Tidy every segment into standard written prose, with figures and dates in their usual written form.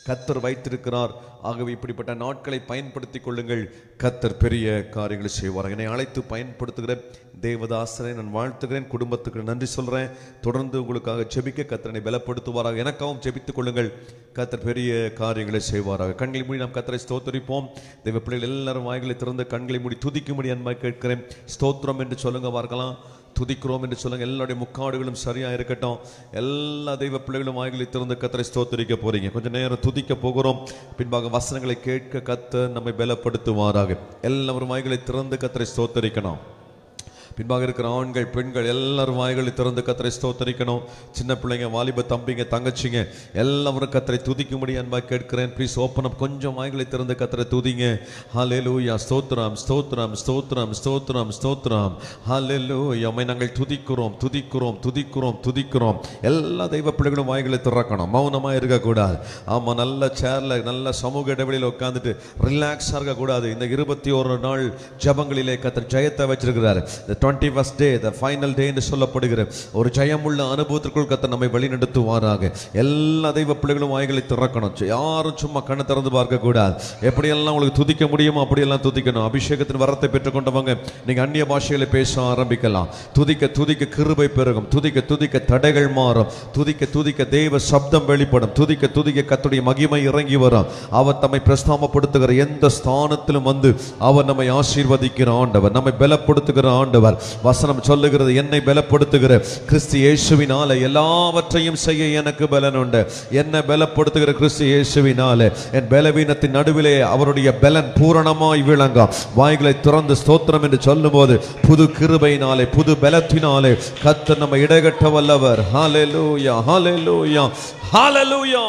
கர்த்தர் வைத்திருக்கிறார். ஆகவே இப்படிப்பட்ட நாட்களை பயன்படுத்திக் கொள்ளுங்கள். கர்த்தர் பெரிய காரியங்களை செய்வார். என்னை அழைத்து பயன்படுத்துகிற தேவதாசனை நான் வாழ்த்துகிறேன். குடும்பத்துக்கு நன்றி சொல்றேன். தொடர்ந்து உங்களுக்காக ஜெபிக்க கர்த்தரை பலப்படுத்துவாராக. எனக்காகவும் ஜெபித்துக் கொள்ளுங்கள். கர்த்தர் பெரிய காரியங்களை செய்வாராக. கண்களை மூடி நாம் கர்த்தரை ஸ்தோத்திரிப்போம். தேவ பிள்ளைகள் எல்லாரும் வாய்களை திறந்து கண்களை மூடி துதிக்கும்படி அன்பாய் கேட்கிறேன். ஸ்தோத்திரம் என்று சொல்லுங்க பார்க்கலாம். துதிக்கிறோம் என்று சொல்லுங்க. எல்லாருடைய முக்காடுகளும் சரியா இருக்கட்டும். எல்லா தெய்வ பிள்ளைகளும் வாய்களை திறந்து கர்த்தரை ஸ்தோத்திரிக்க போறீங்க. கொஞ்சம் நேரம் துதிக்க போகிறோம். பின்பாக வசனங்களை கேட்க கர்த்தர் நம்மை பலப்படுத்துவாராக. எல்லாரும் வாய்களை திறந்து கர்த்தரை ஸ்தோத்திரிக்கணும். பின்பாக இருக்கிற ஆண்கள் பெண்கள் எல்லாரும் வாய்களை திறந்து கர்த்தரை ஸ்தோத்திரிக்கணும். சின்ன பிள்ளைங்க, வாலிப தம்பிங்க, தங்கச்சிங்க எல்லாரும் கர்த்தரை துதிக்கும்படி அன்பாய் கேட்கிறேன். Please open up. கொஞ்சம் வாய்களை திறந்து கர்த்தரை துதிங்க. ஹல்லேலூயா. ஸ்தோத்திரம் ஸ்தோத்திரம் ஸ்தோத்திரம் ஸ்தோத்திரம் ஸ்தோத்திரம். ஹல்லேலூயா. உம்மை நாங்கள் துதிக்கிறோம் துதிக்கிறோம் துதிக்கிறோம் துதிக்கிறோம். எல்லா தெய்வ பிள்ளைகளும் வாய்களை திறக்கணும். மௌனமாக இருக்கக்கூடாது. ஆமாம், நல்ல சேர்ல நல்ல சமூக இடைவெளியில் உட்காந்துட்டு ரிலாக்ஸாக இருக்கக்கூடாது. இந்த 21 நாள் ஜபங்களிலே கர்த்தர் ஜெயத்தை வச்சிருக்கிறார். 21st day, the final day என்று சொல்லப்படுகிற ஒரு ஜெயமுள்ள அனுபவத்திற்குள் கர்த்தர் நம்மை வழிநடத்துவாராக. எல்லா தெய்வ பிள்ளைகளும் வாய்களை திறக்கணும். யாரும் சும்மா கண்ணை திறந்து பார்க்க கூடாது. எப்படியெல்லாம் உங்களுக்கு துதிக்க முடியுமோ அப்படியெல்லாம் துதிக்கணும். அபிஷேகத்தின் வரத்தை பெற்றுக்கொண்டவங்க நீங்க அந்நிய பாஷைகளை பேச ஆரம்பிக்கலாம். துதிக்க துதிக்க கிருபை பெருகும். துதிக்க துதிக்க தடைகள் மாறும். துதிக்க துதிக்க தேவ சப்தம் வெளிப்படும். துதிக்க துதிக்க கர்த்தருடைய மகிமை இறங்கி வரும். அவர் தம்மை பிரஸ்தாபப்படுத்துகிற எந்த ஸ்தானத்திலும் வந்து அவர் நம்மை ஆசீர்வதிக்கிற ஆண்டவர், நம்மை பலப்படுத்துகிற ஆண்டவர். வசனம் சொல்லுகிறது, என்னை பலப்படுத்துகிற கிறிஸ்து இயேசுவினாலே எல்லாவற்றையும் செய்ய எனக்கு பலன் உண்டு. என்னை பலப்படுத்துகிற கிறிஸ்து இயேசுவினாலே என் பலவீனத்தின் நடுவிலே அவருடைய பலன் பூரணமாய் விளங்கும். வாய்களை திறந்து ஸ்தோத்திரம் என்று சொல்லும்போது புது கிருபையினாலே புது பலத்தினாலே கர்த்தர் நம்மை இடைகட்ட வல்லவர். ஹல்லேலூயா ஹல்லேலூயா ஹல்லேலூயா.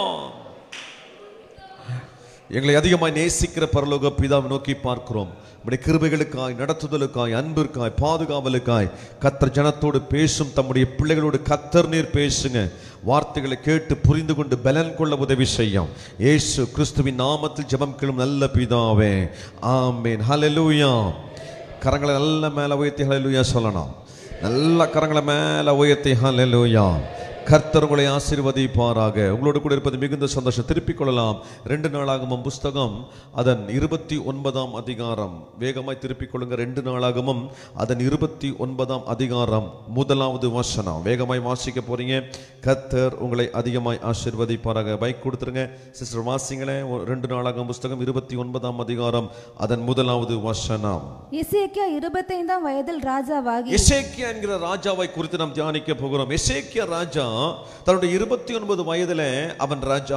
எங்களை அதிகமாய் நேசிக்கிற பரலோக பிதாவை நோக்கி பார்க்கிறோம். நம்முடைய கிருபைகளுக்காய், நடத்துதலுக்காய், அன்பிற்காய், பாதுகாவலுக்காய் கர்த்தர் ஜனத்தோடு பேசும் தம்முடைய பிள்ளைகளோடு கர்த்தர் நீர் பேசுங்க. வார்த்தைகளை கேட்டு புரிந்து கொண்டு பலன் கொள்ள உதவி செய்யும். இயேசு கிறிஸ்துவின் நாமத்தில் ஜெபம் கேளும் நல்ல பிதாவே, ஆமென். ஹல்லேலூயா. கரங்களை நல்ல மேல உயர்த்தி ஹல்லேலூயா சொல்லணும். நல்ல கரங்களை மேல உயர்த்தி ஹல்லேலூயா. கர்த்தர் உங்களை ஆசீர்வதிப்பாராக. உங்களோடு கூட இருப்பது மிகுந்த சந்தோஷம். திருப்பிக் கொள்ளலாம். 2 நாளாகமம் புஸ்தகம் அதன் 29ஆம் அதிகாரம். வேகமாய் திருப்பிக் கொள்ளுங்க. 2 நாளாகமம் அதன் 29ஆம் அதிகாரம் 1வது வசனம். வேகமாய் வாசிக்க போறீங்க. கர்த்தர் உங்களை அதிகமாய் ஆசீர்வதிப்பாராக. பைக் கொடுத்துருங்க சிஸ்டர், வாசிங்களே. 2 நாளாகமம் புஸ்தகம் 29ஆம் அதிகாரம் அதன் 1வது வசனம். எசேக்கியா 25ஆம் வயதில் ராஜாவாகி. எசேக்கியா என்கிற ராஜாவை குறித்து நாம் தியானிக்க போகிறோம். எசேக்கியா ராஜா தன்னுடைய 29 வயதிலே அவன் ராஜா,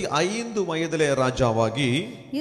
25 வயதிலே ராஜாவாகி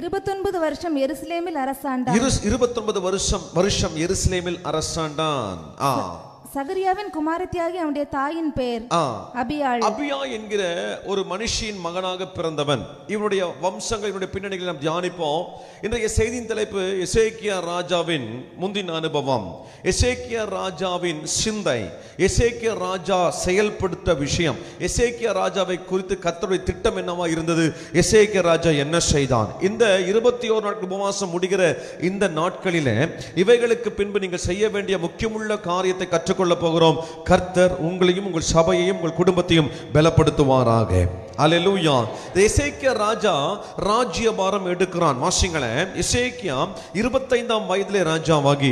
29 வருஷம் எருசலேமில் அரசாண்டான். 29 வருஷம் எருசலேமில் அரசாண்டான். சகரியாவின் குமாரத்தியாகி அவனுடைய தாயின் பெயர் அபியாள். அபியா என்கிற ஒரு மனுஷியின் மகனாக பிறந்தவன். இவனுடைய வம்சங்கள், இவனுடைய பின்னணிகளை நாம் தியானிப்போம். இன்றைய செய்தியின் தலைப்பு எசேக்கியா ராஜாவின் முந்தின அனுபவம், எசேக்கியா ராஜாவின் சிந்தை, எசேக்கியா ராஜா செயல்படுத்த விஷயம், எசேக்கியா ராஜாவை குறித்து கர்த்தருடைய திட்டம் என்னவா இருந்தது, எசேக்கியா ராஜா என்ன செய்தான். இந்த 21 நாட்கள் உபவாசம் முடிகிற இந்த நாட்களிலே இவைகளுக்கு பின்பு நீங்கள் செய்ய வேண்டிய முக்கியமுள்ள காரியத்தை கற்றுக்கொள்ள போகிறோம். கர்த்தர் உங்களையும் உங்கள் சபையையும் உங்கள் குடும்பத்தையும் பலப்படுத்துவாராக. அல்லேலூயா. எசேக்கியா ராஜா ராஜ்யபாரம் எடுக்கிறான். வாசிங்களேன். எசேக்கியா 25ஆம் வயதிலே ராஜாவாகி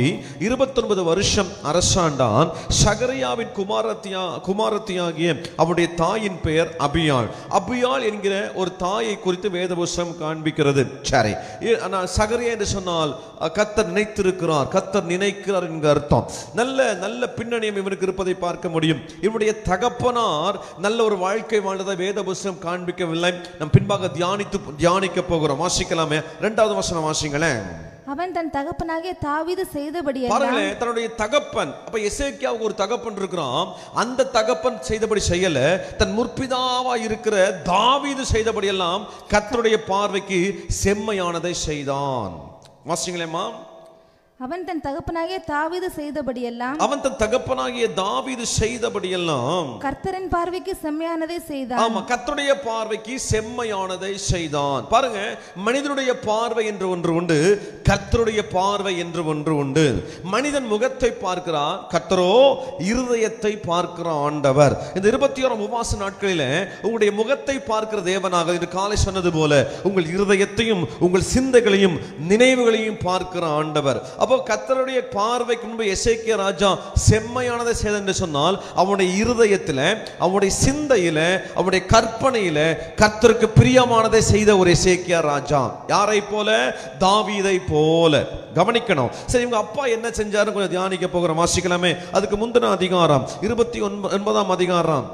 29 வருஷம் அரசாண்டான். சகரியாவின் குமாரத்தியாகிய அவருடைய தாயின் பெயர் அபியாள். அபியாள் என்கிற ஒரு தாயை குறித்து வேத புத்தகம் காண்பிக்கிறது. சரி, சகரியா என்று சொன்னால் கர்த்தர் நினைத்திருக்கிறார், கர்த்தர் நினைக்கிறார் என்கிற அர்த்தம். நல்ல பின்னணியும் இவனுக்கு இருப்பதை பார்க்க முடியும். இவனுடைய தகப்பனார் நல்ல ஒரு வாழ்க்கை வாழ்ந்ததை வேத புத்தகம் காண்பிக்கவில்லை. நாம் பின்பாக தியானிக்க போகிறோம். வாசிக்கலாமே. 2வது வசனம் வாசிங்களேன். அவன் தன் தகப்பனாகிய தாவீது செய்தபடி பாருங்களேன், தன்னுடைய தகப்பன். அப்ப எசேக்கியாவுக்கு ஒரு தகப்பன் இருக்கிறான். அந்த தகப்பன் செய்தபடி செய்யல, தன் முற்பிதாவா இருக்கிற தாவீது செய்தபடி எல்லாம் கர்த்தருடைய பார்வைக்கு செம்மையானதை செய்தான். வாசிங்களேம்மா. அவன் தன் தகப்பனாகிய தாவீது செய்தபடியெல்லாம் அவன் தன் தகப்பனாகிய தாவீது செய்தபடியெல்லாம் கர்த்தரின் பார்வைக்கு செம்மையானதை செய்தான். ஆமா, கர்த்தருடைய பார்வைக்கு செம்மையானதை செய்தான். பாருங்க, மனிதனுடைய பார்வை என்று ஒன்று உண்டு, கர்த்தருடைய பார்வை என்று ஒன்று உண்டு. மனிதன் முகத்தை பார்க்கிறார், கர்த்தரோ இருதயத்தை பார்க்கிற ஆண்டவர். இந்த 21 உபவாச நாட்களில உங்களுடைய முகத்தை பார்க்கிற தேவனாக இன்று காலை சொன்னது போல உங்கள் இருதயத்தையும் உங்கள் சிந்தைகளையும் நினைவுகளையும் பார்க்கிற ஆண்டவர். அப்போ கர்த்தருடைய பார்வைக்கு முன்பு எசேக்கியா ராஜா செம்மையானதை செய்தான் என்று சொன்னால் அவனுடைய இருதயத்தில், அவனுடைய சிந்தையில, அவனுடைய கற்பனையில கர்த்தருக்கு பிரியமானதை செய்த ஒரு எசேக்கியா ராஜா. யாரை போல? தாவீதை போல. கவனிக்கணும். சரி, இவங்க அப்பா என்ன செஞ்சாரு கொஞ்சம் தியானிக்க போகிறோம். வாசிக்கலாமே. அதுக்கு முந்தின அதிகாரம் 29ஆம் அதிகாரம்,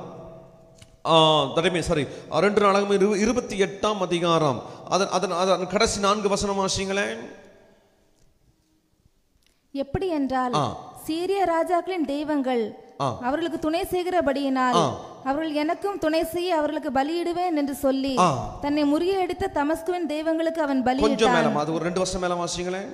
2 நாளாகும் 28ஆம் அதிகாரம், அதன் கடைசி 4 வசனம் வாசிங்களேன். எப்படி என்றால், சீரிய ராஜாக்களின் தெய்வங்கள் அவர்களுக்கு துணை செய்கிறபடியினால் அவர்கள் எனக்கும் துணை செய்ய அவர்களுக்கு பலியிடுவேன் என்று சொல்லி தன்னை முறியடித்த தமஸ்குவின் தெய்வங்களுக்கு அவன் பலியிட்டான். அது ஒரு 2 வருஷம் மேல வாசிங்களேன்.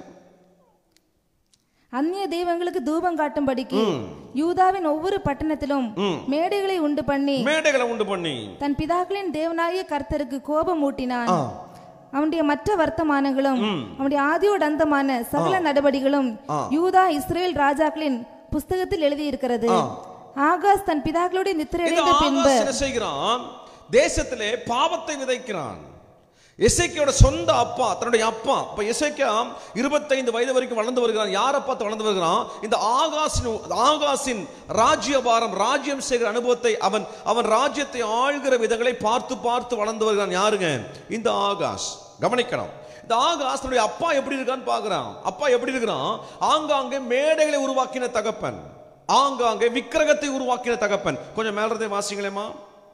அந்நிய தெய்வங்களுக்கு தூபம் காட்டும்படிக்கு யூதாவின் ஒவ்வொரு பட்டணத்திலும் மேடைகளை உண்டு பண்ணி தன் பிதாக்களின் தேவனாகிய கர்த்தருக்கு கோபம் ஊட்டினான். அவனுடைய மற்ற வர்த்தமானங்களும் அவனுடைய ஆதியோடு அந்தமான சகல நடவடிக்கைகளும் யூதா இஸ்ரேல் ராஜாக்களின் புஸ்தகத்தில் எழுதி இருக்கிறது. ஆகாஸ் தன் பிதாக்களுடைய நித்திரையடைந்த பின்பு என்ன செய்கிறான்? தேசத்திலே பாவத்தை விதைக்கிறான். எசேக்கியாவோட சொந்த அப்பா, தன்னுடைய அப்பா. இப்ப எசேக்கியா 25 வயது வரைக்கும் வளர்ந்து வருகிறான். யாரை பார்த்து வளர்ந்து வருகிறான்? இந்த ஆகாசின் ராஜ்யபாரம், ராஜ்யம் செய்கிற அனுபவத்தை, அவன் ராஜ்யத்தை ஆள்கிற விதங்களை பார்த்து வளர்ந்து வருகிறான். யாருங்க? இந்த ஆகாஸ். கவனிக்கணும். இந்த ஆகாஸ் தன்னுடைய அப்பா எப்படி இருக்கான்னு பாக்குறான். அப்பா எப்படி இருக்கிறான்? ஆங்காங்கே மேடைகளை உருவாக்கின தகப்பன், ஆங்காங்கே விக்கிரகத்தை உருவாக்கின தகப்பன். கொஞ்சம் மேலறதே வாசிங்களேமா.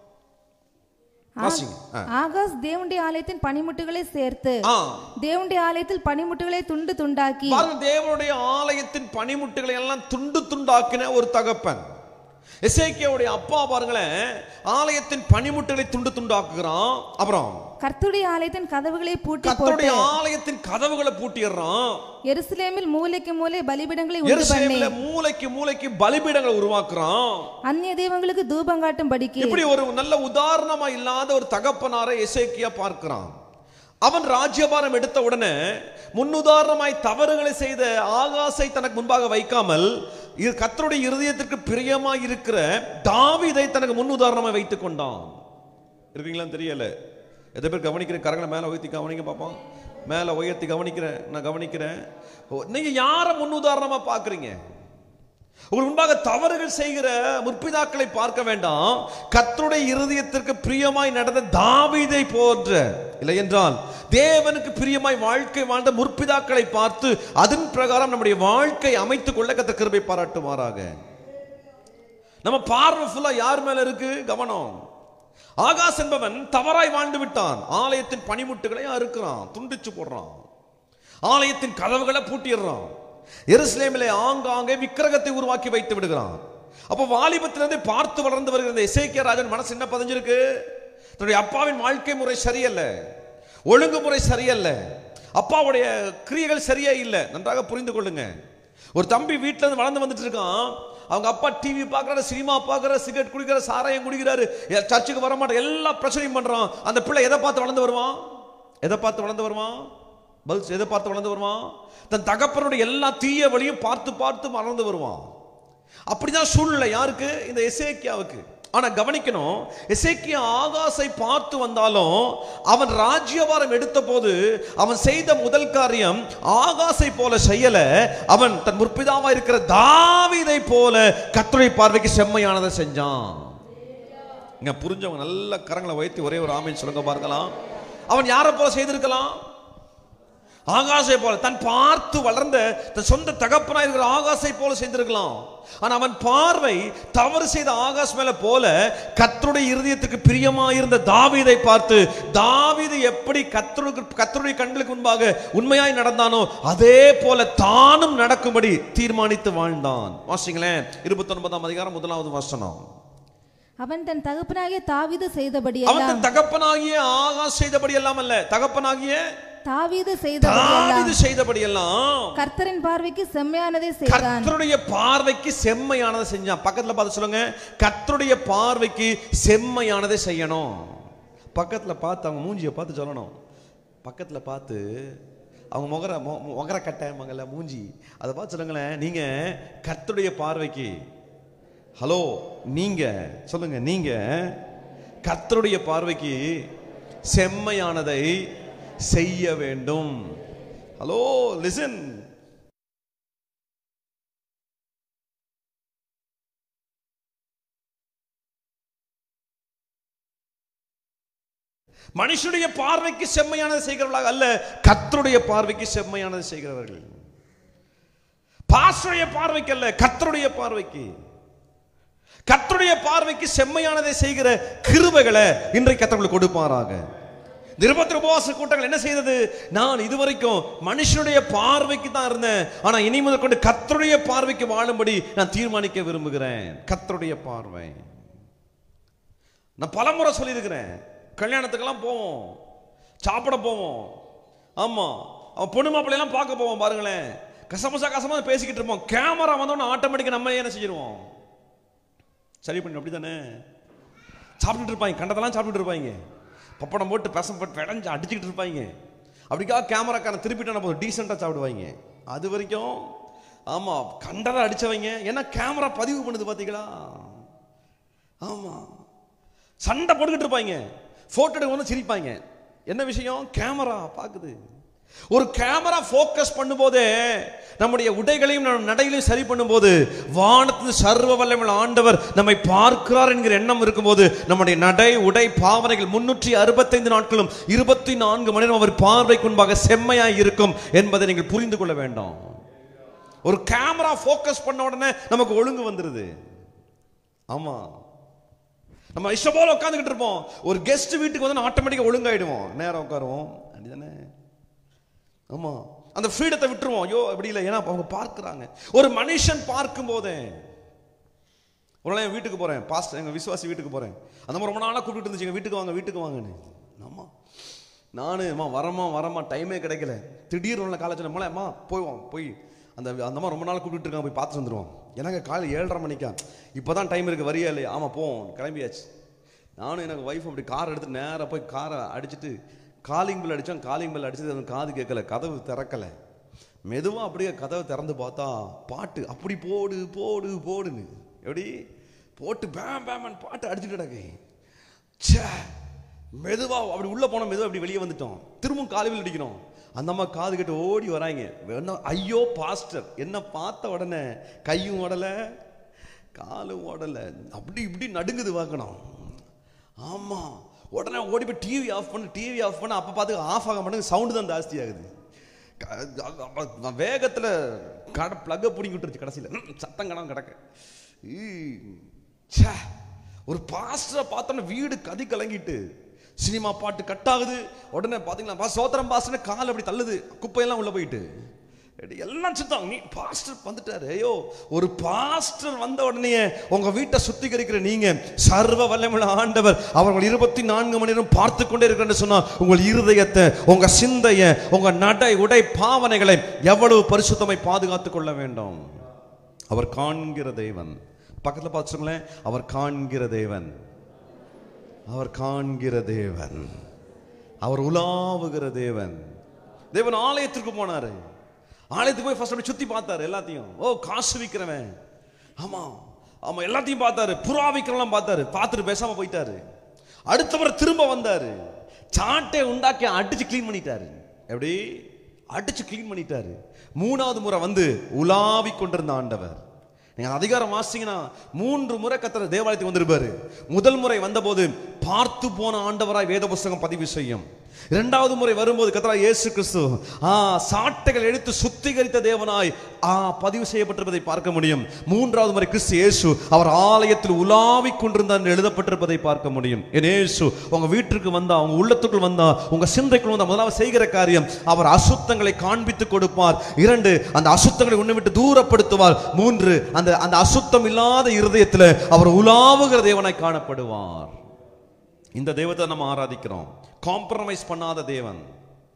ஆகாஸ் தேவனுடைய ஆலயத்தின் பனிமுட்டுகளை சேர்த்து தேவனுடைய ஆலயத்தில் பனிமுட்டுகளை துண்டு துண்டாக்கி, தேவனுடைய ஆலயத்தின் பனிமுட்டுகளை எல்லாம் துண்டு துண்டாக்கின ஒரு தகப்பன். எசேக்கியாவுடைய அப்பா பாருங்களேன், ஆலயத்தின் பனிமுட்டுகளை துண்டு துண்டாக்குகிறான். அப்புறம் கர்த்தருடைய ஆலயத்தின் கதவுகளை பூட்டி, கர்த்தருடைய ஆலயத்தின் கதவுகளை பூட்டிடுறான். எருசலேமில் மூலைக்கு மூலை பலிபீடங்களை உண்டு பண்ணி, மூலைக்கு மூலைக்கு பலிபீடங்களை உருவாக்குறான். அந்நிய தெய்வங்களுக்கு தூபம் காட்டும்படிக்கு. இப்படி ஒரு நல்ல உதாரணமா இல்லாத ஒரு தகப்பனாரை எசேக்கியா பார்க்கிறான். அவன் ராஜ்யபாரம் எடுத்த உடனே முன்னுதாரணமாய் தவறுகளை செய்த ஆகாசை தனக்கு முன்பாக வைக்காமல் கர்த்தருடைய இருதயத்திற்கு பிரியமாய் இருக்கிற தாவீதை தனக்கு முன்னுதாரணமாய் வைத்துக் கொண்டான். இருக்கீங்களான்னு தெரியல. எதை பேர் கவனிக்கிறேன்? கரங்களை மேல உயர்த்தி கவனிங்க பாப்போம். மேல உயர்த்தி கவனிக்கிறேன். நான் கவனிக்கிறேன். நீங்க யார முன்னுதாரணமா பாக்குறீங்க? உங்களுக்கு முன்பாக தவறுகள் செய்கிற முற்பிதாக்களை பார்க்க வேண்டாம். கர்த்தருடைய இருதயத்திற்கு பிரியமாய் நடந்த தாவீதை போன்ற, இல்லை என்றால் தேவனுக்கு பிரியமாய் வாழ்க்கை வாழ்ந்த முற்பிதாக்களை பார்த்து அதன் பிரகாரம் நம்முடைய வாழ்க்கை அமைத்துக் கொள்ள கர்த்தர் கிருபை பாராட்டுமாறாக. நம்ம பார்வை ஃபுல்லா யார் மேல இருக்கு? கவனம். ஆகாஸ் என்பவன் தவறாய் வாழ்ந்து விட்டான். ஆலயத்தின் பனிமுட்டுகளை அறுக்கிறான், துண்டிச்சு போடுறான், ஆலயத்தின் கதவுகளை பூட்டிடுறான், எருசலேமிலே ஆங்காங்கே விக்கிரகத்தை உருவாக்கி வைத்து விடுகிறான். அப்ப வாலிபத்திலிருந்து பார்த்து வளர்ந்து வருகிற எசேக்கியா ராஜன் மனசு என்ன பதிஞ்சிருக்கு? தன்னுடைய அப்பாவின் வாழ்க்கை முறை சரியல்ல, ஒழுங்குமுறை சரியல்ல, அப்பாவுடைய கிரியைகள் சரியா இல்லை. நன்றாக புரிந்து கொள்ளுங்க. ஒரு தம்பி வீட்டுல இருந்து வளர்ந்து வந்துட்டு இருக்கான். அவங்க அப்பா டிவி பார்க்கறாரு, சினிமா பார்க்கறாரு, சிகரெட் குடிக்கிறாரு, சாராயம் குடிக்கிறாரு, சர்ச்சுக்கு வர மாட்டான், எல்லா பிரச்சனையும் பண்றான். அந்த பிள்ளை எதை பார்த்து வளர்ந்து வருவான்? எதை பார்த்து வளர்ந்து வருவான்? எதை பார்த்து வளர்ந்து வருவான்? தன் தகப்பனுடைய எல்லா தீய வழியும் பார்த்து வளர்ந்து வருவான். அப்படிதான் சூழ்நிலை யாருக்கு? இந்த எசேக்கியாவுக்கு. ஆனா கவனிக்கணும், எசேக்கியா ஆகாசை பார்த்து வந்தாலும் அவன் ராஜ்யபாரம் எடுத்த போது அவன் செய்த முதல் காரியம் ஆகாசை போல செய்யல. அவன் தன் முற்பிதாவா இருக்கிற தாவீதை போல கர்த்தருடைய பார்வைக்கு செம்மையானதை செஞ்சான். இங்க புரிஞ்சவங்க நல்ல கரங்களை வைத்து ஒரே ஒரு ஆமீன் சொல்லுங்க பார்க்கலாம். அவன் யாரை போல செய்திருக்கலாம்? ஆகாசை போல, தன் பார்த்து வளர்ந்த தன் சொந்த தகப்பனாய் இருக்கிற ஆகாசை போல செய்திருக்கலாம். ஆனா அவன் பார்வை தவறு செய்த ஆகாஸ் மேல போல கர்த்தருடைய இருதயத்துக்கு பிரியமாயிருந்த தாவீதை பார்த்து, தாவீது எப்படி கர்த்தருடைய கண்களுக்கு முன்பாக உண்மையாய் நடந்தானோ அதே போல தானும் நடக்கும்படி தீர்மானித்து வாழ்ந்தான். வாசிங்களேன் 29ஆம் அதிகாரம் 1வது வசனம். அவன் தன் தகப்பனாகிய தாவீது செய்தபடி, அவன் தன் தகப்பனாகிய ஆகாஸ் செய்தபடி எல்லாம் அல்ல, தகப்பனாகிய தாவீது செய்தபடியெல்லாம் கர்த்தரின் பார்வைக்கு செம்மையானதை செய்தான். கர்த்தருடைய பார்வைக்கு செம்மையானதை செஞ்சான். பக்கத்துல பார்த்து சொல்லுங்க, கர்த்தருடைய பார்வைக்கு செம்மையானதை செய்யணும். பக்கத்துல பார்த்து அவங்க மூஞ்சியை பார்த்து சொல்லணும். பக்கத்துல பார்த்து அவங்க முகர கட்டை மங்கள மூஞ்சி அதை பார்த்து சொல்லுங்களேன், நீங்க கர்த்தருடைய பார்வைக்கு, ஹலோ நீங்க சொல்லுங்க, நீங்க கர்த்தருடைய பார்வைக்கு செம்மையானதை செய்ய வேண்டும். Hello listen. மனுஷனுடைய பார்வைக்கு செம்மையானதை செய்கிறவர்களாக அல்ல, கர்த்தருடைய பார்வைக்கு செம்மையானதை செய்கிறவர்கள். பாஸ்டருடைய பார்வைக்கு அல்ல, கர்த்தருடைய பார்வைக்கு. கர்த்தருடைய பார்வைக்கு செம்மையானதை செய்கிற கிருபைகளை இன்றைக்கு கர்த்தர் கொடுப்பாராக. நிருபத்திர உபவாச கூட்டங்கள் என்ன செய்தது? நான் இதுவரைக்கும் மனுஷனுடைய பார்வைக்கு தான் இருந்தேன், ஆனா இனி முதல் கொண்டு கர்த்தருடைய பார்வைக்கு வாழும்படி நான் தீர்மானிக்க விரும்புகிறேன். கர்த்தருடைய பார்வை. நான் பலமுறை சொல்லியிருக்கிறேன், கல்யாணத்துக்கெல்லாம் போவோம், சாப்பிட போவோம், ஆமா அவன் பொண்ணு மாப்பிள்ளையெல்லாம் பார்க்க போவோம். பாருங்களேன், கசமசா பேசிக்கிட்டு இருப்போம். கேமரா வந்தோன்னு ஆட்டோமேட்டிக்கா நம்ம என்ன செஞ்சிருவோம்? சரி பண்ணி அப்படி தானே சாப்பிட்டுட்டு இருப்பாங்க, கண்டதெல்லாம் சாப்பிட்டுட்டு இருப்பாங்க, பப்படம் போட்டு பசம் போட்டு விளைஞ்சு அடிச்சுக்கிட்டு இருப்பாங்க. அப்படிக்காக கேமராக்காரன் திருப்பிட்டான போதும் டீசெண்டாக சாப்பிடுவாங்க. அது வரைக்கும் ஆமா கண்டதை அடிச்சவங்க, ஏன்னா கேமரா பதிவு பண்ணுது பார்த்தீங்களா? ஆமா சண்டை போட்டுக்கிட்டு இருப்பாங்க, போட்டோ எடுக்க சிரிப்பாங்க. என்ன விஷயம்? கேமரா பார்க்குது. ஒரு கேமரா போக்கஸ் பண்ணும்போதே நம்முடைய உடைகளையும் நடைகளையும் சரி பண்ணும்போது வானத்தின் சர்வ வல்லமையுள்ள ஆண்டவர் நம்மை பார்க்கிறார் என்கிற எண்ணம் இருக்கும்போது நம்முடைய நடை உடை பாவனைகள் 365 நாட்களும் 24 மணி நேரம் அவர் பார்வைக்கு முன்பாக செம்மையாய் இருக்கும் என்பதை நீங்கள் புரிந்து கொள்ள வேண்டும். ஒரு கேமரா போக்கஸ் பண்ண உடனே நமக்கு ஒழுங்கு வந்துருது. ஆமா, நம்ம இஷ்டம் போல உட்காந்துக்கிட்டு இருப்போம். ஒரு கெஸ்ட் வீட்டுக்கு வந்து ஆட்டோமேட்டிக்கா ஒழுங்காயிடுவோம், நேரம் உட்காருவோம். அப்படிதானே? ஆமா, அந்த ஃப்ரீடத்தை விட்டுருவோம். ஐயோ அப்படி இல்லை, ஏன்னா அவங்க பார்க்கிறாங்க. ஒரு மனுஷன் பார்க்கும் போதே, ஒரு நாள் என் வீட்டுக்கு போறேன், பாஸ்டர் எங்க விசுவாசி வீட்டுக்கு போறேன். அந்த மாதிரி ரொம்ப நாளாக கூப்பிட்டு இருந்துச்சு, வீட்டுக்கு வாங்க வீட்டுக்கு வாங்கன்னு. ஆமா, நானும்மா வரமா டைமே கிடைக்கல. திடீர்னு உள்ள காலேஜ் நம்மளேம்மா போய் அந்த மாதிரி ரொம்ப நாள் கூப்பிட்டு இருக்காங்க, போய் பார்த்துட்டு வந்துடுவோம். எனக்கு காலை 7:30 மணிக்கா, இப்போதான் டைம் இருக்கு, வரியா இல்லையா? ஆமா போவோம், கிளம்பியாச்சு. நானும் எனக்கு ஒய்ஃப் அப்படி கார் எடுத்து நேராக போய் காரை அடிச்சுட்டு காலிங் பெல் அடித்தோம். காலிங் பெல் அடிச்சது அவன் காது கேட்கல, கதவு திறக்கலை. மெதுவாக அப்படியே கதவை திறந்து பார்த்தா பாட்டு அப்படி போடுன்னு எப்படி போட்டு பேமன் பாட்டு அடிச்சுட்டு கிடக்கு. சே, மெதுவாக அப்படி உள்ளே போனோம், மெதுவாக அப்படி வெளியே வந்துட்டோம். திரும்பவும் காலில் அடிக்கணும். அந்த அம்மா காது கேட்டு ஓடி வராங்க. வேணா ஐயோ பாஸ்டர், என்ன பார்த்த உடனே கையும் ஓடலை காலும் ஓடலை, அப்படி இப்படி நடுங்குது பார்க்கணும். ஆமாம், உடனே ஓடி போய் டிவி ஆஃப் பண்ண அப்போ பார்த்து ஆஃப் ஆக மாட்டேங்க, சவுண்டு தான் ஜாஸ்தி ஆகுது. வேகத்தில் பிளக்கை பிடிங்கி விட்டுருச்சு. கடைசியில் சத்தம் கணம் கிடக்கு. ஒரு பாஸ்டரை பார்த்தோன்னா வீடு கதி கலங்கிட்டு, சினிமா பாட்டு கட் ஆகுது. உடனே பார்த்தீங்கன்னா சோத்திரம் பாஸ்டர் கால் அப்படி தள்ளுது, குப்பையெல்லாம் உள்ள போயிட்டு எல்லாம் சுத்தம். நீ பாஸ்டர் வந்துட்டாரு. ஐயோ, ஒரு பாஸ்டர் வந்த உடனே உங்க வீட்டை சுத்திகரிக்கிற நீங்க சர்வ வல்லமையுள்ள ஆண்டவர் அவர்கள் 24 மணி நேரம் பார்த்து கொண்டே இருக்கிறேன்னு சொன்னா உங்கள் இருதயத்தை, உங்க சிந்தைய, உங்க நடை உடை பாவனைகளை எவ்வளவு பரிசுத்தமாய் பாதுகாத்துக் கொள்ள வேண்டும். அவர் காண்கிற தேவன். பக்கத்துல பார்த்துங்களேன், அவர் காண்கிற தேவன், அவர் காண்கிற தேவன், அவர் உலாவுகிற தேவன். தேவன் ஆலயத்திற்கு போனாரு. ஆலயத்துக்கு போய் ஃபர்ஸ்ட் அப்படி சுத்தி பார்த்தாரு எல்லாத்தையும். ஓ, காசு விற்கிறவன், ஆமா எல்லாத்தையும் பார்த்தாரு. புறா விற்கிறவெல்லாம் பார்த்துட்டு பேசாம போயிட்டாரு. அடுத்தவர் திரும்ப வந்தாரு, சாட்டை உண்டாக்கி அடிச்சு கிளீன் பண்ணிட்டாரு. எப்படி அடிச்சு கிளீன் பண்ணிட்டாரு. 3வது முறை வந்து உலாவி கொண்டிருந்த ஆண்டவர். நீங்க அதிகாரம் வாசிங்கன்னா 3 முறை கர்த்தர் தேவாலயத்துக்கு வந்திருப்பாரு. முதல் முறை வந்தபோது பார்த்து போன ஆண்டவராய் வேத புஸ்தகம் பதிவு செய்யும். 2வது முறை வரும்போது கர்த்தராகிய இயேசு கிறிஸ்து சாட்டைகள் எடுத்து சுத்திகரித்த தேவனாய் பதிவு செய்யப்பட்டிருப்பதை பார்க்க முடியும். 3வது முறை கிறிஸ்து இயேசு அவர் ஆலயத்தில் உலாவிக் கொண்டிருந்தார் என்று எழுதப்பட்டிருப்பதை பார்க்க முடியும். என் இயேசு உங்க வீட்டிற்கு வந்தா, உங்க உள்ளத்துக்குள் வந்தா, உங்க சிந்தைக்குள் வந்தா, முதலாவது செய்கிற காரியம் அவர் அசுத்தங்களை காண்பித்து கொடுப்பார். 2, அந்த அசுத்தங்களை உன்னை விட்டு தூரப்படுத்துவார். 3, அந்த அசுத்தம் இல்லாத இருதயத்தில் அவர் உலாவுகிற தேவனாய் காணப்படுவார். இந்த தெய்வத்தை நம்ம ஆராதிக்கிறோம். காம்ப்ரமைஸ் பண்ணாத தேவன்.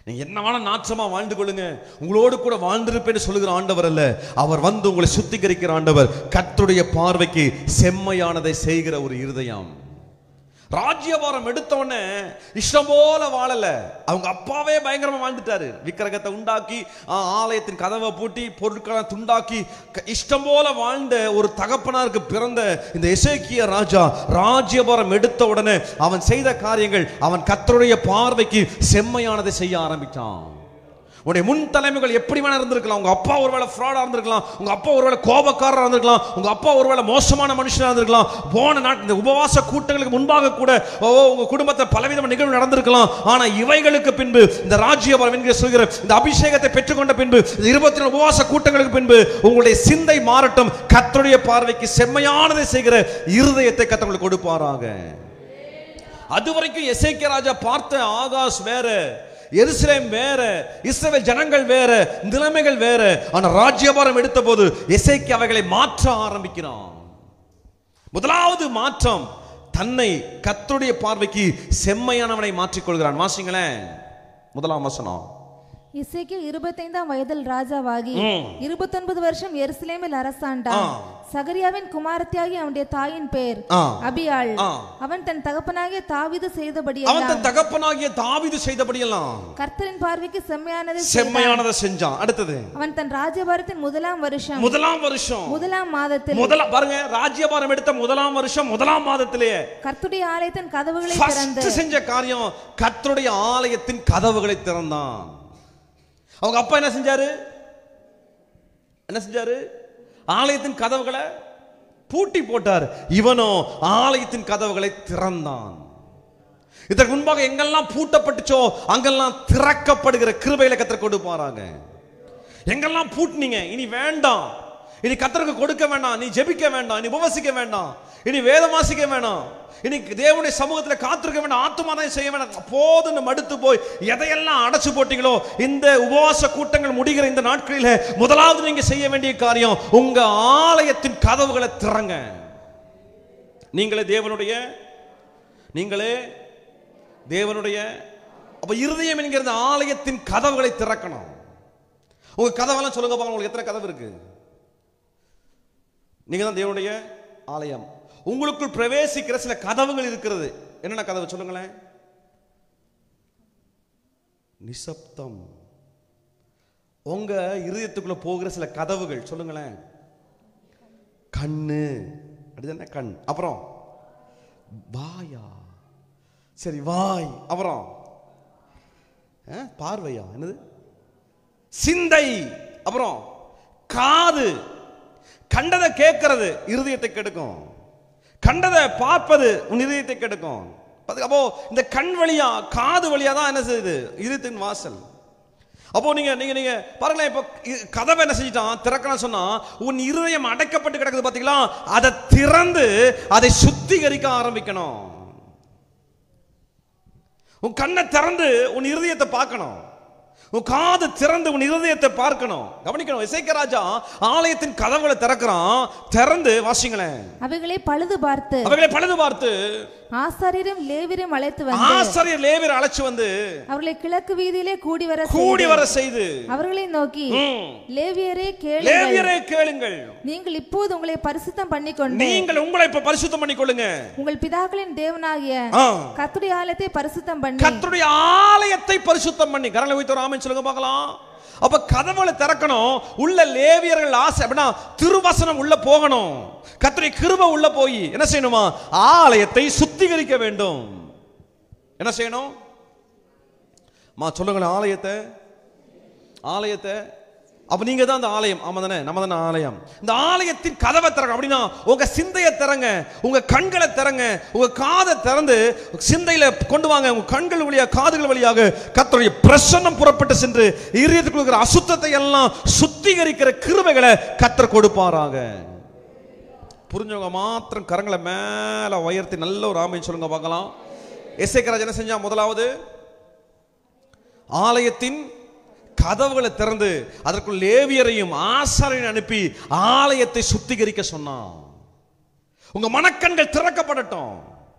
நீங்க என்ன வேணா நாற்றமா வாழ்ந்து கொள்ளுங்க, உங்களோடு கூட வாழ்ந்திருப்பேன்னு சொல்லுகிற ஆண்டவர் அல்ல. அவர் வந்து உங்களை சுத்திகரிக்கிற ஆண்டவர். கர்த்தருடைய பார்வைக்கு செம்மையானதை செய்கிற ஒரு இருதயம். ராஜ்யபாரம் எடுத்தவொடனே இஷ்டம் போல வாழல. அவங்க அப்பாவே பயங்கரமா வாழ்ந்துட்டாரு. விக்கிரகத்தை உண்டாக்கி, ஆலயத்தின் கதவை பூட்டி, பொருட்களை துண்டாக்கி, இஷ்டம் போல வாழ்ந்த ஒரு தகப்பனாருக்கு பிறந்த இந்த எசேக்கியா ராஜா ராஜ்யபாரம் எடுத்த உடனே அவன் செய்த காரியங்கள், அவன் கர்த்தருடைய பார்வைக்கு செம்மையானதை செய்ய ஆரம்பித்தான். உடைய முன் தலைமைகள் எப்படி வேணா இருந்திருக்கலாம். உங்க அப்பா ஒருவேளை ஃப்ராடா இருந்திருக்கலாம், உங்க அப்பா ஒருவேளை கோபக்காரரா இருந்திருக்கலாம், உங்க அப்பா ஒருவேளை மோசமான மனுஷனா இருந்திருக்கலாம். போன நாட்டு இந்த உபவாச கூட்டங்களுக்கு முன்பாக கூட உங்க குடும்பத்தில் பலவிதமான நிகழ்வு நடந்திருக்கலாம். ஆனா இவைகளுக்கு பின்பு, இந்த ராஜ்யபாரம் என்கிற சொல்கிற இந்த அபிஷேகத்தை பெற்றுக்கொண்ட பின்பு, 24 உபவாச கூட்டங்களுக்கு பின்பு உங்களுடைய சிந்தை மாறட்டும். கர்த்தருடைய பார்வைக்கு செம்மையானதை செய்கிற இருதயத்தை கர்த்தர் உங்களுக்கு கொடுப்பாராக. அதுவரைக்கும் எசேக்கியா ராஜா பார்த்த ஆகாஷ் வேற, எருசலேம் வேற, இஸ்ரவேல் ஜனங்கள் வேற, நிலைமைகள் வேற. ஆனா ராஜ்யபாரம் எடுத்த போது எசேக்கியா அவைகளை மாற்ற ஆரம்பிக்கிறான். முதலாவது மாற்றம், தன்னை கர்த்தருடைய பார்வைக்கு செம்மையானவனை மாற்றிக்கொள்கிறான். வாசிங்களேன், முதலாம் வசனம். எசேக்கியா 25ஆம் வயதில் ராஜாவாகி 29 வருஷம் எருசலேமில் அரசாண்டான். சகரியாவின் குமாரத்தியாகி அவனுடைய தாயின் பேர் அபியாள். அவன் தன் தகப்பனாகிய தாவீது செய்தபடியெல்லாம் கர்த்தரின் பார்வைக்கு செம்மையானதை செஞ்சான். அடுத்தது, அவன் தன் ராஜ்யபாரத்தின் முதலாம் வருஷம் முதலாம் மாதத்தில், பாருங்க, ராஜ்யபாரம் எடுத்த முதலாம் வருஷம் முதலாம் மாதத்திலேயே கர்த்தருடைய ஆலயத்தின் கதவுகளை திறந்து செஞ்ச காரியம், கர்த்தருடைய ஆலயத்தின் கதவுகளை திறந்தான். அவங்க அப்பா என்ன செஞ்சாரு? ஆலயத்தின் கதவுகளை பூட்டி போட்டார். இவனோ ஆலயத்தின் கதவுகளை திறந்தான். இதற்கு முன்பாக எங்கெல்லாம் பூட்டப்பட்டுச்சோ அங்கெல்லாம் திறக்கப்படுகிற கிருபையில கர்த்தர் கொடுப்பாராங்க. எங்கெல்லாம் பூட்டினீங்க, இனி வேண்டாம், இனி கர்த்தருக்கு கொடுக்க வேண்டாம், நீ ஜெபிக்க வேண்டாம், இனி உபவாசிக்க வேண்டாம், இனி வேதம் வாசிக்க வேண்டாம், இனி தேவனுடைய சமூகத்தில் காத்திருக்க வேண்டாம், ஆத்துமா தான் செய்ய வேண்டாம், போதுன்னு மடுத்து போய் எதையெல்லாம் அடைச்சு போட்டீங்களோ, இந்த உபவாச கூட்டங்கள் முடிகிற இந்த நாட்களில் முதலாவது நீங்க செய்ய வேண்டிய காரியம், உங்க ஆலயத்தின் கதவுகளை திறங்க. நீங்களே தேவனுடைய அப்ப இருதயம் என்கிற ஆலயத்தின் கதவுகளை திறக்கணும். உங்க கதவெல்லாம் சொல்லுங்க பாருங்க, உங்களுக்கு எத்தனை கதவு இருக்கு? நீங்க தான் தேவனுடைய ஆலயம். உங்களுக்குள் பிரவேசிக்கிற சில கதவுகள் இருக்கிறது. என்னென்ன கதவு சொல்லுங்களேன்? நிசப்தம். உங்க இருதயத்துக்குள்ள போகிற சில கதவுகள் சொல்லுங்களேன். கண்ணு, அப்படிதானே? கண். அப்புறம் வாயா? சரி, வாய். அப்புறம் பார்வையா? என்னது? சிந்தை. அப்புறம் காது. கண்டதை கேட்கிறது இருதயத்தை கெடுக்கும், கண்டதை பார்ப்பது உன் இதயத்தை கெடுக்கும். அப்போ இந்த கண் வழியா காது வழியா தான் என்ன செய்யுது? இதயத்தின் வாசல். அப்போ நீங்க நீங்க நீங்க பாருங்களேன், இப்போ கதவை என்ன செஞ்சிட்டான்? திறக்கலாம் சொன்னா உன் இருதயம் அடைக்கப்பட்டு கிடக்குது பாத்தீங்களா? அதை திறந்து அதை சுத்திகரிக்க ஆரம்பிக்கணும். உன் கண்ணை திறந்து உன் இருதயத்தை பார்க்கணும், உன் காது திறந்து உன் இருதயத்தை பார்க்கணும், கவனிக்கணும். எசேக்கியா ராஜா ஆலயத்தின் கதவுகளை திறக்கிறான். திறந்து வாசிங்களேன். அவைகளை பழுது பார்த்து ஆசாரியரும் லேவியரும் அழைத்து வந்து அவர்களை கிழக்கு வீதியிலே கூடி வர செய்து அவர்களை நோக்கி, லேவியரே கேளுங்கள், நீங்கள் இப்போது உங்களை பரிசுத்தம் பண்ணிக்கொண்டு உங்கள் பிதாக்களின் தேவனாகிய கர்த்தருடைய ஆலயத்தை பரிசுத்தம் பண்ணி கரங்களை வைத்து ஒரு ஆமென் சொல்லுங்க பார்க்கலாம். அப்ப கதவுகளை திறக்கணும். உள்ள லேவியர்கள் ஆசை அப்படின்னா திருவசனம் உள்ள போகணும். கர்த்தருடைய கிருபை உள்ள போய் என்ன செய்யணுமா? ஆலயத்தை சுத்திகரிக்க வேண்டும். என்ன செய்யணும்? சொல்லுங்களேன். ஆலயத்தை அப்ப நீங்க தான் அந்த ஆலயம். ஆமா தானே? நம்ம தானே ஆலயம். இந்த ஆலயத்தின் கதவை திறங்க. அப்படின்னா உங்க சிந்தையை திறங்க, உங்க கண்களை திறங்க, உங்க காதை திறந்து சிந்தையில கொண்டு வாங்க. உங்க கண்கள் வழியாக காதுகள் வழியாக கர்த்தருடைய பிரசன்னம் புறப்பட்டு சென்று இதயத்துக்குள்ள இருக்கிற அசுத்தத்தை எல்லாம் சுத்திகரிக்கிற கிருபைகளை கர்த்தர் கொடுப்பாராக. புரிஞ்சவங்க மாத்திரம் கரங்களை மேல உயர்த்தி நல்ல ஒரு ஆமென் சொல்லுங்க பார்க்கலாம். எசேக்கியா ராஜா என்ன செஞ்சா? முதலாவது ஆலயத்தின் கதவுகளை திறந்து அதற்குள் லேவியரையும் ஆசாரியரையும் அனுப்பி ஆலயத்தை சுத்திகரிக்க சொன்னான். உங்க மனக்கண்கள் திறக்கப்படட்டும்.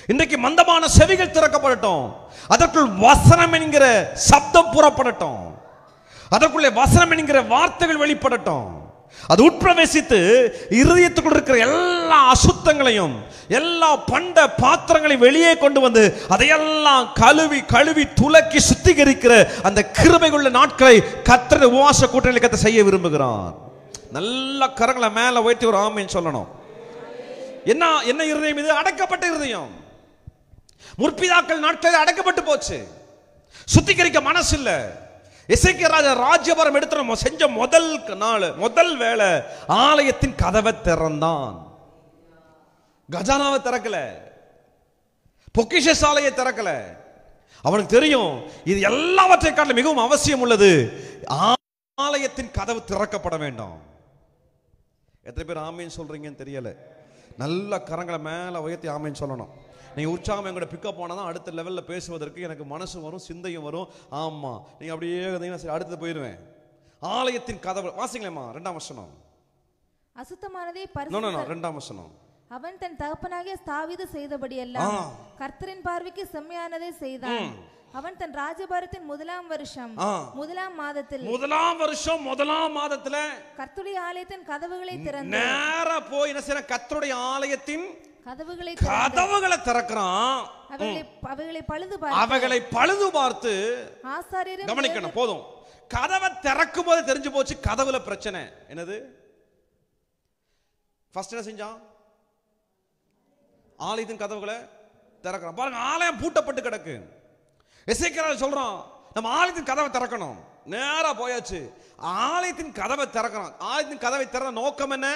இன்றைக்கு மந்தமான செவிகள் திறக்கப்படட்டும். அதற்குள் வசனம் என்கிற சப்தம் புறப்படட்டும். அதற்குள்ளே வசனம் என்கிற வார்த்தைகள் வெளிப்படட்டும். அது உட்பிரவேசித்து இருதயத்துக்குள் இருக்கிற எல்லா அசுத்தங்களையும் எல்லா பண்ட பாத்திரங்களையும் வெளியே கொண்டு வந்து அதையெல்லாம் கழுவி கழுவி துலக்கி சுத்திகரிக்கிற அந்த கிருபையுள்ள நாட்களை கர்த்தர் உபவாச கூட்டணியில் கர்த்தர் செய்ய விரும்புகிறார். நல்ல கரங்களை மேல உயர்த்தி ஒரு ஆமென் சொல்லணும். என்ன என்ன இருதயம் இது? அடக்கப்பட்ட இருதயம். முற்பிதாக்கள் நாட்களில் அடக்கப்பட்டு போச்சு. சுத்திகரிக்க மனசு இல்ல. எசேக்கியா ராஜா ராஜ்யபாரம் எடுத்து செஞ்ச முதல் நாள் முதல் வேளை ஆலயத்தின் கதவை திறந்தான். கஜானாவை திறக்கல, பொக்கிஷ சாலையை திறக்கல. அவனுக்கு தெரியும் இது எல்லாவற்றை காட்டிலும் மிகவும் அவசியம் உள்ளது, ஆலயத்தின் கதவு திறக்கப்பட வேண்டும். எத்தனை பேர் ஆமேன் சொல்றீங்கன்னு தெரியல. நல்ல கரங்களை மேல உயர்த்தி ஆமேன் சொல்லணும். நீங்க உற்சாகம் எங்கூட பிக்கப் போனதான் அடுத்த லெவல்ல பேசுவதற்கு எனக்கு மனசு வரும், சிந்தையும் வரும். ஆமா, நீங்க அப்படியே சரி அடுத்து போயிடுவேன். ஆலயத்தின் கதவு வாசிங்களேம்மா. 2ஆம் வசனம். அசுத்தமானதை 2ஆம் வசனம். அவன் தன் தகப்பனாகிய தாவீது செய்தபடியெல்லாம் கர்த்தரின் பார்வைக்கு செம்மையானதை செய்தான். அவன் தன் ராஜபாரத்தின் முதலாம் வருஷம் முதலாம் மாதத்துல கர்த்தருடைய ஆலயத்தின் கதவுகளை திறந்து நேரா போய் என்ன செய்யற? கர்த்தருடைய ஆலயத்தின் கதவுகளை திறக்கிறான். அவைகளை பழுது பார்த்து ஆசாரியரும் கவனிக்கணும். போதும், கதவை திறக்கும் போது தெரிஞ்சு போச்சு கதவுல பிரச்சனை என்னது. ஃபர்ஸ்ட் என்ன செஞ்சான்? ஆலயத்தின் கதவுகளை திறக்கிறான். பாருங்க, ஆலயம் பூட்டப்பட்டு கிடக்கு. எசேக்கியா சொல்றான் நம்ம ஆலயத்தின் கதவை திறக்கணும். நேரா போயாச்சு, ஆலயத்தின் கதவை திறக்கிறான். ஆலயத்தின் கதவை திறந்த நோக்கம் என்ன?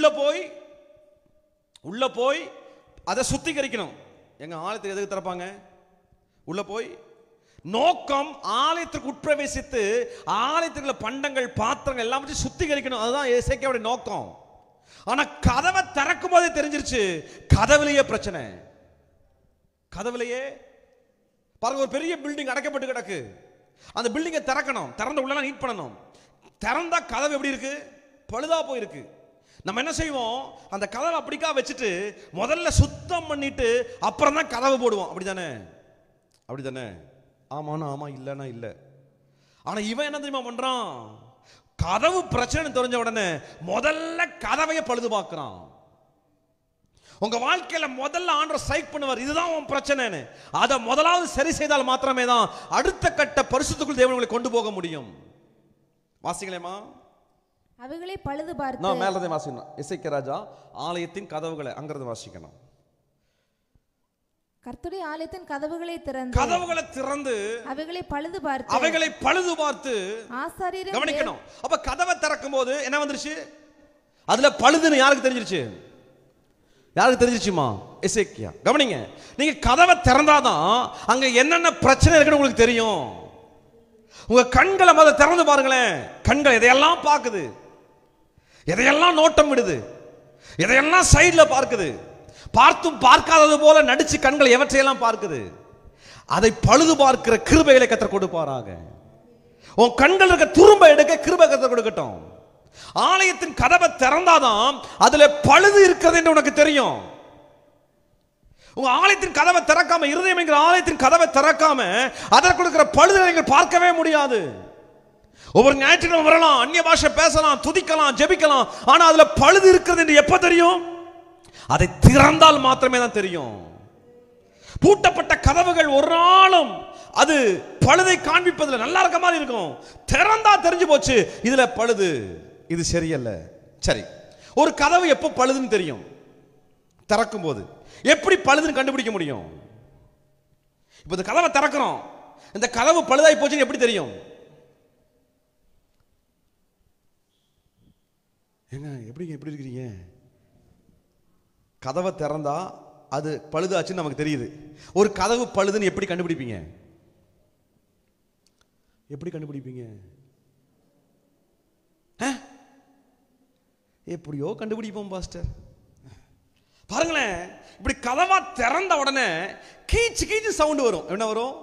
உள்ள போய் அதை சுத்திகரிக்கணும். எங்க ஆலயத்துக்கு எதுக்கு திறப்பாங்க? உள்ள போய் நோக்கம் ஆலயத்திற்கு உட்பிரவேசித்து ஆலயத்துக்குள்ள பண்டங்கள் பாத்திரங்கள் எல்லாம் வச்சு சுத்திகரிக்கணும். அதுதான் எசேக்கியாவுடைய நோக்கம். ஆனா கதவை திறக்கும் போதே தெரிஞ்சிருச்சு கதவுலயே பிரச்சனை. கதவுலயே பாருங்க, ஒரு பெரிய பில்டிங் அடைக்கப்பட்டு கிடக்கு. அந்த பில்டிங்கை திறக்கணும். திறந்த உள்ள நீட் பண்ணணும். திறந்தா கதவு எப்படி இருக்கு? பழுதா போயிருக்கு. நம்ம என்ன செய்வோம்? அந்த கதவை அப்படிக்கா வச்சுட்டு முதல்ல சுத்தம் பண்ணிட்டு அப்புறம் தான் கதவை போடுவோம். அப்படிதானே? அப்படிதானே? ஆமாண்ணா ஆமா, இல்லைன்னா இல்லை. ஆனா இவன் என்ன தெரியுமா பண்றான்? கதவு பிரச்சனை தெரிஞ்ச உடனே முதல்ல கதவையை பழுது பார்க்கிறான். உங்க வாழ்க்கையில முதல்ல ஆண்டவர் ஸ்ட்ரைக் பண்ணுவார், இதுதான் உன் பிரச்சனைன்னு. அதை முதலாவது சரி செய்தால் மாத்திரமே தான் அடுத்த கட்ட பரிசுத்துக்குள் தேவன் உங்களை கொண்டு போக முடியும். வாசிங்களேமா. அவைகளை பழுது பார்த்து நான் மேலதை வாசிக்கணும். எசேக்கியா ராஜா ஆலயத்தின் கதவுகளை அங்கிருந்து வாசிக்கணும். கர்த்தருடைய ஆலயத்தின் கதவுகளை திறந்து அவைகளை பழுது பார்த்து ஆசாரியரும் கவனிக்கணும். அப்ப கதவை திறக்கும் போது என்ன வந்துருச்சு? அதுல பழுதுன்னு யாருக்கு தெரிஞ்சிருச்சு? யாருக்கு தெரிஞ்சிருச்சுமா? எசேக்கியா. கவனிங்க, நீங்க கதவை திறந்தாதான் அங்க என்னென்ன பிரச்சனை இருக்குன்னு உங்களுக்கு தெரியும். உங்க கண்களை முதல்ல திறந்து பாருங்களேன். கண்கள் எதையெல்லாம் பார்க்குது, எதையெல்லாம் நோட்டம் விடுது, எதையெல்லாம் சைடுல பார்க்குது. பார்த்தும் பார்க்காதது போல நடிச்சு கண்கள் எவற்றையெல்லாம் பார்க்குது. அதை பழுது பார்க்கிற கிருபைகளை கர்த்தர் கொடுப்பாராக. உன் கண்கள் இருக்க துரும்ப எடுக்க கிருபை கர்த்தர் கொடுக்கட்டும். ஆலயத்தின் கதவை திறந்தாதான் அதுல பழுது இருக்கிறது என்று உனக்கு தெரியும். உங்க ஆலயத்தின் கதவை திறக்காம, இருதயம் என்கிற ஆலயத்தின் கதவை திறக்காம அதற்கு இருக்கிற பழுதுகளை நீங்கள் பார்க்கவே முடியாது. ஒவ்வொரு ஞாயிற்றுக்கிழமை வரலாம், அந்நிய பாஷை பேசலாம், துதிக்கலாம், ஜெபிக்கலாம். ஆனா அதுல பழுது இருக்கிறது என்று எப்ப தெரியும்? அதை திறந்தால் மாத்திரமே தான் தெரியும். பூட்டப்பட்ட கதவுகள் ஒரு நாளும் அது பழுதை காண்பிப்பதில் நல்லா இருக்க மாதிரி இருக்கும். திறந்தா தெரிஞ்சு போச்சு இதுல பழுது, இது சரியல்ல. சரி, ஒரு கதவு எப்போ பழுதுன்னு தெரியும்? திறக்கும் போது. எப்படி பழுதுன்னு கண்டுபிடிக்க முடியும்? இப்ப இந்த கதவை திறக்கிறோம், இந்த கதவு பழுதாய் போச்சுன்னு எப்படி தெரியும்? ஏங்க எப்படி இருக்கிறீங்க? கதவை திறந்தா அது பழுதாச்சுன்னு நமக்கு தெரியுது. ஒரு கதவு பழுதுன்னு எப்படி கண்டுபிடிப்பீங்க? எப்படி கண்டுபிடிப்பீங்க? எப்படியோ கண்டுபிடிப்போம் பாஸ்டர். பாருங்களேன், இப்படி கதவா திறந்த உடனே கீச்சு கீச்சு சவுண்ட் வரும். என்ன வரும்?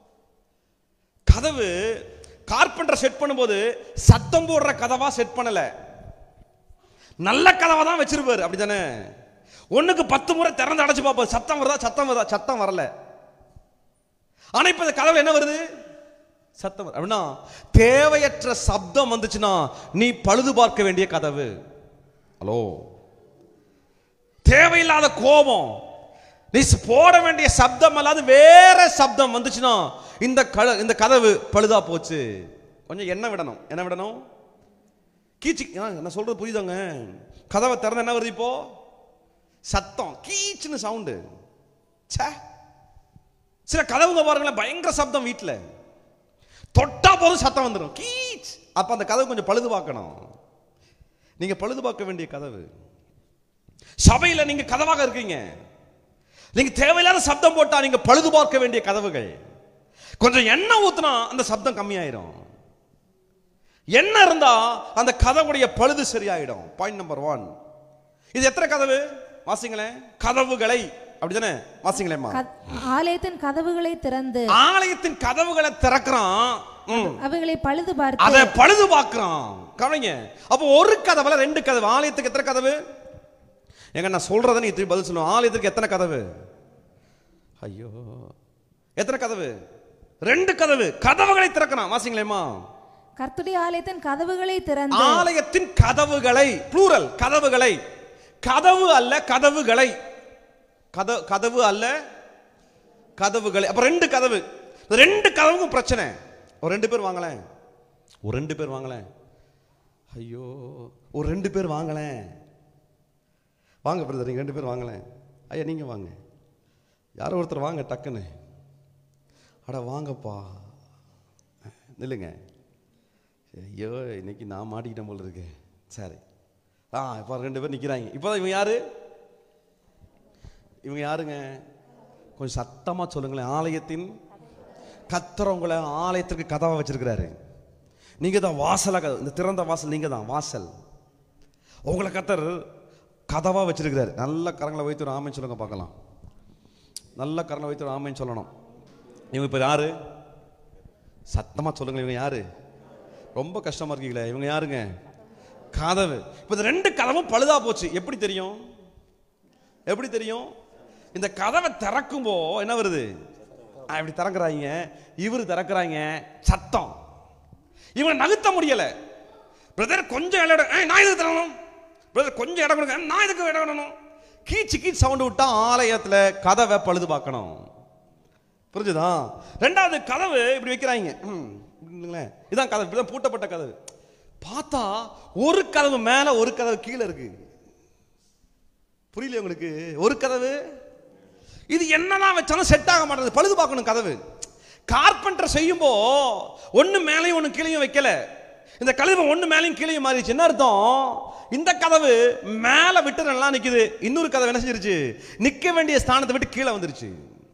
கதவு கார்பெண்டர் செட் பண்ணும்போது சத்தம் போடுற கதவா செட் பண்ணல, நல்ல கதவா தான் வச்சிருப்பாரு. அப்படித்தானே? ஒண்ணுக்கு 10 முறை திறந்து அடைச்சு பார்ப்போம், சத்தம் வருதா, சத்தம் வருதா, சத்தம் வரல. ஆனா இப்ப இந்த கதவுல என்ன வருது, சத்தம். அப்படின்னா தேவையற்ற சப்தம் வந்துச்சுன்னா நீ பழுது பார்க்க வேண்டிய கதவு. ஹலோ, தேவையில்லாத கோபம், நீ போட வேண்டிய சப்தம் அல்லாது வேற சப்தம் வந்துச்சுன்னா இந்த கதவு பழுதா போச்சு. கொஞ்சம் என்ன விடணும், என்ன விடணும், கீச்சு. நான் சொல்றது புரியுதாங்க? கதவை திறந்து என்ன வருது இப்போ, சத்தம், கீச்சுன்னு சவுண்டு. சில கதவுங்க பாருங்களேன், பயங்கர சப்தம், வீட்டில் தொட்டா போதும் சத்தம் வந்துடும், கீச். அப்ப அந்த கதவு கொஞ்சம் பழுது பார்க்கணும். நீங்க பழுது பார்க்க வேண்டிய கதவு. சபையில நீங்க கதவாக இருக்கீங்க, நீங்க தேவையில்லாத சப்தம் போட்டா நீங்க பழுது பார்க்க வேண்டிய கதவுகள். கொஞ்சம் எண்ணெய் ஊத்துனா அந்த சப்தம் கம்மியாயிரும். எண்ணெய் இருந்தா அந்த கதவுடைய பழுது சரியாயிடும். Point number 1. இது எத்தனை கதவு வாசிங்களேன், கதவுகளை, அப்படிதானே வாசிங்களேம்மா. ஆலயத்தின் கதவுகளை திறந்து, ஆலயத்தின் கதவுகளை திறக்கிறான், அவைகளை பழுது பார்த்து, அதை பழுது பார்க்கிறான். கவனிங்க, அப்போ ஒரு கதவுல 2 கதவு. ஆலயத்துக்கு எத்தனை கதவு? எங்க நான் சொல்றத நீ திருப்பி பதில் சொல்லணும். ஆலயத்துக்கு எத்தனை கதவு? ஐயோ, எத்தனை கதவு? 2 கதவு. கதவுகளை திறக்கிறான், வாசிங்களேம்மா. கர்த்தருடைய ஆலயத்தின் கதவுகளை திறந்து, ஆலயத்தின் கதவுகளை, ப்ளூரல், கதவுகளை. கதவு அல்ல, கதவுகளை. கதவு அல்ல, கதவுகளை. அப்ப 2 கதவு. 2 கதவுக்கும் பிரச்சனை. ஒரு 2 பேர் வாங்கலேன், ஒரு 2 பேர் வாங்கலேன். ஐயோ, ஒரு 2 பேர் வாங்கலேன். வாங்க பிரதர், நீங்க 2 பேர் வாங்கலேன். ஐயா நீங்க வாங்க, யாரோ ஒருத்தர் வாங்க டக்குன்னு. அட வாங்கப்பா, நில்லுங்க. ஐயோ, இன்னைக்கு நான் மாட்டிக்கிட்டேன் போல இருக்கு. சரி, இப்போ 2 பேர் நிற்கிறாங்க. இப்போதான் இவங்க யாரு? இவங்க யாருங்க? கொஞ்சம் சத்தமாக சொல்லுங்களேன். ஆலயத்தின் கர்த்தர் உங்களை ஆலயத்திற்கு கதவை வச்சிருக்கிறாரு. நீங்க தான் வாசலாக, இந்த திறந்த வாசல் நீங்க தான் வாசல். உங்களை கர்த்தர் கதவா வச்சிருக்கிறாரு. நல்ல கரங்களை வைத்து ஒரு ஆமைன்னு சொல்லுங்க பார்க்கலாம். நல்ல கரங்களை வைத்து ஒரு ஆமைன்னு சொல்லணும். இவங்க இப்போ யாரு? சத்தமாக சொல்லுங்க, இவங்க யாரு? ரொம்ப கஷ்டமா இருக்கீங்களே, இவங்க யாருங்க? கதவு. இப்போ இந்த 2 கதவும் பழுதா போச்சு. எப்படி தெரியும்? எப்படி தெரியும்? இந்த கதவை திறக்கும் போ என்ன வருது? இப்படி திறக்கிறாங்க, இவரு திறக்கிறாங்க, சத்தம். இவனை நகர்த்த முடியல. பிரதர் கொஞ்சம் இடம், நான் இதுக்கு தரணும். பிரதர் கொஞ்சம் இடம் கொடுங்க, நான் இதுக்கு இடம் விடணும். கீச்சு கீச்சு சவுண்டு விட்டா ஆலயத்துல கதவை பழுது பார்க்கணும். புரிஞ்சுதா? 2வது கதவு இப்படி வைக்கிறாங்க. இதான் கதவு, இப்படிதான் பூட்டப்பட்ட கதவு. பார்த்தா ஒரு கதவு மேல, ஒரு கதவு கீழே இருக்கு. புரியல உங்களுக்கு? ஒரு கதவு இது என்னதான் வச்சாலும் செட் ஆக மாட்டேங்குது, பழுது பார்க்கணும் கதவு. கார்பெண்டர் செய்யும்போ ஒண்ணு மேலையும் ஒண்ணு கீழையும் வைக்கல. இந்த கதவு ஒண்ணு மேலையும் கீழையும் மாறிடுச்சு. என்ன அர்த்தம்? இந்த கதவு மேல விட்டு நல்லா நிக்குது, இன்னொரு கதவு என்ன செஞ்சிருச்சு? நிக்க வேண்டிய ஸ்தானத்தை விட்டு கீழே வந்துருச்சு.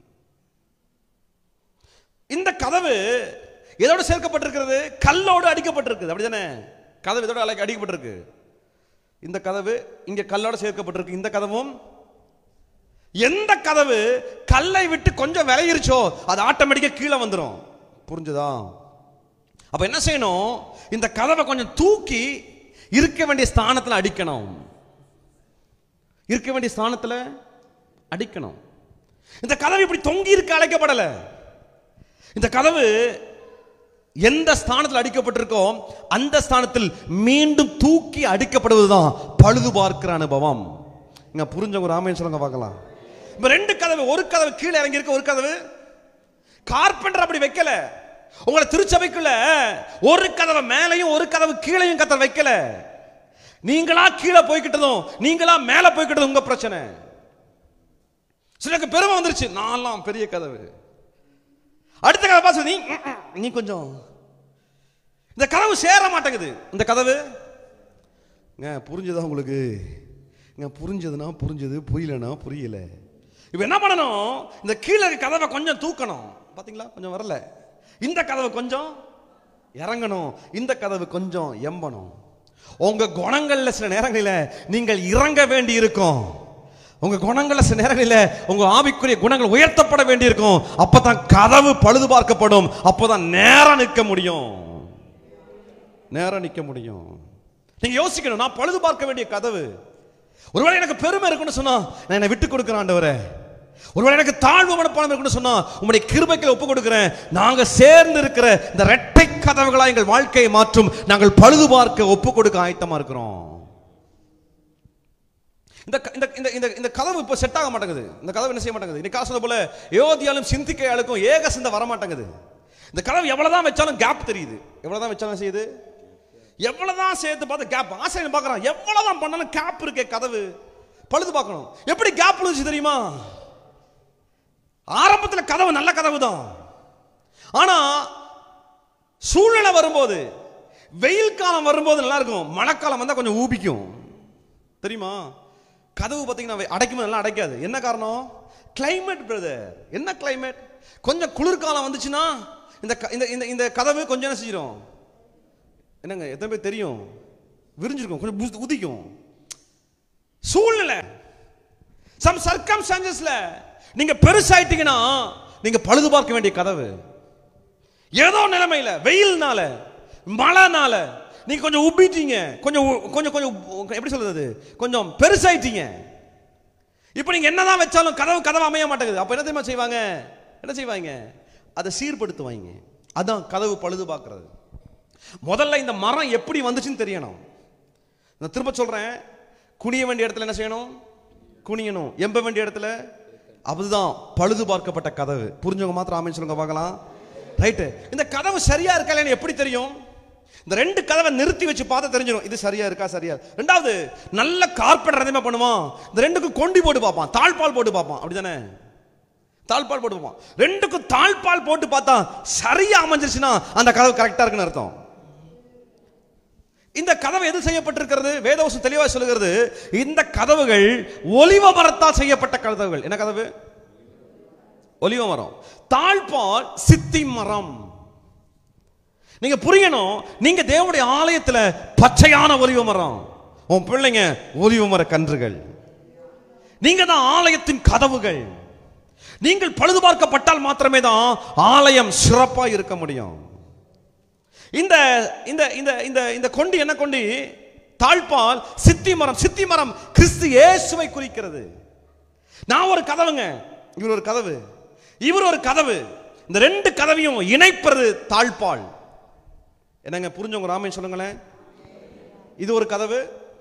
இந்த கதவு எதோடு சேர்க்கப்பட்டிருக்கிறது? கல்லோடு அடிக்கப்பட்டிருக்கு. அப்படிதானே? கதவு இதோட அடிக்கப்பட்டிருக்கு. இந்த கதவு இங்க கல்லோட சேர்க்கப்பட்டிருக்கு. இந்த கதவும், எந்த கதவு கல்லை விட்டு கொஞ்சம் விளையிருச்சோ அது ஆட்டோமேட்டிக்கா கீழே வந்துடும். புரிஞ்சுதா? அப்ப என்ன செய்யணும்? இந்த கதவை கொஞ்சம் தூக்கி இருக்க வேண்டிய ஸ்தானத்துல அடிக்கணும். இருக்க வேண்டிய ஸ்தானத்துல அடிக்கணும். இந்த கதவு இப்படி தொங்கி இருக்க அழைக்கப்படல. இந்த கதவு எந்த ஸ்தானத்தில் அடிக்கப்பட்டிருக்கோ அந்த ஸ்தானத்தில் மீண்டும் தூக்கி அடிக்கப்படுவதுதான் பழுது பார்க்கிற அனுபவம். இங்க புரிஞ்சவங்க ஒரு ஆமென் சொல்லுங்க பார்க்கலாம். இப்ப 2 கதவு, ஒரு கதவு கீழே இறங்கி இருக்கு, ஒரு கதவு. கார்பெண்டர் அப்படி வைக்கல. உங்களை திருச்சபைக்குள்ள ஒரு கதவை மேலையும் ஒரு கதவு கீழையும் கதவை வைக்கல. நீங்களா கீழே போய்கிட்டதும் நீங்களா மேல போய்கிட்டதும் உங்க பிரச்சனை. சிலருக்கு பெருமை வந்துருச்சு, நான்லாம் பெரிய கதவு. அடுத்த கதவை பார்த்து நீ கொஞ்சம், இந்த கதவு சேர மாட்டேங்குது. இந்த கதவு புரிஞ்சதா உங்களுக்கு? புரிஞ்சதுன்னா புரிஞ்சது, புரியலன்னா புரியல. இப்ப என்ன பண்ணணும்? இந்த கீழே கதவை கொஞ்சம் தூக்கணும். பாத்தீங்களா? கொஞ்சம் வரல. இந்த கதவு கொஞ்சம் இறங்கணும், இந்த கதவு கொஞ்சம் எம்பணும். உங்க குணங்கள்ல சில நேரங்களில் நீங்கள் இறங்க வேண்டி இருக்கும். உங்க குணங்கள்ல சில நேரங்களில் உங்க ஆவிக்குரிய குணங்கள் உயர்த்தப்பட வேண்டி இருக்கும். அப்பதான் கதவு பழுது பார்க்கப்படும். அப்பதான் நேரம் நிற்க முடியும். நேரம் நிற்க முடியும். நீங்க யோசிக்கணும், நான் பழுது பார்க்க வேண்டிய கதவு. ஒருவேளை எனக்கு பெருமை இருக்குன்னு சொன்னா நான் என்னை விட்டு கொடுக்கிறேன் ஆண்டவரே. ஒருவேளை எனக்கு தாழ்வு மனப்பான்மை இருக்குன்னு சொன்னா உம்முடைய கிருபைக்கு ஒப்பு கொடுக்கிறேன். நாங்க சேர்ந்து இருக்கிற இந்த இரட்டை கதவுகளா எங்கள் வாழ்க்கையை மாற்றும் நாங்கள் பழுது பார்க்க ஒப்பு கொடுக்க ஆயத்தமா இருக்கிறோம். இந்த கதவு இப்ப செட் ஆக மாட்டேங்குது. இந்த கதவு என்ன செய்ய மாட்டேங்குது. இன்னைக்கு சொன்ன போல யோதியாலும் சிந்திக்கையாளுக்கும் ஏக சிந்த வர மாட்டேங்குது. இந்த கதவு எவ்வளவுதான் வச்சாலும் கேப் தெரியுது. எவ்வளவுதான் வச்சாலும் செய்யுது, எவ்வளவுதான் சேர்த்து பார்த்து கேப். ஆசிரியர் பார்க்கறான், எவ்வளவுதான் பண்ணாலும் கேப் இருக்கே, கதவு பழுது பார்க்கணும். எப்படி கேப் விழுந்துச்சு தெரியுமா? ஆரம்பத்தில் கதவு நல்ல கதவு தான், ஆனா சூழ்நிலை வரும்போது, வெயில் காலம் வரும்போது நல்லா இருக்கும், மழைக்காலம் வந்தா கொஞ்சம் ஊபிக்கும் தெரியுமா? கதவு பார்த்தீங்கன்னா அடைக்கும் நல்லா அடைக்காது. என்ன காரணம்? Climate brother. என்ன கிளைமேட்? கொஞ்சம் குளிர்காலம் வந்துச்சுன்னா இந்த கதவு கொஞ்சம் என்ன செஞ்சிடும்? என்னங்க எத்தனை பேர் தெரியும்? விரிஞ்சிருக்கும், கொஞ்சம் உதிக்கும். சூழ்நிலை, சம் சர்க்கம்ஸ்டான்சஸ்ல நீங்க பெருசாயிட்டீங்கன்னா நீங்க பழுது பார்க்க வேண்டிய கதவு. ஏதோ நிலைமையில, வெயில்னால, மழைனால நீங்க கொஞ்சம் உப்பிட்டீங்க, கொஞ்சம் கொஞ்சம் கொஞ்சம் எப்படி சொல்றது, கொஞ்சம் பெருசாயிட்டீங்க. இப்போ நீங்க என்னதான் வச்சாலும் கதவு அமைய மாட்டேங்குது. அப்ப என்ன தெரியுமா செய்வாங்க? என்ன செய்வாங்க? அதை சீர்படுத்துவாங்க. அதான் கதவு பழுது பார்க்கிறது. முதல்ல இந்த மரம் எப்படி வந்துச்சுன்னு தெரியணும். நான் திரும்ப சொல்றேன், குனிய வேண்டிய இடத்துல என்ன செய்யணும்? குனியணும். எம்ப வேண்டிய இடத்துல. அதுதான் பழுது பார்க்கப்பட்ட கதவு. புரிஞ்சவங்க மாத்திரம் ஆமென் சொல்லுங்க பார்க்கலாம். ரைட்டு. இந்த கதவு சரியா இருக்கா இல்லைன்னு எப்படி தெரியும்? இந்த ரெண்டு கதவை நிறுத்தி வச்சு பார்த்தா தெரிஞ்சிடும் இது சரியா இருக்கா, சரியா. ரெண்டாவது, நல்ல கார்பெண்டர் என்ன பண்ணுவான்? இந்த ரெண்டுக்கும் கொண்டி போட்டு பார்ப்பான், தாழ்பால் போட்டு பார்ப்பான். அப்படிதானே? தாழ்பால் போட்டு பார்ப்பான். ரெண்டுக்கும் தாழ்பால் போட்டு பார்த்தா சரியா அமைஞ்சிருச்சுன்னா அந்த கதவு கரெக்டா இருக்குன்னு அர்த்தம். இந்த கதவு எது செய்யப்பட்டிருக்கிறது? வேதவசனம் தெளிவாக சொல்லுகிறது, இந்த கதவுகள் ஒலிவ மரத்தால் செய்யப்பட்ட கதவுகள். என்ன கதவு? ஒலிவ மரம். தாழ்பால் சித்தி மரம். நீங்க புரியணும், நீங்க தேவனுடைய ஆலயத்துல பச்சையான ஒலிவ மரம், உன் பிள்ளைங்க ஒலிவ மர கன்றுகள். நீங்க தான் ஆலயத்தின் கதவுகள். நீங்கள் பழுது பார்க்கப்பட்டால் மாத்திரமே தான் ஆலயம் சிறப்பா இருக்க முடியும். இந்த இந்த இந்த இந்த இந்த கொண்டி என்ன கொண்டி? தாழ்பால் சித்தி மரம். சித்தி மரம் கிறிஸ்து இயேசுவை குறிக்கிறது. நான் ஒரு கதவுங்க, இவர் ஒரு கதவு, இவர் ஒரு கதவு. இந்த ரெண்டு கதவையும் இணைப்பது தாழ்பால். என்னங்க புரிஞ்சவங்க ராமன் சொல்லுங்களேன். இது ஒரு கதவு,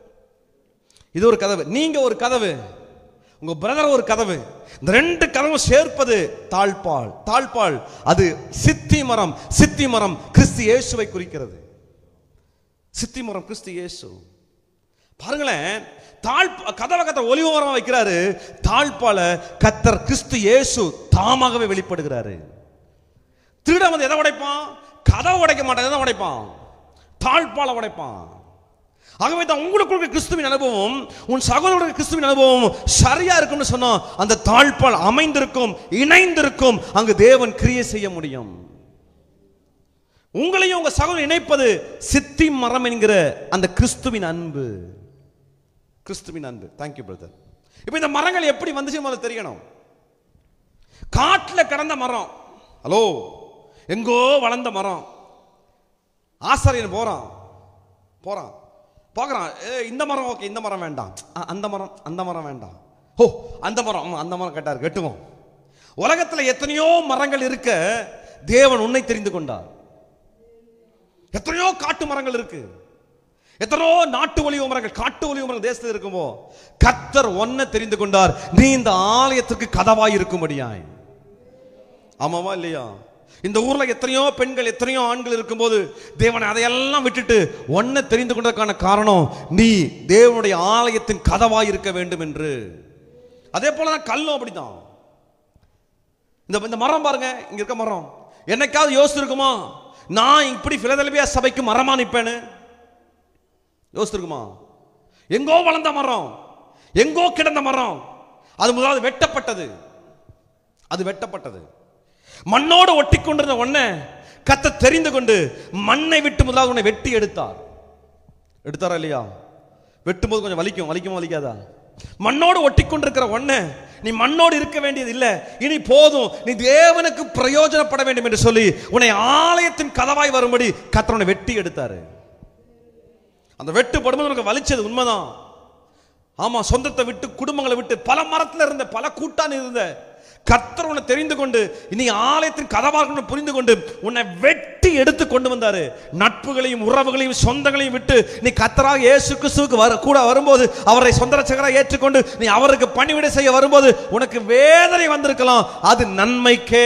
இது ஒரு கதவு, நீங்க ஒரு கதவு, உங்க பிரதர் ஒரு கதவு. இந்த ரெண்டு கதவும் சேர்ப்பது தாழ்பால். தாழ்பால் அது சித்தி மரம். சித்தி மரம் கிறிஸ்து இயேசுவை குறிக்கிறது. சித்தி மரம் கிறிஸ்து இயேசு. பாருங்களேன், கதவை ஒலிவ மரமா வைக்கிறாரு, தாழ்பால கர்த்தர் கிறிஸ்து இயேசு தாமாகவே வெளிப்படுகிறாரு. திருடன் வந்து எதை உடைப்பான்? கதவை உடைக்க மாட்டான், எதை உடைப்பான்? தாழ்பால உடைப்பான். ஆகவே தான் உங்களுக்கு கிறிஸ்துவின் அனுபவம், உன் சகோதரனுடைய கிறிஸ்துவின் அனுபவம் சரியா இருக்கும்னு சொன்னா அந்த தாழ்பால் அமைந்திருக்கும், இணைந்திருக்கும். அங்கு தேவன் கிரியை செய்ய முடியும். உங்களையும் உங்க சகோதரன் இணைப்பது சித்தி மரம் என்கிற அந்த கிறிஸ்துவின் அன்பு. கிறிஸ்துவின் அன்பு. Thank you brother. இப்ப இந்த மரங்கள் எப்படி வந்துச்சு முதல்ல தெரியணும். காட்டுல கடந்த மரம், ஹலோ, எங்கோ வளர்ந்த மரம். ஆசாரியன் போறான் பார்க்குறான், இந்த மரம் ஓகே, இந்த மரம் வேண்டாம், அந்த மரம் வேண்டாம், ஓ அந்த மரம் கேட்டார், வெட்டுவோம். உலகத்தில் எத்தனையோ மரங்கள் இருக்க தேவன் உன்னை தெரிந்து கொண்டார். எத்தனையோ காட்டு மரங்கள் இருக்கு, எத்தனையோ நாட்டு ஒலிவ மரங்கள், காட்டு ஒலிவ மரங்கள் தேசத்தில் இருக்கும்போ கர்த்தர் ஒன்னை தெரிந்து கொண்டார். நீ இந்த ஆலயத்திற்கு கதவாய் இருக்கும்படியாய். ஆமாவா இல்லையா? இந்த ஊர்ல எத்தனையோ பெண்கள், எத்தனையோ ஆண்கள் இருக்கும்போது தேவனை அதையெல்லாம் விட்டுட்டு ஒன்னை தெரிந்து கொண்டதற்கான காரணம் நீ தேவனுடைய ஆலயத்தின் கதவாய் இருக்க வேண்டும் என்று. அதே போலதான் கல்லும் அப்படிதான். இந்த மரம் பாருங்க, இங்க இருக்க மரம் என்னைக்காவது யோசிச்சிருக்குமா நான் இப்படி பிலதெல்பியா சபைக்கு மரமா நிற்பேன்னு? யோசிச்சிருக்குமா? எங்கோ வளர்ந்த மரம், எங்கோ கிடந்த மரம், அது முதலாவது வெட்டப்பட்டது. அது வெட்டப்பட்டது. மண்ணோடு ஒட்டி கொண்டிருந்த ஒன்ன கர்த்தர் தெரிந்து கொண்டு மண்ணை விட்டு முதலாவது உன்னை வெட்டி எடுத்தாரா இல்லையா? வெட்டும்போது கொஞ்சம் வலிக்காதா? மண்ணோடு ஒட்டி கொண்டிருக்கிற ஒன்ன நீ மண்ணோடு இருக்க வேண்டியது இல்லை, இனி போதும், நீ தேவனுக்கு பிரயோஜனப்பட வேண்டும் என்று சொல்லி உன்னை ஆலயத்தின் கதவாய் வரும்படி கர்த்தர் உன்னை வெட்டி எடுத்தாரு. அந்த வெட்டு படும்போது உனக்கு வலிச்சது உண்மைதான். ஆமா, சொந்தத்தை விட்டு குடும்பங்களை விட்டு பல மரத்துல இருந்த பல கூட்டான் இருந்த கர்த்தர் உன்னை தெரிந்து கொண்டு நீ ஆலயத்தின் கதவாக புரிந்து கொண்டு உன்னை வெட்டி எடுத்து கொண்டு வந்தாரு. நட்புகளையும் உறவுகளையும் சொந்தங்களையும் விட்டு நீ கர்த்தராக இயேசு கிறிஸ்துவுக்கு கூட வரும்போது, அவரை சொந்த ரட்சகராக ஏற்றுக்கொண்டு நீ அவருக்கு பணிவிடை செய்ய வரும்போது உனக்கு வேதனை வந்திருக்கலாம். அது நன்மைக்கே.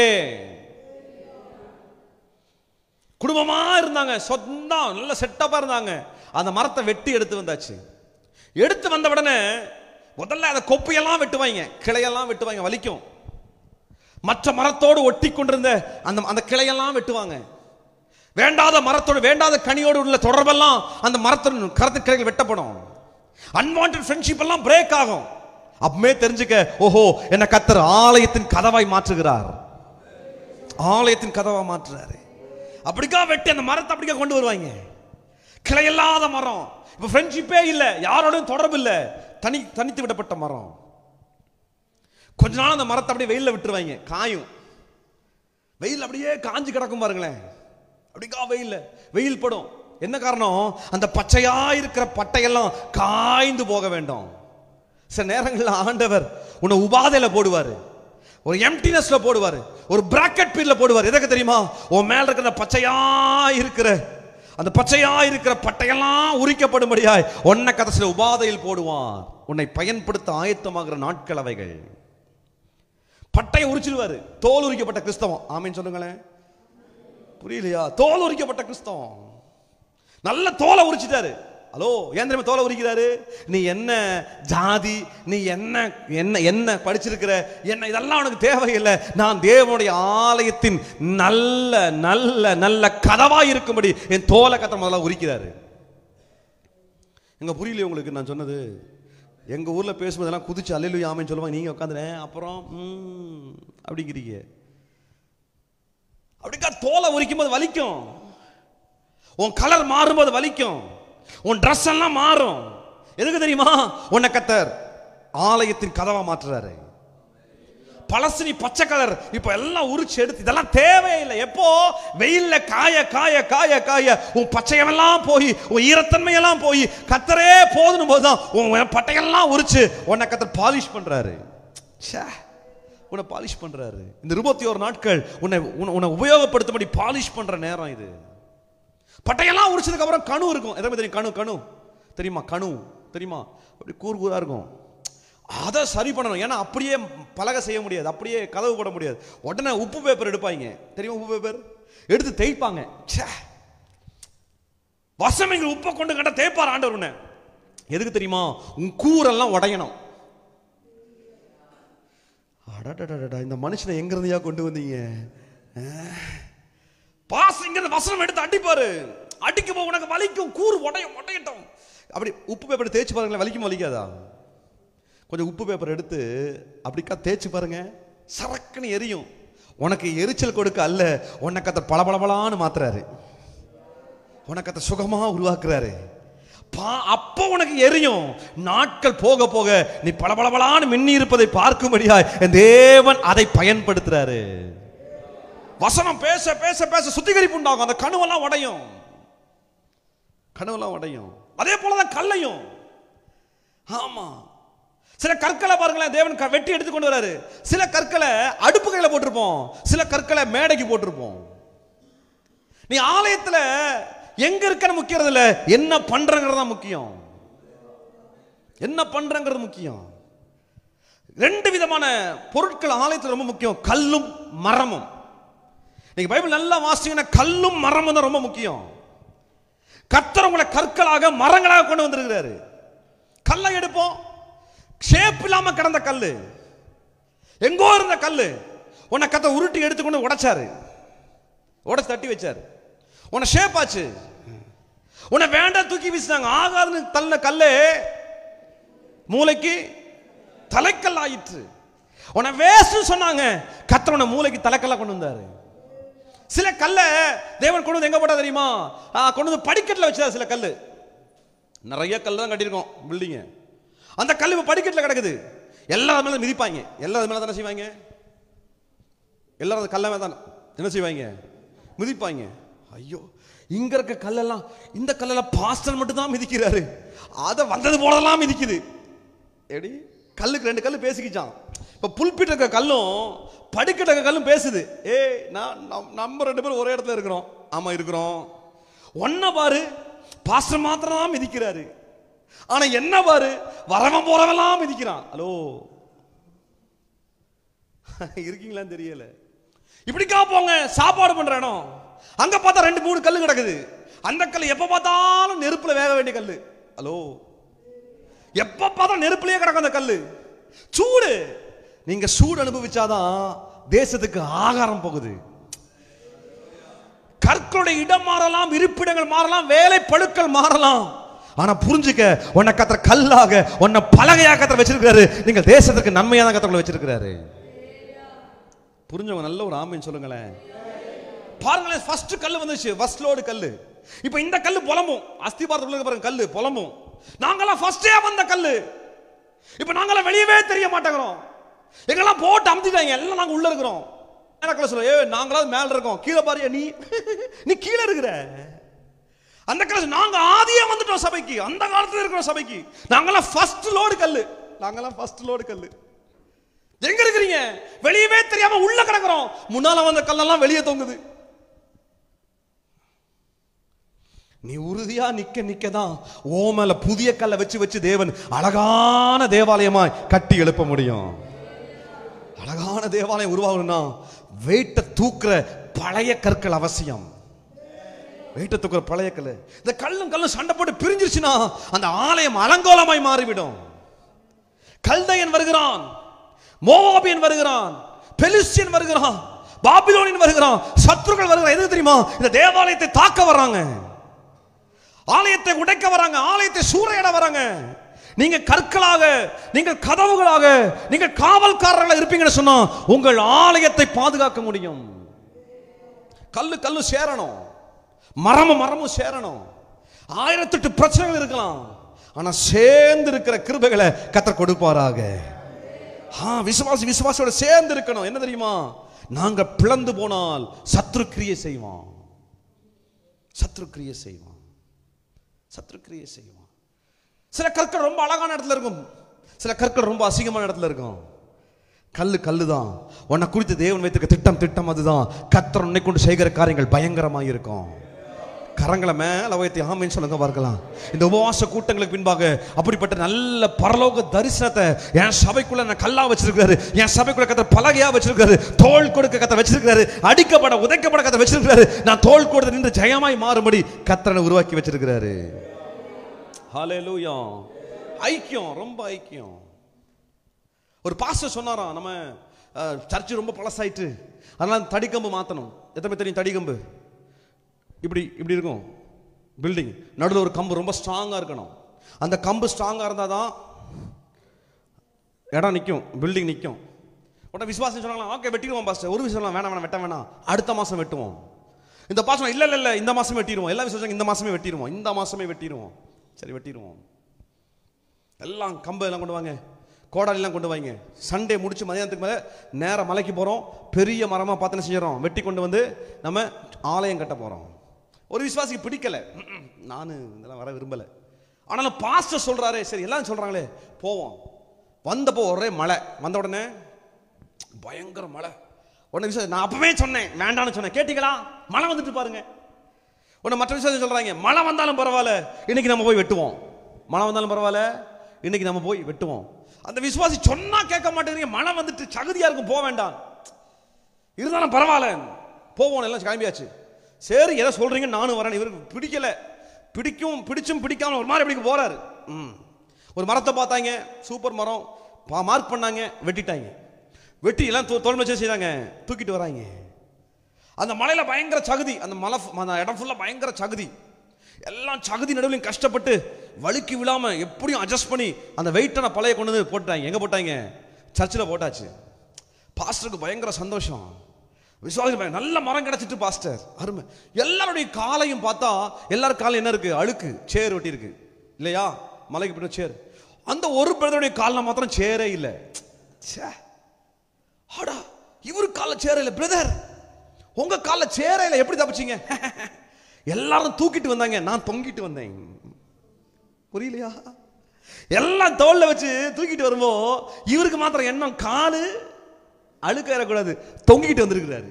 குடும்பமா இருந்தாங்க, சொந்தம் நல்ல செட்டப்பா இருந்தாங்க. அந்த மரத்தை வெட்டி எடுத்து வந்தாச்சு. எடுத்து வந்த உடனே முதல்ல அந்த கொப்பையெல்லாம் வெட்டுவாங்க, கிளையெல்லாம் வெட்டுவாங்க, வலிக்கும். மற்ற மரத்தோடு ஒட்டி கொண்டிருந்த அந்த கிளையெல்லாம் வெட்டுவாங்க. வேண்டாத மரத்தோடு வேண்டாத கனியோடு உள்ள தொடர்பெல்லாம் அந்த மரத்தின் கருத்து கிளைகள் வெட்டப்படும். அன்வான்டட் ஃப்ரெண்ட்ஷிப் எல்லாம் பிரேக் ஆகும். அப்பமே தெரிஞ்சுக்க, ஓஹோ என்ன கர்த்தர் ஆலயத்தின் கதவாய் மாற்றுகிறார், ஆலயத்தின் கதவாய் மாற்றுறாரு. அப்படிக்கா வெட்டி அந்த மரத்தை அப்படிக்கா கொண்டு வருவாங்க. கிளை இல்லாத மரம், இப்ப ஃப்ரெண்ட்ஷிப்பே இல்லை, யாரோடையும் தொடர்பு இல்லை, தனித்து விடப்பட்ட மரம். கொஞ்ச நாள் அந்த மரத்தை அப்படியே வெயில விட்டுருவாங்க, காயும். வெயில் அப்படியே காஞ்சி கிடக்கும் பாருங்களேன். அப்படிக்கா வெயில் படும். என்ன காரணம்? அந்த பச்சையா இருக்கிற பட்டையெல்லாம் காய்ந்து போக வேண்டும். சில நேரங்களில் ஆண்டவர் உன்னை உபாதையில போடுவாரு, ஒரு எம்டினஸ்ல போடுவாரு, ஒரு பிராக்கெட் பீரியட்ல போடுவார். எதற்கு தெரியுமா? உன் மேல இருக்கிற அந்த பச்சையா இருக்கிற பட்டையெல்லாம் உரிக்கப்படும்படியாய் உன்னை கடைசில உபாதையில் போடுவான். உன்னை பயன்படுத்த ஆயத்தமாகிற நாட்கள் அவைகள். பட்டையை உரிச்சிருவாரு. தோல் உரிக்கப்பட்ட கிறிஸ்தவம். ஆமீன் சொல்லுங்களேன். புரியலையா? தோல் உரிக்கப்பட்ட கிறிஸ்தவம். நல்ல தோலை உரிச்சிட்டாரு. ஹலோ, ஏன் தெரியுமா தோலை உரிக்கிறாரு? நீ என்ன ஜாதி, நீ என்ன படிச்சிருக்கிற, என்ன இதெல்லாம் உனக்கு தேவையில்லை. நான் தேவனுடைய ஆலயத்தின் நல்ல நல்ல நல்ல கதவாய் இருக்கும்படி என் தோலை கத்த முதல்ல உரிக்கிறாரு. எங்க புரியலையே உங்களுக்கு நான் சொன்னது? எங்க ஊர்ல பேசும்போதெல்லாம் குதிச்சு அல்லேலூயா ஆமென் சொல்லுவாங்க. நீங்க உட்காந்துறேன் அப்புறம் அப்படிங்கிறீங்க. அப்படிக்கா தோலை உரிக்கும் போது வலிக்கும். உன் கலர் மாறும்போது வலிக்கும். உன் ட்ரெஸ் எல்லாம் மாறும். எதுக்கு தெரியுமா? உன்னை கர்த்தர் ஆலயத்தின் கதவா மாற்றுறாரு. பழசினி பச்சை கலர் இப்ப எல்லாம் உரிச்சு எடுத்து, இதெல்லாம் தேவையில்லை. எப்போ? வெயில்ல காய காய காய காய உன் பச்சையெல்லாம் போய், உன் ஈரத்தன்மையெல்லாம் போய் கர்த்தரே போதும் போதுதான் உன் பட்டையெல்லாம் உரிச்சு உன்னை கர்த்தர் பாலிஷ் பண்றாரு. உன்னை பாலிஷ் பண்றாரு. இந்த 21 நாட்கள் உன்னை உபயோகப்படுத்தும்படி பாலிஷ் பண்ற நேரம் இது. பட்டையெல்லாம் உரிச்சதுக்கு அப்புறம் கணு இருக்கும். எதை தெரியும்? கணு தெரியுமா? கணு தெரியுமா? அப்படி கூர்கூரா இருக்கும். அதை சரி பண்ணணும். ஏன்னா அப்படியே பலகை செய்ய முடியாது, அப்படியே கதவு போட முடியாது. உடனே உப்பு பேப்பர் எடுப்பாங்க. தெரியுமா? உப்பு பேப்பர் எடுத்து தேய்ப்பாங்க. வசமிங்க உப்பை கொண்டு கண்ட தேய்ப்பார் ஆண்டவர் உன்னை. எதுக்கு தெரியுமா? உன் கூரெல்லாம் உடையணும். இந்த மனுஷனை எங்க இருந்தியா கொண்டு வந்தீங்க? வசனம் எடுத்து அடிப்பாரு. அடிக்கும் போது உனக்கு வலிக்கும், கூறு உடையட்டும். அப்படி உப்பு பேப்பர் தேய்ச்சி பாருங்களேன். வலிக்கும் வலிக்காதா? கொஞ்சம் உப்பு பேப்பர் எடுத்து அப்படிக்கா தேய்ச்சி பாருங்க, சரக்குன்னு எரியும். உனக்கு எரிச்சல் கொடுக்க அல்ல, உனக்கு அதை பளபளபளான்னு மாத்துறாரு, உனக்கு அதை சுகமா உருவாக்குறாரு. அப்போ உனக்கு எரியும். நாட்கள் போக போக நீ பளபளபளான்னு மின்னி இருப்பதை பார்க்கும்படியாய் தேவன் அதை பயன்படுத்துறாரு. வசனம் பேச பேச பேச சுத்திகரிப்பு உண்டாகும். அந்த கணுவெல்லாம் உடையும், கணுவெல்லாம் உடையும். அதே போலதான் கல்லையும். ஆமா, சில கற்களை பாருங்களேன், தேவன் வெட்டி எடுத்து கொண்டு வராரு. சில கற்களை அடுப்பு கையில போட்டிருப்போம், சில கற்களை மேடைக்கு போட்டிருப்போம். நீ ஆலயத்துல எங்க இருக்கன்னு முக்கியம் இல்ல, என்ன பண்றங்கிறது தான் முக்கியம். என்ன பண்றங்கிறது முக்கியம். 2 விதமான பொருட்கள் ஆலயத்தில் ரொம்ப முக்கியம், கல்லும் மரமும். நீங்க பைபிள் நல்லா வாசிச்சீங்கன்னா கல்லும் மரமும் தான் ரொம்ப முக்கியம். கர்த்தர் உங்களை கற்களாக மரங்களாக கொண்டு வந்திருக்கிறாரு. கல்லை எடுப்போம், ஷேப் இல்லாம கிடந்த கல்லு, எங்கோ இருந்த கல்லு, உன்னை கர்த்தர் உருட்டி எடுத்துக்கொண்டு உடைச்சாரு, உடைச்சு தட்டி வச்சாரு. உன்னை ஷேப் ஆச்சு. உன்னை வேண்டாம் தூக்கி வீசினாங்க, ஆகாதுன்னு தள்ள கல்லே மூளைக்கு தலைக்கல் ஆயிற்று. உன்னை வேஸ்ட் சொன்னாங்க, கர்த்தர் உன்னை மூளைக்கு தலைக்கல்லா கொண்டு வந்தாரு. சில கல்ல தேவன் கொண்டு வந்து எங்க போட்டா தெரியுமா? கொண்டு வந்து படிக்கட்டில் வச்சாரு. சில கல்லு, நிறைய கல் தான் கட்டியிருக்கோம் பில்டிங். அந்த கல் இப்ப படிக்கட்டில் கிடக்குது. எல்லாரும் மேல மிதிப்பாங்க, எல்லாரும் மேல தானே செய்வாங்க, எல்லாரும் கல்ல மேல தான் என்ன செய்வாங்க? மிதிப்பாங்க. ஐயோ, இங்க இருக்க கல்லெல்லாம், இந்த கல்லெல்லாம் பாஸ்டர் மட்டும் தான் மிதிக்கிறாரு, அதை வந்தது போலதான் மிதிக்குது. எப்படி கல்லுக்கு 2 கல்லு பேசிக்கிச்சான். இப்ப புல்பிட் இருக்க கல்லும் படிக்கட்ட இருக்க கல்லும் பேசுது. நம்ம 2 பேரும் ஒரே இடத்துல இருக்கிறோம். ஆமா இருக்கிறோம். ஒன்ன பாரு, பாஸ்டர் மாத்திரம் தான் மிதிக்கிறாரு. ஆனா என்ன பாரு, வரவன் போறவெல்லாம் மிதிக்கிறான். ஹலோ, இருக்கீங்களான்னு தெரியல. இப்படிக்கா போங்க சாப்பாடு பண்ற இடம், அங்க பார்த்தா 2-3 கல்லு கிடக்குது. அந்த கல்லு எப்ப பார்த்தாலும் நெருப்புல வேக வேண்டிய கல்லு. ஹலோ, எப்ப பார்த்தா நெருப்புலயே கிடக்கும் அந்த கல்லு. சூடு, நீங்க சூடு அனுபவிச்சாதான் தேசத்துக்கு ஆகாரம் போகுது. கற்களுடைய இடம் மாறலாம், இருப்பிடங்கள் மாறலாம், வேலை பழுக்கள் மாறலாம். ஆனா புரிஞ்சுக்க, உன்னை கர்த்தர் கல்லாக, உன்னை பலகையாக கர்த்தர் வச்சிருக்காரு. நீங்க தேசத்துக்கு நன்மையா தான் கர்த்தர் வச்சிருக்காரு. புரிஞ்சவங்க நல்ல ஒரு ஆமீன் சொல்லுங்களேன். பாருங்களேன், ஃபர்ஸ்ட் கல்லு வந்துச்சு, ஃபர்ஸ்ட் லோடு கல்லு. இப்போ இந்த கல்லு புலம்பும், அஸ்திபாரத்துக்குள்ள பாருங்க கல்லு புலம்பும். நாங்கெல்லாம் ஃபர்ஸ்டே வந்த கல்லு, இப்போ நாங்கெல்லாம் வெளியவே தெரிய மாட்டேங்கிறோம். எங்கெல்லாம் போட்டு அமுத்திட்டாங்க, எல்லாம் நாங்க உள்ள இருக்கிறோம். எனக்கு சொல்ல, நாங்களாவது மேல இருக்கோம், கீழே பாரு நீ கீழே இருக்கிற. அந்த கல்லு நாங்க ஆதியே வந்துட்டோம் சபைக்கு, அந்த காலத்துல இருக்கிற சபைக்கு. நாங்கெல்லாம் ஃபர்ஸ்ட் லோடு கல்லு, நாங்கெல்லாம் ஃபர்ஸ்ட் லோடு கல்லு. எங்க இருக்கிறீங்க? வெளியவே தெரியாம உள்ள கிடக்குறோம். முன்னால வந்த கல்லெல்லாம் வெளியே தொங்குது. நீ உறுதியா நிக்கதான் ஓ மேல புதிய கல்லை வச்சு தேவன் அழகான தேவாலயமாய் கட்டி எழுப்ப முடியும். அழகான தேவாலயம் உருவாகணும்னா வெயிட்ட தூக்குற பழைய கற்கள் அவசியம். வெயிட்ட தூக்குற பழைய கல். இந்த கல்லும் சண்டை போட்டு பிரிஞ்சிருச்சுன்னா அந்த ஆலயம் அலங்கோலமாய் மாறிவிடும். கல்தையன் வருகிறான், மோவாபியன் வருகிறான், பெலிஸ்தியன் வருகிறான், பாபிலோனியன் வருகிறான், சத்துருக்கள் வருகிறான். எது தெரியுமா? இந்த தேவாலயத்தை தாக்க வர்றாங்க, ஆலயத்தை உடைக்க வராங்க, ஆலயத்தை சூறையிட வராங்க. நீங்க கற்களாக, நீங்கள் கதவுகளாக, நீங்கள் காவல்காரர்களாக இருப்பீங்கன்னு சொன்னா உங்கள் ஆலயத்தை பாதுகாக்க முடியும். கல்லு சேரணும், மரமும் சேரணும். 1008 பிரச்சனைகள் இருக்கலாம், ஆனா சேர்ந்து இருக்கிற கிருபைகளை கர்த்தர் கொடுப்பாராக. விசுவாசியோட சேர்ந்து இருக்கணும். என்ன தெரியுமா? நாங்க பிளந்து போனால் சத்ரு கிரியை செய்வான், சத்ரு கிரியை செய்வான். சில கற்கள் ரொம்ப அழகான இடத்துல இருக்கும், சில கற்கள் ரொம்ப அசிங்கமான இடத்துல இருக்கும். கல்லு தான். உன்னை குறித்து தேவன் வைத்திருக்க திட்டம் அதுதான். கர்த்தர் உன்னை கொண்டு செய்கிற காரியங்கள் பயங்கரமாக இருக்கும். கரங்களை மேல உயர்த்தி ஆமென் சொல்லுங்க பார்க்கலாம். இந்த உபவாச கூட்டங்களுக்கு பின்பாக அப்படிப்பட்ட நல்ல பரலோக தரிசனத்தை என் சபைக்குள்ள நான் கல்லா வச்சிருக்காரு, என் சபைக்குள்ள கர்த்தர் பலகையா வச்சிருக்காரு, தோள் கொடுக்க கர்த்தர் வச்சிருக்காரு, அடிக்கப்பட உதைக்கப்பட கர்த்தர் வச்சிருக்காரு. நான் தோள் கொடுத்து நின்று ஜெயமாய் மாறும்படி கர்த்தரை உருவாக்கி வச்சிருக்காரு. ஹல்லேலூயா. ஐக்கியம், ரொம்ப ஐக்கியம். ஒரு பாஸ்டர் சொன்னாராம், நம்ம சர்ச்சு ரொம்ப பழசாயிட்டு, அதனால தடிக்கம்பு மாத்தணும். எத்தனை தெரியும்? தடிக்கம்பு இப்படி இருக்கும் பில்டிங், நடுவில் ஒரு கம்பு ரொம்ப ஸ்ட்ராங்கா இருக்கணும். அந்த கம்பு ஸ்ட்ராங்கா இருந்தா தான் இடம் நிற்கும், பில்டிங் நிற்கும். உடனே விசுவாசம் சொன்னாங்களா, ஓகே வெட்டிடுவோம் பாஸ்டர். ஒரு விஷயம் வேணாம் வெட்ட வேணாம், அடுத்த மாசம் வெட்டுவோம். இந்த பாஸ்டர் இல்ல இந்த மாசமே வெட்டிடுவோம். எல்லா விசுவாசம் இந்த மாசமே வெட்டிடுவோம். சரி வெட்டிடுவோம். எல்லாம் கம்பு எல்லாம் கொண்டு வாங்க, கோடாலிலாம் கொண்டு வாங்க. சண்டே முடிச்சு மதியானத்துக்கு மேலே நேரம் மலைக்கு போகிறோம். பெரிய மரமாக பார்த்து என்ன செஞ்சிடறோம், வெட்டி கொண்டு வந்து நம்ம ஆலயம் கட்ட போகிறோம். ஒரு விசுவாசிக்கு பிடிக்கல, நான் இதெல்லாம் வர விரும்பலை. ஆனாலும் பாஸ்டர் சொல்கிறாரே, சரி எல்லாம் சொல்கிறாங்களே போவோம். வந்தப்போ ஒரே மழை, வந்த உடனே பயங்கர மழை. உடனே விசுவாசி, நான் அப்பவே சொன்னேன் வேண்டான்னு சொன்னேன், கேட்டீங்களா? மழை வந்துட்டு பாருங்க. உடனே மற்ற விசுவாசி சொல்கிறாங்க, மழை வந்தாலும் பரவாயில்ல இன்னைக்கு நம்ம போய் வெட்டுவோம். மழை வந்தாலும் பரவாயில்ல இன்னைக்கு நம்ம போய் வெட்டுவோம். அந்த விசுவாசி சொன்னா கேட்க மாட்டேங்கிறீங்க, மழை வந்துட்டு சகதியா இருக்கும், போக வேண்டாம், இருந்தாலும் பரவாயில்ல போவோம். எல்லாம் கிளம்பியாச்சு. சரி எதை சொல்றீங்க, நானும் வரேன். இவருக்கு பிடிக்கல, பிடிச்சும் பிடிக்காம ஒரு மாதிரி எப்படி போறாரு. ஒரு மரத்தை பார்த்தாங்க, சூப்பர் மரம், மார்க் பண்ணாங்க, வெட்டிட்டாங்க. வெட்டி எல்லாம் தோல் வச்சு செய்தாங்க, தூக்கிட்டு வராங்க. அந்த மலையில பயங்கர சகதி, அந்த இடம் ஃபுல்லா பயங்கர சகதி. எல்லாம் சகதி நடுவில் கஷ்டப்பட்டு வழுக்கி விழாம எப்படியும் அட்ஜஸ்ட் பண்ணி அந்த வெயிட்டான பழைய கொண்டு வந்து போட்டாங்க. எங்க போட்டாங்க? சர்ச்சில் போட்டாச்சு. பாஸ்டருக்கு பயங்கர சந்தோஷம். விசுவாசி நல்ல மரம் கிடைச்சிட்டு பாஸ்டர் அருமை. எல்லாருடைய காலையும் பார்த்தா எல்லாரும் காலம் என்ன இருக்கு? அழுக்கு, சேர் ஒட்டி இருக்கு இல்லையா? மலைக்கு போய் சேர். அந்த ஒரு பிரதருடைய காலில் மாத்திரம் சேரே இல்லை. இவரு கால சேர இல்லை. பிரதர் உங்க கால சேர இல்லை, எப்படி தப்பிச்சீங்க? எல்லாரும் தூக்கிட்டு வந்தாங்க, நான் தொங்கிட்டு வந்தேன். புரியலையா? எல்லாம் தோல்ல வச்சு தூக்கிட்டு வரும்போ இவருக்கு மாத்திரம் எண்ணம் காலு அழுக்காயிடக்கூடாது, தொங்கிட்டு வந்திருக்கிறாரு.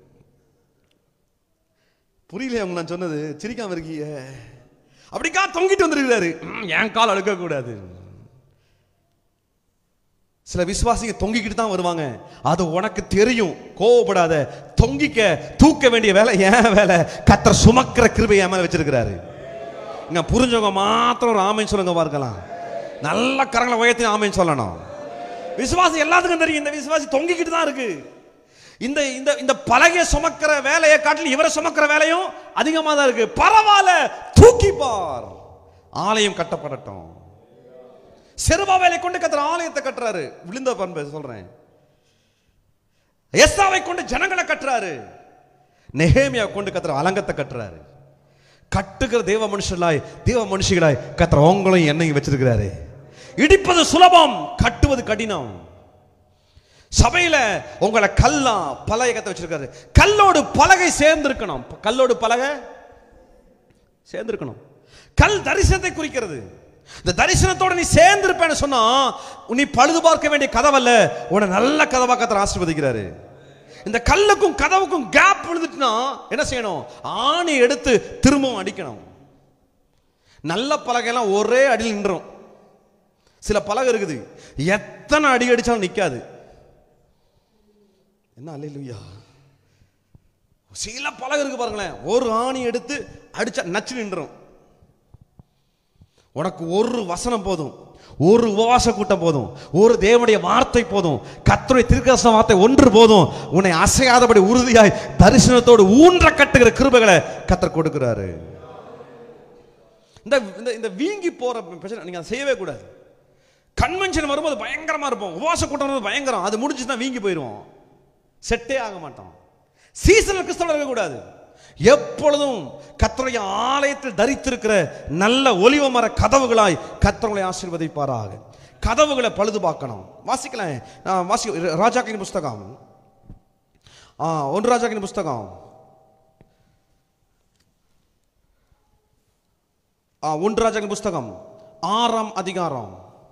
புரியலையா அவங்க நான் சொன்னது? சிரிக்காம இருக்கீங்க. அப்படிக்கா தொங்கிட்டு வந்திருக்கிறாரு, என் கால் அழுக்க கூடாது. சில விசுவாசிங்க தொங்கிக்கிட்டு தான் வருவாங்க, அது உனக்கு தெரியும். கோவப்படாத, தொங்கிக்க. தூக்க வேண்டிய வேலை ஏன் வேலை. கர்த்தர் சுமக்கிற கிருபை என் மேல வச்சிருக்கிறாரு. இங்க புரிஞ்சவங்க மாத்திரம் ஒரு ஆமென் சொல்லுங்க பார்க்கலாம். நல்ல கரங்களை உயர்த்தி ஆமென் சொல்லணும். விசுவாசி எல்லாத்துக்கும் தெரியும், இந்த விசுவாசி தொங்கிக்கிட்டு தான் இருக்கு. இந்த இந்த இந்த பலகைய சுமக்கிற வேலையை காட்டிலும் இவரை சுமக்கிற வேலையும் அதிகமா தான் இருக்கு. பரவாயில்ல, தூக்கிப்பார், ஆலயம் கட்டப்படட்டும். செருபாபேலை கொண்டு கர்த்தர் ஆலயத்தை கட்டுறாரு. விழுந்த பண்பு சொல்றேன். எஸ்தாவை கொண்டு ஜனங்களை கட்டுறாரு. நெகேமியா கொண்டு கர்த்தர் அலங்கத்தை கட்டுறாரு. கட்டுகிற தேவ மனுஷர்களாய் தேவ மனுஷிகளாய் கர்த்தர் உங்களையும் என்னையும் வச்சிருக்கிறாரு. இடிப்பது சுலபம், கட்டுவது கடினம். சபையில உங்களை கல்லா பலகை வச்சிருக்காரு. கல்லோடு பலகை சேர்ந்திருக்கணும். கல்லோடு பலகை சேர்ந்திருக்கணும். கல் தரிசனத்தை குறிக்கிறது. இந்த தரிசனத்தோட நீ சேர்ந்திருப்பேன்னு சொன்னா நீ பழுது பார்க்க வேண்டிய கதவல்ல, உன்னை நல்ல கதவா கர்த்தர் ஆசீர்வதிக்கிறாரு. இந்த கல்லுக்கும் கதவுக்கும் கேப் விழுந்துட்டுனா என்ன செய்யணும்? ஆணி எடுத்து திரும்பவும் அடிக்கணும். நல்ல பலகையெல்லாம் ஒரே அடியில் நின்றோம். சில பலகை இருக்குது, எத்தனை அடி அடிச்சாலும் நிக்காது. என்ன அல்லேலூயா. சில பலகை இருக்கு பாருங்களேன், ஒரு ஆணி எடுத்து அடிச்சா நச்சு நின்றோம். உனக்கு ஒரு வசனம் போதும், ஒரு உபவாச கூட்டம் போதும், ஒரு தேவனுடைய வார்த்தை போதும், கர்த்தருடைய தீர்க்கதரிசன வார்த்தை ஒன்று போதும், உன்னை அசையாதபடி உறுதியாய் தரிசனத்தோடு ஊன்ற கட்டுகிற கிருபைகளை கர்த்தர் கொடுக்கிறாரு. இந்த இந்த வீங்கி போற பிரச்சனை நீங்க அதை செய்யவே கூடாது. கன்வென்ஷன் வரும்போது பயங்கரமா இருப்போம், உபவாச கூட்டம் வரும்போது பயங்கரம், அது முடிஞ்சுதான் வீங்கி போயிடுவோம், செட்டே ஆக மாட்டோம். சீசனல் கிறிஸ்தவர்கள் இருக்கக்கூடாது. எப்பொழுதும் கர்த்தருடைய ஆலயத்தில் தரித்திருக்கிற நல்ல ஒலிவ மர கதவுகளாய் கர்த்தரை ஆசீர்வதிப்பாராக. கதவுகளை பழுது பார்க்கணும். வாசிக்கலாம், ராஜாக்களின் புஸ்தகம் 1 ராஜாக்களின் புஸ்தகம் 1 ராஜாக்களின் புஸ்தகம் 6ஆம் அதிகாரம்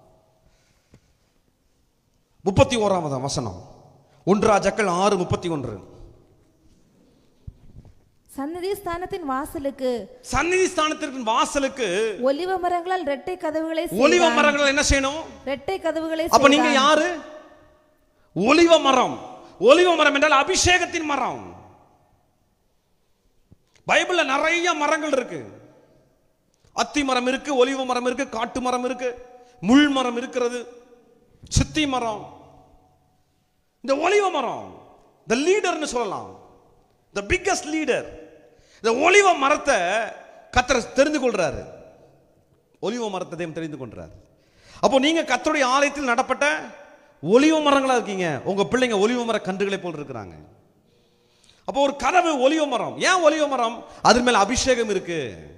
31ஆம் வசனம். 1 ராஜாக்கள் 6:31. சந்நிதி ஸ்தானத்தின் வாசலுக்கு ஒலிவ மரங்களால் இரட்டை கதவுகளை ஒலிவ மரங்கள் என்ன செய்யணும்? இரட்டை கதவுகளை. அப்ப நீங்க யாரு? ஒலிவ மரம். ஒலிவ மரம் என்றால் அபிஷேகத்தின் மரம். பைபிள்ல நிறைய மரங்கள் இருக்கு. அத்தி மரம் இருக்கு, ஒலிவ மரம் இருக்கு, காட்டு மரம் இருக்கு, முள் மரம் இருக்கிறது, சித்தி மரம். இந்த ஒலிவ மரம் the leaderன்னு சொல்லலாம், the biggest leader. இந்த ஒலிவ மரத்தை கர்த்தர் தெரிந்து கொள்றாரு. ஒலிவ மரத்தை தேவன் தெரிந்து கொள்றாரு. அப்போ நீங்க கர்த்தருடைய ஆலயத்தில் நடப்பட்ட ஒலிவ மரங்களா இருக்கீங்க. உங்க பிள்ளைங்க ஒலிவ மர கன்றுகளை போல் இருக்கிறாங்க. அப்போ ஒரு கதவு ஒலிவ மரம். ஏன் ஒலிவ மரம்? அதன் மேல அபிஷேகம் இருக்கு.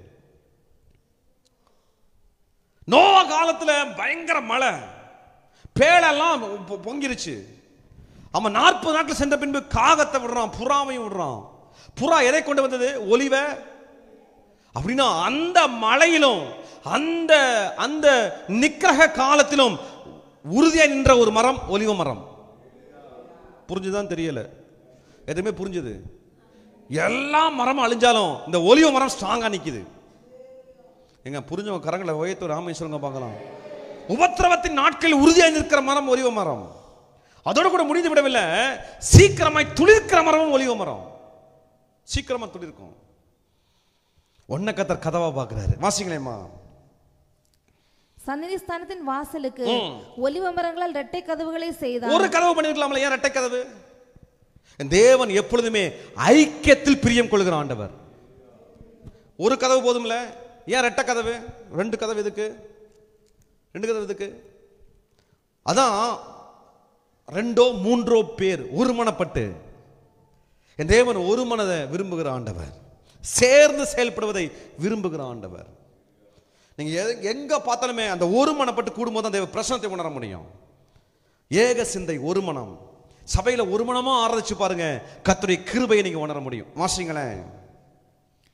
நோவா காலத்துல பயங்கர மழை, பேழெல்லாம் பொங்கிருச்சு. அவன் 40 நாட்கள் சென்ற பின்பு காகத்தை விடுறான், புறாவையும் விடுறான். புறா எதை கொண்டு வந்தது? ஒலிவ. அப்படின்னா அந்த மழையிலும் அந்த அந்த நிக்கிரக காலத்திலும் உறுதியாக நின்ற ஒரு மரம் ஒலிவ மரம். புரிஞ்சுதான் தெரியல, எதுவுமே புரிஞ்சது. எல்லா மரமும் அழிஞ்சாலும் இந்த ஒலிவ மரம் ஸ்ட்ராங்கா நிக்குது. எங்க புரிஞ்சவங்க கரங்களை உயர்த்து ராமேஸ்வரங்க பார்க்கலாம். உபத்திரவத்தின் நாட்களில் உறுதியாக நிற்கிற மரம் ஒலிவ மரம். அதோடு கூட முடிந்து விடவில்லை, சீக்கிரமாய் துளிர்க்கிற மரமும் ஒலிவ மரம். சீக்கிரமா துளிர்க்கும். ஒன்ன கர்த்தர் கதவா பார்க்கிறாரு. வாசிங்களேம்மா. சந்நிதி ஸ்தானத்தின் வாசலுக்கு ஒலிவ மரங்களால் இரட்டை கதவுகளை செய்தார். ஒரு கதவு பண்ணிருக்கலாம்ல, ஏன் இரட்டை கதவு? தேவன் எப்பொழுதுமே ஐக்கியத்தில் பிரியம் கொள்கிற ஆண்டவர். ஒரு கதவு போதும்ல, ஏன் இரட்டை கதவு? 2 கதவு எதுக்கு? 2 கதவு எதுக்கு? அதான் 2 3 பேர் ஒருமனப்பட்டு. என் தேவன் ஒரு மனதை விரும்புகிற ஆண்டவர், சேர்ந்து செயல்படுவதை விரும்புகிற ஆண்டவர். நீங்க எங்க பார்த்தாலுமே அந்த ஒரு மனப்பட்டு கூடும்போது அந்த பிரசனத்தை உணர முடியும். ஏக சிந்தை, ஒரு மனம். சபையில ஒரு மனமா ஆராய்ச்சி பாருங்க, கர்த்தருடைய கிருபையை நீங்க உணர முடியும். வாசிங்களேன்.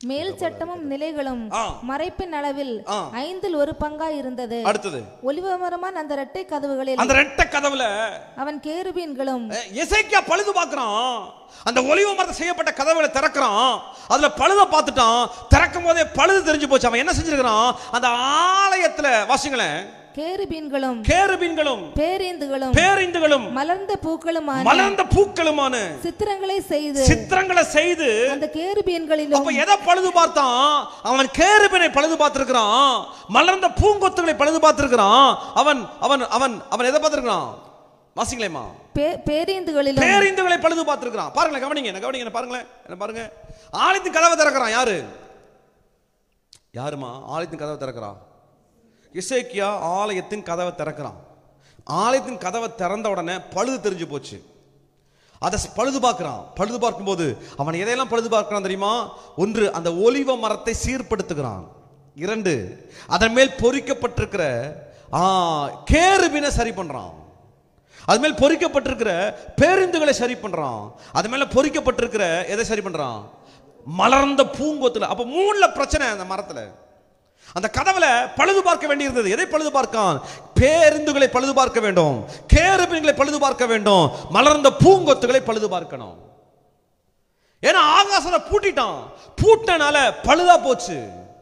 மேல் சட்டமும் நிலைகளும் மறைப்பின் அளவில் 1/5 பங்காய் இருந்தது. அடுத்தது ஒலிவமரமான அந்த இரட்டை கதவுகளில், அந்த இரட்டை கதவுல அவன் கேருபீன்களும். எசேக்கியா பழுது பார்க்கறான். அந்த ஒலிவ மரத்தை செய்யப்பட்ட கதவுகளை திறக்கிறான். அதுல பழுத பார்த்துட்டான். திறக்கும் போதே பழுது தெரிஞ்சு போச்சு. அவன் என்ன செஞ்சிருக்கிறான்? அந்த ஆலயத்துல வாசிங்களேன், கேருபீன்களும் பேரிந்துகளும் மலர்ந்த பூக்களுமான சித்திரங்களை செய்து அந்த கேருபீன்களிலும். அப்ப எதை பழுது பார்த்தான்? அவன் கேருபீனை பழுது பார்த்திருக்கிறான். மலர்ந்த பூங்கொத்துகளை பழுது பார்த்திருக்கிறான். அவன் அவன் அவன் அவன் எதை பார்த்திருக்கிறான்? வாசிங்களேம்மா, பேரிந்துகளை பழுது பார்த்திருக்கிறான். பாருங்களேன், கவனிங்க பாருங்களேன், என்ன பாருங்க. ஆலயத்தின் கதவை திறக்கிறான். யாருமா ஆலயத்தின் கதவை திறக்கிறான்? எசேக்கியா ஆலயத்தின் கதவை திறக்கிறான். ஆலயத்தின் கதவை திறந்த உடனே பழுது தெரிஞ்சு போச்சு. அதை பழுது பார்க்கிறான். பழுது பார்க்கும்போது அவன் எதையெல்லாம் பழுது பார்க்கிறான் தெரியுமா? 1, அந்த ஒலிவ மரத்தை சீர்படுத்துகிறான். 2, அதன் மேல் பொறிக்கப்பட்டிருக்கிற கேருபீனை சரி பண்றான். அது மேல் பொறிக்கப்பட்டிருக்கிற பேரிந்துகளை சரி பண்றான். அது மேல பொறிக்கப்பட்டிருக்கிற எதை சரி பண்றான்? மலர்ந்த பூங்கொத்துல. அப்ப 3ல பிரச்சனை. அந்த மரத்துல, அந்த கதவுல பழுது பார்க்க வேண்டியிருந்தது. எதை பழுது பார்க்கான்? பேரிந்துகளை பழுது பார்க்க வேண்டும், கேருபீன்களை பழுது பார்க்க வேண்டும், மலர்ந்த பூங்கொத்துகளை பழுது பார்க்கணும். ஏன்னா ஆகாசத்தை பூட்டிட்டான். பூட்டனால பழுதா போச்சு.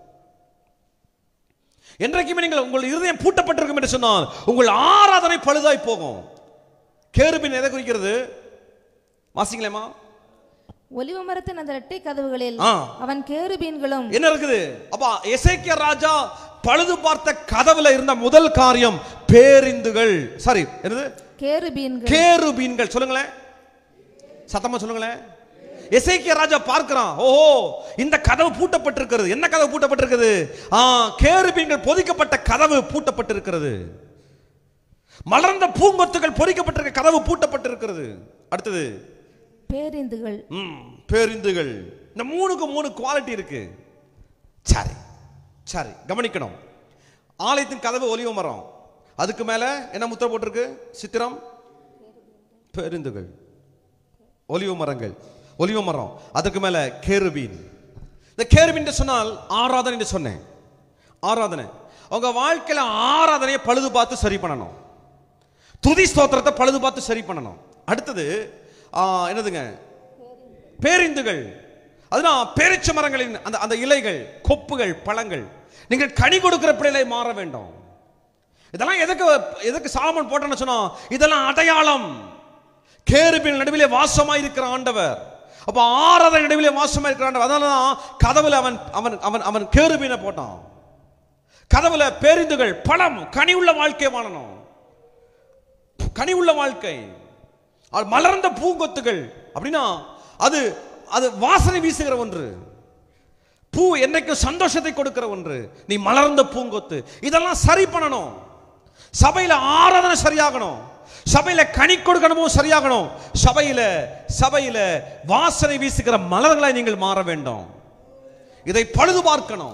என்றைக்குமே நீங்கள் உங்கள் இருதயம் பூட்டப்பட்டிருக்கும் என்று சொன்னால் உங்கள் ஆராதனை பழுதாய் போகும். கேருபீன் எதை குறிக்கிறது? வாசிங்களேமா. ஒலிவ மரத்தின் அந்த இரட்டை கதவுகளில் அவன் கேருபீன்களும். என்ன இருக்குது? அப்ப எசேக்கியா ராஜா பழுது பார்த்த கதவுல இருந்த முதல் காரியம் பேரிந்துகள். சாரி, என்னது? கேருபீன்கள். சொல்லுங்களேன், சத்தமா சொல்லுங்களேன். எசேக்கியா ராஜா பார்க்கிறான், ஓஹோ, இந்த கதவு பூட்டப்பட்டிருக்கிறது. என்ன கதவு பூட்டப்பட்டிருக்கிறது? கேருபீன்கள் பொதிக்கப்பட்ட கதவு பூட்டப்பட்டிருக்கிறது. மலர்ந்த பூங்கொத்துகள் பொறிக்கப்பட்டிருக்க கதவு பூட்டப்பட்டிருக்கிறது. அடுத்தது பேரிந்துகள். இந்த 3க்கு 3 குவாலிட்டி இருக்கு. சரி, கவனிக்கணும். ஆலயத்தின் கதவு ஒலிவ மரம். அதுக்கு மேல என்ன முத்திரை போட்டிருக்கு? சித்திரம், பேரிந்துகள், ஒலிவ மரங்கள், ஒலிவ மரம். அதுக்கு மேல கேருபீன். இந்த கேருபீன் சொன்னால் ஆராதனை என்று சொன்னேன். ஆராதனை. உங்க வாழ்க்கையில ஆராதனையை பழுது பார்த்து சரி பண்ணணும். துதி ஸ்தோத்திரத்தை பழுது பார்த்து சரி பண்ணணும். அடுத்தது என்னதுங்க? பேரிந்துகள். அதுதான் பேரிச்ச மரங்களின் அந்த இலைகள், கொப்புகள், பழங்கள். நீங்கள் கனி கொடுக்கிற பிள்ளைகளை மாற வேண்டும். இதெல்லாம் எதுக்கு சாலமோன் போட்டேன்னு சொன்னா, இதெல்லாம் அடையாளம். கேருபீன் நடுவிலே வாசமாய் இருக்கிற ஆண்டவர். அப்ப ஆராதனை நடுவிலே வாசமாய் இருக்கிற ஆண்டவர். அதனாலதான் கதவுல அவன் கேருபீனை போட்டான். கதவுல பேரிந்துகள், பழம், கனி உள்ள வாழ்க்கை வாழணும். கனி உள்ள வாழ்க்கை. மலர்ந்த பூங்கொத்துகள் அப்படின்னா அது வாசனை வீசுகிற ஒன்று. பூ என்னைக்கும் சந்தோஷத்தை கொடுக்கிற ஒன்று. நீ மலர்ந்த பூங்கொத்து. இதெல்லாம் சரி பண்ணணும். சபையில ஆராதனை சரியாகணும். சபையில கனி கொடுக்கணும் சரியாகணும். சபையில வாசனை வீசுகிற மலர்களை நீங்கள் மாற வேண்டும். இதை பழுது பார்க்கணும்.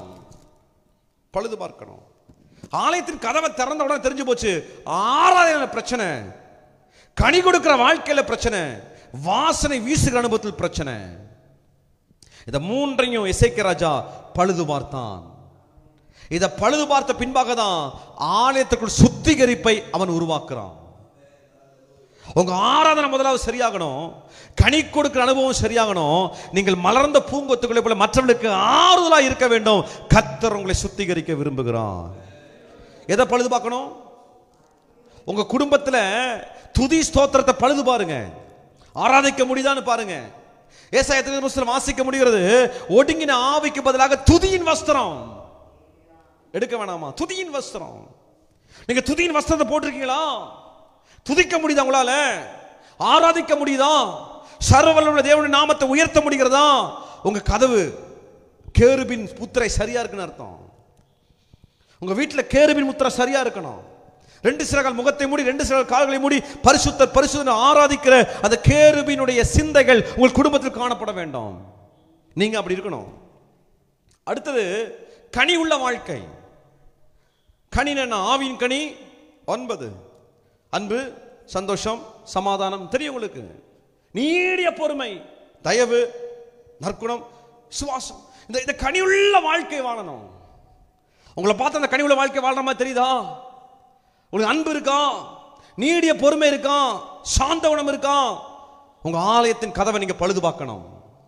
ஆலயத்தின் கதவை திறந்த உடனே தெரிஞ்சு போச்சு, ஆராதனை பிரச்சனை, கனி கொடுக்கிற வாழ்க்கையில பிரச்சனை, வாசனை வீசுகிற அனுபவத்தில் பிரச்சனை. இந்த 3ஐயும் எசேக்கியா ராஜா பழுது பார்த்தான். இதை பழுது பார்த்த பின்பாக தான் ஆலயத்துக்குள் சுத்திகரிப்பை அவன் உருவாக்குறான். உங்க ஆராதனை முதலாவது சரியாகணும். கனி கொடுக்கிற அனுபவம் சரியாகணும். நீங்கள் மலர்ந்த பூங்கொத்துக்களை போல மற்றவர்களுக்கு ஆறுதலா இருக்க வேண்டும். கர்த்தர் உங்களை சுத்திகரிக்க விரும்புகிறான். எதை பழுது பார்க்கணும்? உங்க குடும்பத்துல துதி ஸ்தோத்திரத்தை பழுது பாருங்க. ஆராதிக்க முடியுதான்னு பாருங்க. ஏசாயா 30 வாசிக்க முடிகிறது. ஒடுங்கின ஆவிக்கு பதிலாக துதியின் வஸ்திரம் எடுக்க வேணாமா? துதியின் வஸ்திரம். நீங்க துதியின் வஸ்திரத்தை போட்டிருக்கீங்களா? துதிக்க முடியுதா? உங்களால ஆராதிக்க முடியுதா? சர்வவல்லமையுள்ள தேவனுடைய நாமத்தை உயர்த்த முடிகிறதா? உங்க கதவு கேருபீன் முத்திரை சரியா இருக்குன்னு அர்த்தம். உங்க வீட்டில் கேருபீன் முத்திரை சரியா இருக்கணும். 2 சிறகால் முகத்தை மூடி 2 சிறகால் கால்களை மூடி பரிசுத்தர் ஆராதிக்கிற அந்த கேருபீனுடைய சிந்தைகள் உங்கள் குடும்பத்தில் காணப்பட வேண்டும். நீங்க அப்படி இருக்கணும். அடுத்தது கனி உள்ள வாழ்க்கை. கனி என்ன? ஆவியின் கனி 9. அன்பு, சந்தோஷம், சமாதானம். தெரியும் உங்களுக்கு. நீடிய பொறுமை, தயவு, நற்குணம், விசுவாசம். இந்த கனியுள்ள வாழ்க்கை வாழணும். உங்களை பார்த்து அந்த கனியுள்ள வாழ்க்கை வாழ்ற மாதிரி தெரியுதா? உங்களுக்கு அன்பு இருக்கா? நீடிய பொறுமை இருக்கா? சாந்த குணம் இருக்கா? உங்க ஆலயத்தின் கதவை நீங்க பழுது பார்க்கணும்.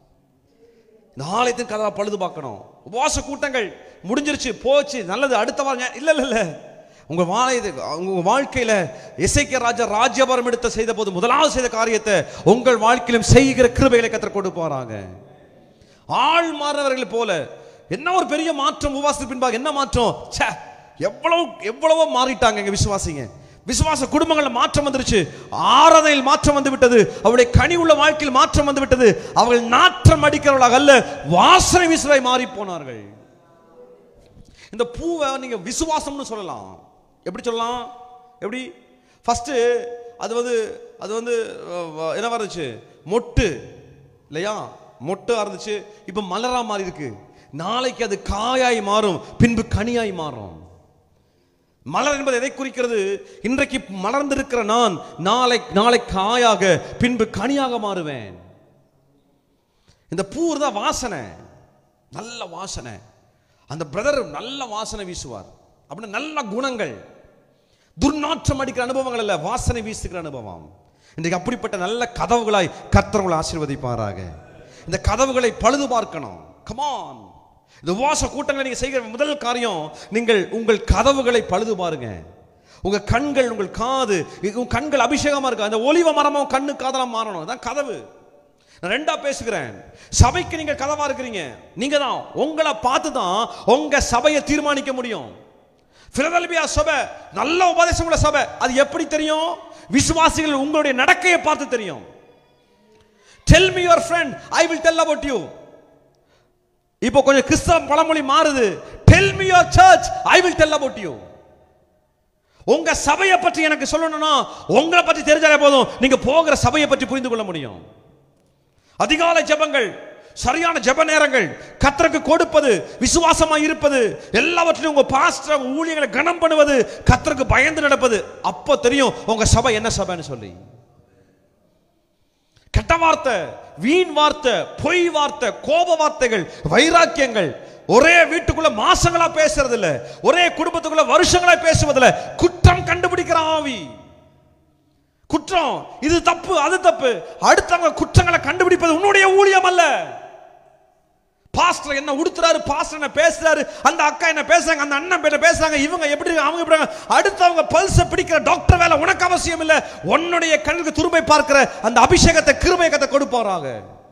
இந்த ஆலயத்தின் கதவை பழுது பார்க்கணும். உபவாச கூட்டங்கள் முடிஞ்சிருச்சு, போச்சு, நல்லது, அடுத்த வாரம் இல்ல இல்ல இல்ல. உங்க வாழ்க்கையில எசேக்கியா ராஜா ராஜ்யபாரம் எடுத்த செய்த போது முதலாவது செய்த காரியத்தை உங்கள் வாழ்க்கையிலும் செய்கிற கிருபைகளை கர்த்தர் கொடுப்பாராங்க. ஆள் மாறினவர்கள் போல என்ன ஒரு பெரிய மாற்றம் உபவாசத்துக்கு பின்பாக என்ன மாற்றம்? எவ்வளவோ மாறிட்டாங்க எங்க விசுவாசிங்க. விசுவாச குடும்பங்களில் மாற்றம் வந்துருச்சு, ஆராதனையில் மாற்றம் வந்து விட்டது, அவருடைய கனி உள்ள வாழ்க்கையில் மாற்றம் வந்து விட்டது. அவர்கள் நாற்றம் அடிக்கிறவர்களாக அல்ல, வாசனை வீசுவதை மாறி போனார்கள். இந்த பூவை நீங்க விசுவாசம்னு சொல்லலாம். எப்படி சொல்லலாம்? எப்படி? ஃபர்ஸ்ட் அது வந்து என்ன வந்துச்சு? மொட்டு இல்லையா? மொட்டா இருந்துச்சு, இப்ப மலரா மாறி இருக்கு. நாளைக்கு அது காயாய் மாறும், பின்பு கனியாய் மாறும். மலர் என்பது எதை குறிக்கிறது? இன்றைக்கு மலர்ந்திருக்கிற நான் நாளை காயாக பின்பு கனியாக மாறுவேன். இந்த பூ தான் வாசனை, நல்ல வாசனை. அந்த பிரதர் நல்ல வாசனை வீசுவார். அப்படின்னா நல்ல குணங்கள், துர்நாற்றம் அடிக்கிற அனுபவங்கள் அல்ல, வாசனை வீசுகிற அனுபவம். இன்றைக்கு அப்படிப்பட்ட நல்ல கதவுகளாய் கர்த்தர் உங்களை ஆசீர்வதிப்பாராக. இந்த கதவுகளை பழுது பார்க்கணும். கமான், இந்த உபவாச கூட்டங்களை நீங்க செய்கிற முதல் காரியம், நீங்கள் உங்கள் கதவுகளை பழுது பாருங்க. உங்க கண்கள், உங்கள் காது, உங்க கண்கள் அபிஷேகமா இருக்கு. அந்த ஒலிவ மரமும் கண்ணு காதலாம் மாறணும். அதான் கதவு. நான் ரெண்டா பேசுகிறேன். சபைக்கு நீங்க கதவா இருக்கிறீங்க. நீங்க தான் உங்களை பார்த்து தான் உங்க சபையை தீர்மானிக்க முடியும். பிலதெல்பியா சபை நல்ல உபதேசம் உள்ள சபை. அது எப்படி தெரியும்? விசுவாசிகள் உங்களுடைய நடக்கையை பார்த்து தெரியும். Tell me your friend, I will tell about you. இப்போ கொஞ்சம் கிறிஸ்தவ பழமொழி மாறுது. Tell me your church, I will tell about you. உங்க சபையை பற்றி எனக்கு சொல்லணும்னா உங்களை பற்றி தெரிஞ்சாலே போதும், நீங்க போகிற சபையை பற்றி புரிந்து கொள்ள முடியும். அதிகாலை ஜெபங்கள், சரியான ஜெப நேரங்கள், கர்த்தருக்கு கொடுப்பது, விசுவாசமா இருப்பது, எல்லாவற்றிலும் உங்க பாஸ்டர் ஊழியர்களை கனம் பண்ணுவது, கர்த்தருக்கு பயந்து நடப்பது, அப்போ தெரியும் உங்க சபை என்ன சபைன்னு சொல்லி. கெட்ட வார்த்தை, வீண் வார்த்தை, பொய் வார்த்தை, கோப வார்த்தைகள், வைராக்கியங்கள், ஒரே வீட்டுக்குள்ள மாசங்களா பேசுறது இல்ல, ஒரே குடும்பத்துக்குள்ள வருஷங்களா பேசுவதில்ல, குற்றம் கண்டுபிடிக்கிற ஆவி. குற்றம், இது தப்பு, அது தப்பு, அடுத்தவங்க குற்றங்களை கண்டுபிடிப்பது உன்னுடைய ஊழியம் அல்ல. பாஸ்டர் என்ன உடுத்துறாரு, பாஸ்டர் என்ன பேசுறாரு, அந்த அக்கா என்ன பேசுறாங்க, அந்த அண்ணன் பேர பேசுறாங்க, இவங்க எப்படி அவங்க எப்படி, அடுத்தவங்க பல்ஸை பிடிக்கிற டாக்டர் வேலை உனக்கு அவசியம் இல்லை. உன்னுடைய கண்ணுக்கு துருமை பார்க்கிற அந்த அபிஷேகத்தை, கிருபையை கொடுப்பாராக.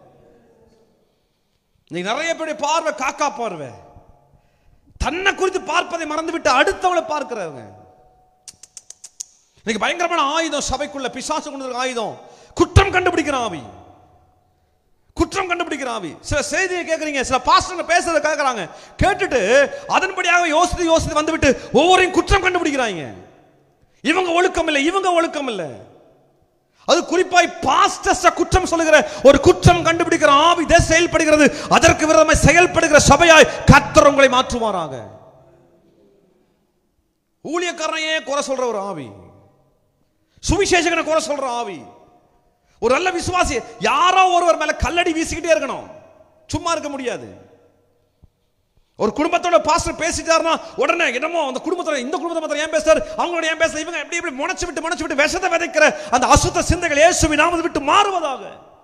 நீ நிறைய பேருடைய பார்வை காக்கா பார்வை, தன்னை குறித்து பார்ப்பதை மறந்துவிட்டு அடுத்தவங்களை பார்க்கிறவங்க. இன்னைக்கு பயங்கரமான ஆயுதம் சபைக்குள்ள, பிசாசு கொண்டு வர ஆயுதம் குற்றம் கண்டுபிடிக்கிற ஆவி. குற்றம் கண்டுபிடிக்கிற ஆவி. சில செய்தியை கேட்கறீங்க, சில பாஸ்டர்ங்க பேசுறத கேட்கறாங்க, கேட்டுட்டு அதன்படியாக யோசித்து வந்துவிட்டு ஒவ்வொருவரையும் குற்றம் கண்டுபிடிக்கிறாங்க. இவங்க ஒழுக்கம் இல்லை, இவங்க ஒழுக்கம் இல்லை. அது குறிப்பாய் பாஸ்டர்ஸ் குற்றம் சொல்லுகிற ஒரு குற்றம் கண்டுபிடிக்கிற ஆவி செயல்படுகிறது. அதற்கு விரோதமாய் செயல்படுகிற சபையாய் கர்த்தர் உங்களை மாற்றுவாராக. ஊழியக்காரனையே குறை சொல்ற ஒரு ஆவி, சுவிசேஷகனை குறை சொல்ற ஆவி. ஒரு நல்ல விசுவாசி யாரோ ஒருவர் மேல கல்லடி வீசிக்கிட்டே இருக்கணும், சும்மா இருக்க முடியாது. ஒரு குடும்பத்தோட பாஸ்டர் பேசிட்டாருன்னா உடனே என்னமோ அந்த குடும்பத்தோட, இந்த குடும்பத்தை ஏன் பேசுறாரு, அவங்களோட ஏன் பேச, இவங்க எப்படி எப்படி முனைச்சு விட்டு விஷத்தை விதைக்கிற அந்த அசுத்த சிந்தைகள் இயேசுவின் நாமத்தை விட்டு மாறுவதாக.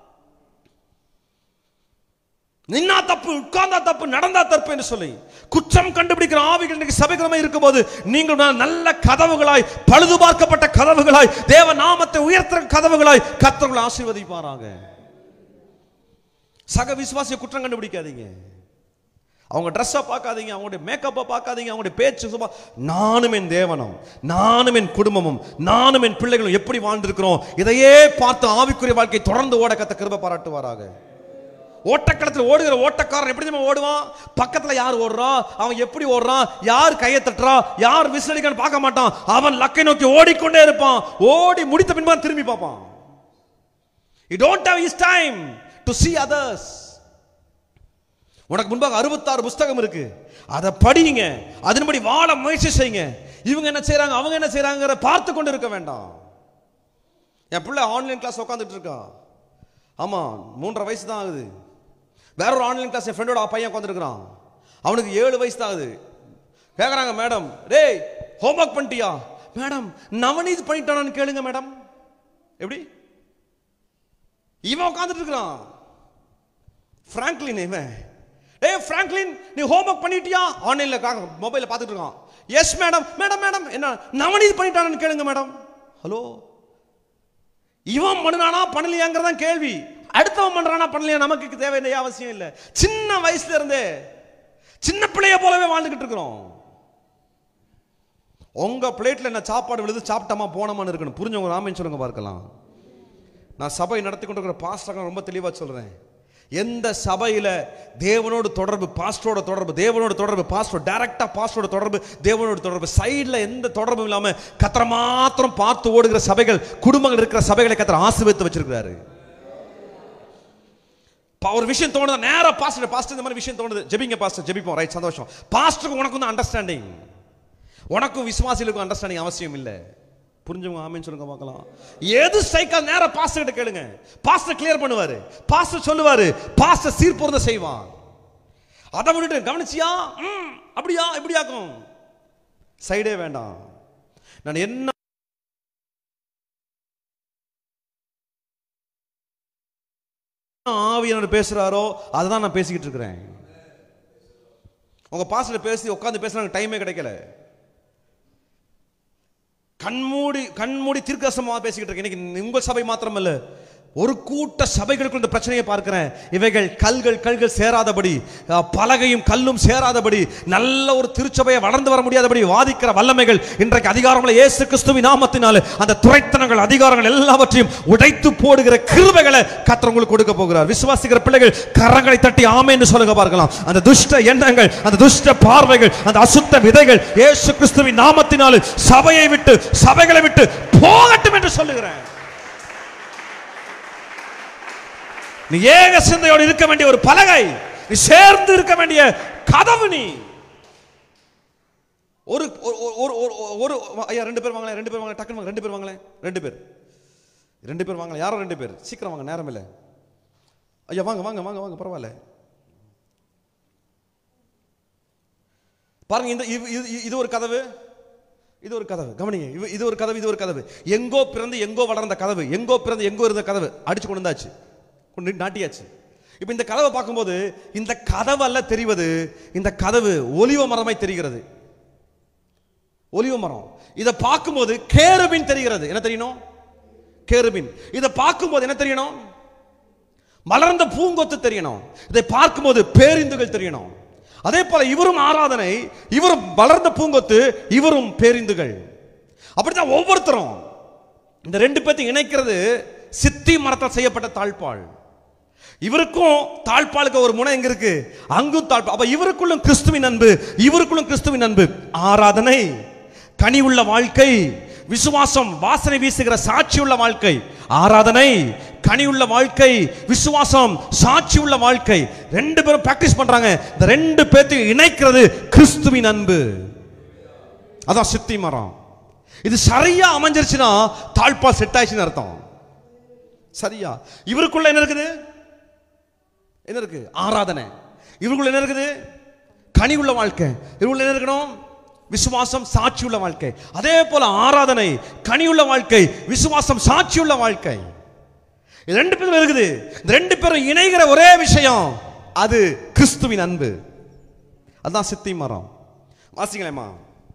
நின்னா தப்பு, உட்கார்ந்தா தப்பு, நடந்தா தப்பு என்று சொல்லி குற்றம் கண்டுபிடிக்கிற ஆவிகள் இன்னைக்கு சபைக்குள்ளே இருக்கும்போது நீங்கள் நல்ல கதவுகளாய், பழுது பார்க்கப்பட்ட கதவுகளாய், தேவ நாமத்தை உயர்த்துற கதவுகளாய் கர்த்தர் ஆசீர்வதிப்பாராக. சக விசுவாசிய குற்றம் கண்டுபிடிக்காதீங்க. அவங்க ட்ரெஸ்ஸை பார்க்காதீங்க, அவங்களுடைய மேக்கப்பை பார்க்காதீங்க, அவங்களுடைய பேச்சு. நானும் என் தேவனும், நானும் என் குடும்பமும், நானும் என் பிள்ளைகளும் எப்படி வாழ்ந்திருக்கிறோம், இதையே பார்த்து ஆவிக்குரிய வாழ்க்கை தொடர்ந்து ஓட கர்த்தர் கிருபை பாராட்டுவாராக. ஓட்டக்களத்தில் ஓடுகிற ஓட்டக்காரன் எப்படி ஓடுவான்? பக்கத்தில் யார் ஓடுறா, அவன் எப்படி ஓடுறான், யார் கையை தட்டுறா, யார் விசிலடிக்கான்னு பார்க்க மாட்டான். அவன் லக்கை நோக்கி ஓடிக்கொண்டே இருப்பான். ஓடி முடித்த பின்பு திரும்பி பார்ப்பான். You don't have his time to see others. உனக்கு முன்பாக 66 புத்தகம் இருக்கு, அதை படிங்க, அதன்படி வாழ முயற்சி செய்யுங்க. இவங்க என்ன செய்யறாங்க, அவங்க என்ன செய்யறாங்க பார்த்து கொண்டு இருக்க வேண்டாம். என் பிள்ளை ஆன்லைன் கிளாஸ் உட்காந்துட்டு இருக்கா. ஆமா, 3.5 வயசு தான் ஆகுது. வேற ஒரு ஆன்லைன் கிளாஸ் என் ஃப்ரெண்டோட பையன் உட்காந்துருக்கிறான். அவனுக்கு 7 வயசு தான் ஆகுது. கேட்குறாங்க, மேடம் டேய் ஹோம்ஒர்க் பண்ணிட்டியா? மேடம் நவநீத் பண்ணிட்டானான்னு கேளுங்க மேடம். எப்படி இவன் உட்காந்துட்டு இருக்கிறான் பிராங்க்லின். இவன் டேய் பிராங்க்லின் நீ ஹோம்ஒர்க் பண்ணிட்டியா? ஆன்லைன்ல மொபைல்ல பார்த்துட்டு இருக்கான். Yes madam. மேடம் மேடம் என்ன நவநீத் பண்ணிட்டானான்னு கேளுங்க மேடம். ஹலோ, இவன் பண்ணுனானா பண்ணலையாங்கிறதான் கேள்வி. அடுத்தவன் பண்றானா பண்ணலையா நமக்கு தேவையில்லையா? அவசியம் இல்லை. சின்ன வயசுல இருந்தே சின்ன பிள்ளைய போலவே வாழ்ந்துகிட்டு இருக்கிறோம். உங்க பிளேட்ல என்ன சாப்பாடு விழுது சாப்பிட்டமா போனமான்னு இருக்கணும். புரிஞ்சவங்க ராமன் சொல்லுங்க பார்க்கலாம். நான் சபை நடத்தி கொண்டிருக்கிற பாஸ்டர் ரொம்ப தெளிவா சொல்றேன். எந்த சபையில தேவனோடு தொடர்பு, பாஸ்டரோட தொடர்பு, தேவனோட தொடர்பு, பாஸ்டர் டைரக்டா பாஸ்டரோட தொடர்பு, தேவனோட தொடர்பு, சைடுல எந்த தொடர்பும் இல்லாம கத்தரை மாத்திரம் பார்த்து ஓடுகிற சபைகள், குடும்பங்கள் இருக்கிற சபைகளை கத்தரை ஆசீர்வதித்து வச்சிருக்கிறாரு. ஒரு விஷயம் தோணுது, நேரா பாஸ்டர் இந்த மாதிரி விஷயம் தோணுது, ஜெபிங்க பாஸ்டர், ஜெபிப்போம், ரைட், சந்தோஷம். பாஸ்டருக்கு உனக்கும் தான் அண்டர்ஸ்டாண்டிங், உனக்கும் விசுவாசிகளுக்கும் அண்டர்ஸ்டாண்டிங் அவசியம் இல்லை. புரிஞ்சவங்க ஆமென் சொல்லுங்க பார்க்கலாம். எது ஸ்ட்ரைக்கா நேரா பாஸ்டர் கிட்ட கேளுங்க. பாஸ்டர் கிளியர் பண்ணுவாரு, பாஸ்டர் சொல்லுவாரு, பாஸ்டர் சீர்பொருந்த செய்வான். அதை விட்டுட்டு கவனிச்சியா அப்படியா இப்படியாக்கும் சைடே வேண்டாம். நான் என்ன ஆவியானவர் பேசுறாரோ அதுதான் நான் பேசிக்கிட்டு இருக்கிறேன். உங்க பாஸ்டர் பேசி உட்கார்ந்து பேசுறாங்க, டைமே கிடைக்கல. கண்மூடி தீர்க்கதரிசனமா பேசிக்கிட்டு இருக்கேன். இன்னைக்கு உங்கள் சபை மாத்திரம் இல்ல, ஒரு கூட்ட சபைகளுக்கு இந்த பிரச்சனையை பார்க்கிறேன். இவைகள் கல்கள் சேராதபடி, பலகையும் கல்லும் சேராதபடி, நல்ல ஒரு திருச்சபையை வளர்ந்து வர முடியாதபடி வாதிக்கிற வல்லமைகள் இன்றைக்கு அதிகாரமுள்ள இயேசு கிறிஸ்துவின் நாமத்தினால அந்த துரைத்தனங்கள், அதிகாரங்கள் எல்லாவற்றையும் உடைத்து போடுகிற கிருபைகளை கர்த்தர் உங்களுக்கு கொடுக்க போகிறார். விசுவாசிக்கிற பிள்ளைகள் கரங்களை தட்டி ஆமென்னு சொல்லுங்க பார்க்கலாம். அந்த துஷ்ட எண்ணங்கள், அந்த துஷ்ட பார்வைகள், அந்த அசுத்த விதைகள் இயேசு கிறிஸ்துவின் நாமத்தினால சபையை விட்டு, சபைகளை விட்டு போகட்டும் என்று சொல்லுகிறேன். நீ ஏக சிந்தையோடு இருக்க வேண்டிய ஒரு பலகை, நீ சேர்ந்து இருக்க வேண்டிய கதவு. நீ ஒரு ஐயா 2 பேர் வாங்களேன், 2 பேர் வாங்க, டக்குனு வாங்க, 2 பேர் வாங்களேன், 2 பேர் வாங்க, யாரோ 2 பேர் சீக்கிரம் வாங்க, நேரம் இல்லை. ஐயா வாங்க வாங்க வாங்க வாங்க, பரவாயில்ல. பாருங்க, இது ஒரு கதவு, இது ஒரு கதவு. கவனிங்க, இது ஒரு கதவு, இது ஒரு கதவு. எங்கோ பிறந்து எங்கோ வளர்ந்த கதவு, எங்கோ பிறந்து எங்கோ இருந்த கதவு அடிச்சு கொண்டு வந்தாச்சு, நாட்டியாச்சு. இப்ப இந்த கதவை பார்க்கும்போது இந்த கதவு அல்ல தெரிவது, இந்த கதவு ஒலிவ மரமாய் தெரிகிறது. ஒலிவ மரம். இதை பார்க்கும்போது கேருபின் தெரிகிறது. என்ன தெரியணும்? கேருபின். இதை பார்க்கும்போது என்ன தெரியணும்? மலர்ந்த பூங்கொத்து தெரியணும். இதை பார்க்கும்போது பேரிந்துகள் தெரியணும். அதே போல இவரும் ஆராதனை, இவரும் வளர்ந்த பூங்கொத்து, இவரும் பேரிந்துகள். அப்படித்தான் ஒவ்வொருத்தரும். இந்த 2 பேர்த்தையும் இணைக்கிறது சித்தி மரத்தால் செய்யப்பட்ட தாழ்பால். இவருக்கும் தாழ்பாலுக்கு ஒரு முனை எங்க இருக்கு, அங்கும் தாழ்பால். அப்ப இவருக்குள்ளும் கிறிஸ்துவின் அன்பு, இவருக்குள்ளும் கிறிஸ்துவின் அன்பு. ஆராதனை கனி உள்ள வாழ்க்கை, விசுவாசம் வாசனை வீசுகிற சாட்சி உள்ள வாழ்க்கை. ஆராதனை கனி உள்ள வாழ்க்கை, விசுவாசம் சாட்சி உள்ள வாழ்க்கை. 2 பேரும் பிராக்டிஸ் பண்றாங்க. இந்த 2 பேர்த்தையும் இணைக்கிறது கிறிஸ்துவின் அன்பு. அதான் சித்தி மரம். இது சரியா அமைஞ்சிருச்சுன்னா தாழ்பால் செட் ஆயிடுச்சுன்னு அர்த்தம். சரியா இவருக்குள்ள என்ன இருக்குது? என்ன இருக்கு? ஆராதனை. இவருக்குள்ள என்ன இருக்குது? கனி உள்ள வாழ்க்கை. இவருக்குள்ள என்ன இருக்கணும்? விசுவாசம் சாட்சி உள்ள வாழ்க்கை. அதே போல ஆராதனை கனி உள்ள வாழ்க்கை, விசுவாசம் சாட்சி உள்ள வாழ்க்கை. 2 பேரும் இருக்குது. இந்த 2 பேரும் இணைகிற ஒரே விஷயம், அது கிறிஸ்துவின் அன்பு. அதுதான் சித்தி மரம். வாசிங்களேம்மா.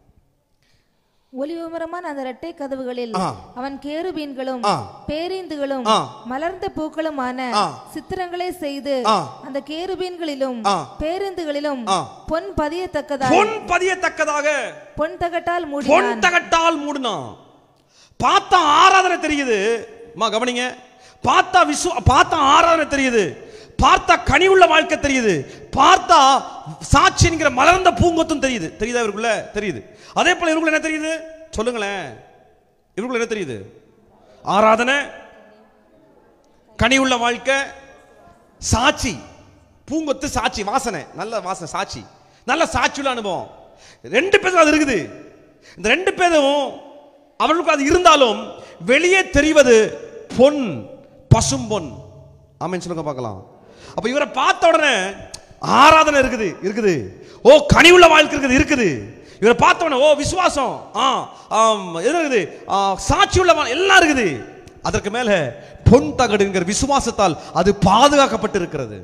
ஒலிவமரமான அந்த இரட்டை கதவுகளில் அவன் கேருபீன்களும் பேரீந்துகளும் மலர்ந்த பூக்களுமான சித்திரங்களை செய்து அந்த கேருபீன்களிலும் பேரீந்துகளிலும் பொன் பதியத்தக்கதாக பொன் தகட்டால் மூடினான். பார்த்தா ஆராதனை தெரியுது. கவனிங்க, பார்த்தா ஆராதனை தெரியுது, பார்த்தா கனி உள்ள வாழ்க்கை தெரியுது, பார்த்தா சாட்சி என்கிற மலர்ந்த பூங்கொத்தும் தெரியுது. தெரியுதா இவருக்குள்ள? தெரியுது. அதே போல இவருக்குள்ள என்ன தெரியுது? சொல்லுங்களேன். இவருக்குள்ள என்ன தெரியுது? ஆராதனை, கனி உள்ள வாழ்க்கை, சாட்சி, பூங்கொத்து, சாட்சி, வாசனை, நல்ல வாசனை, சாட்சி, நல்ல சாட்சி உள்ள அனுபவம். 2 பேரும் அது இருக்குது. இந்த 2 பேரும் அவர்களுக்கு அது இருந்தாலும் வெளியே தெரிவது பொன், பசும்பொன். ஆமென் சொல்லுங்க பார்க்கலாம். அப்ப இவரை பார்த்த உடனே ஆராதனை இருக்குது. ஓ கனிவுள்ள வாழ்க்கை இருக்குது. இவரை பார்த்த உடனே ஓ விசுவாசம் இருக்குது, சாட்சி உள்ள எல்லாம் இருக்குது. அதற்கு மேல பொன் தகடுங்கிற விசுவாசத்தால் அது பாதுகாக்கப்பட்டு இருக்கிறது.